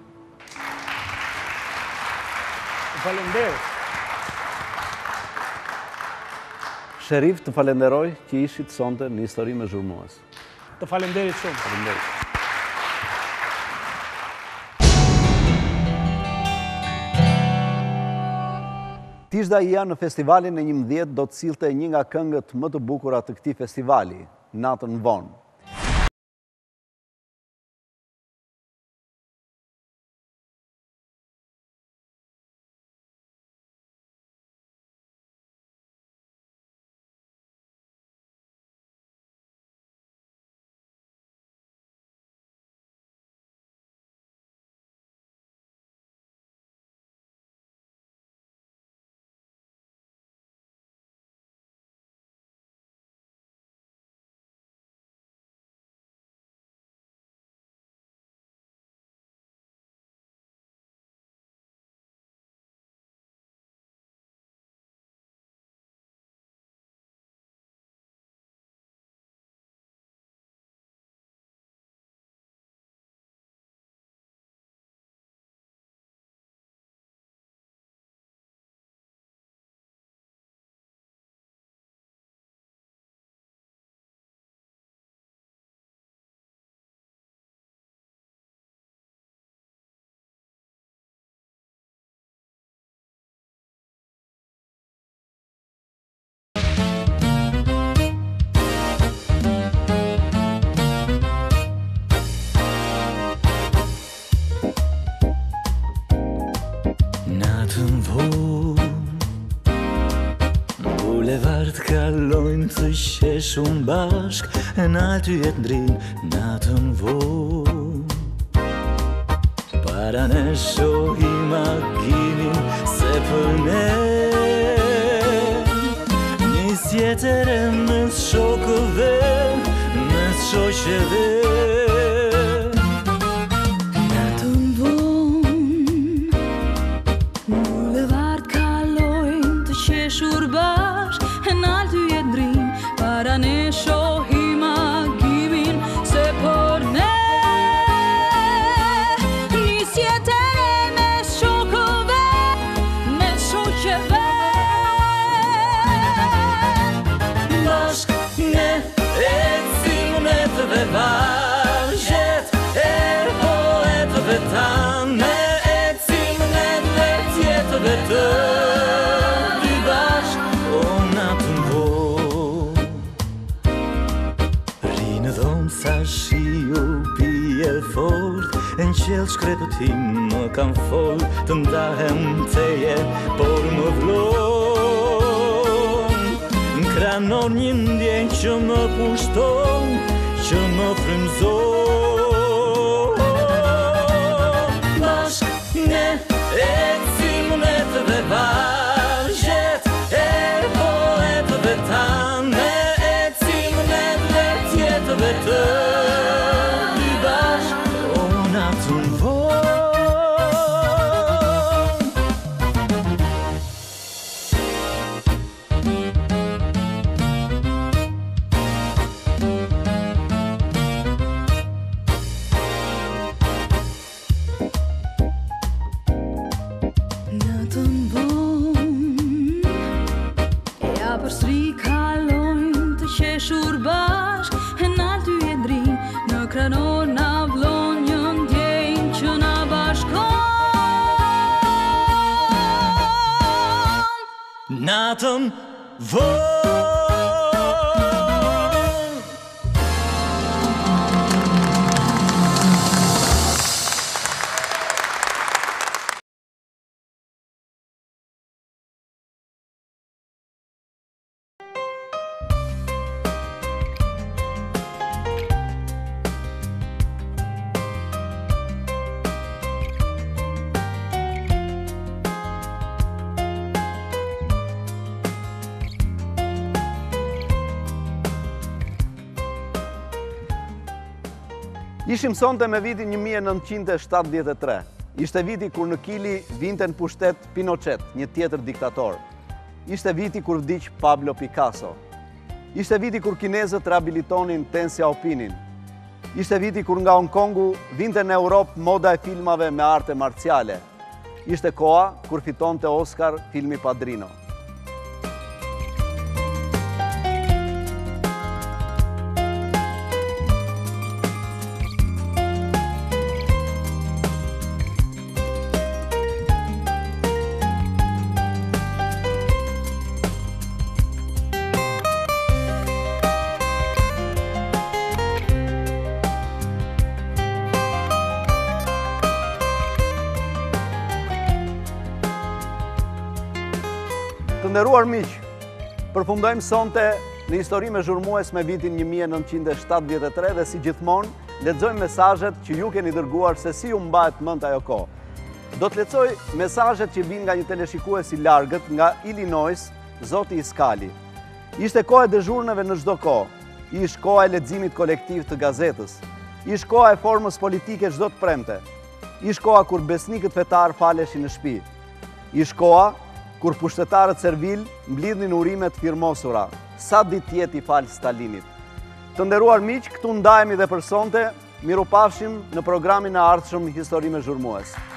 Falenderoj. Sherif, të falenderoj që ishit sonte në Histori me Zhurmues. Të falenderit shumë. Falenderit. Tishda Ia në festivalin e njëmbëdhjetë do të sillte një nga këngët më të bukura të këtij festivali, Natën Vonë. të qeshun bashk, në aty e të ndrin natën vonë. Para ne shohim agimin se për ne një tjetër e mes shokëve, mes shoqeve. Natën vonë, në bulevard kalojnë të qeshur bashk, në alty e ndrin, para ne shohim agimin se për ne një tjetër e mes shokëve, mes shoqeve. Bashk ne ecim në të vargjet e poetëve tanë, ne ecim në letjetëve të dy bashk, o natën vonë. Rinë dhomë sa shiu pije fort, në qelë shkrepët tim më kam fol, të ndahem teje, por më vlon. Në kranon një ndjenjë që më pushton, që më frymëzon. Bashk ne ecim në të vargjet e poetëve tanë, ne ecim në letjetëve të dy bashk, o natën vonë. Natën vonë, ja përsëri kalojnë të qeshur bashk, në alty e ndrin, në kranor na vlon një ndjenjë që na bashkon. Natën vonë. Ishim sonte me vitin një mijë e nëntëqind e shtatëdhjetë e tre. Ishte viti kur në Kili vinte në pushtet Pinochet, një tjetër diktator. Ishte viti kur vdiq Pablo Picasso. Ishte viti kur kinezët rehabilitonin Deng Xiaopingin. Ishte viti kur nga Hong Kongu vinte në Europë moda e filmave me arte marciale. Ishte koha kur fitonte Oscar filmi Padrino. Të nderuar miq, përfundojmë sonte në histori me zhurmues me vitin një mijë e nëntëqind e shtatëdhjetë e tre dhe si gjithmonë lexojmë mesazhet që ju keni dërguar se si ju mbahet mend ajo kohë. Do të lexoj mesazhet që vijnë nga një teleshikues i largët nga Illinois, zoti Iskali. Ishte koha e dežurneve në çdo kohë. Ish koha e leximit kolektiv të gazetës. Ish koha e formës politike çdo të premte. Ish koha kur besnikët fetar faleshin në shtëpi. Ish koha kur pushtetarët servil mblidhnin urimet firmosura, sa ditë tjetë i falë Stalinit. Të nderuar miq, këtu ndajemi dhe për sonte, mirupafshim në programin e ardhshëm Histori me zhurmues.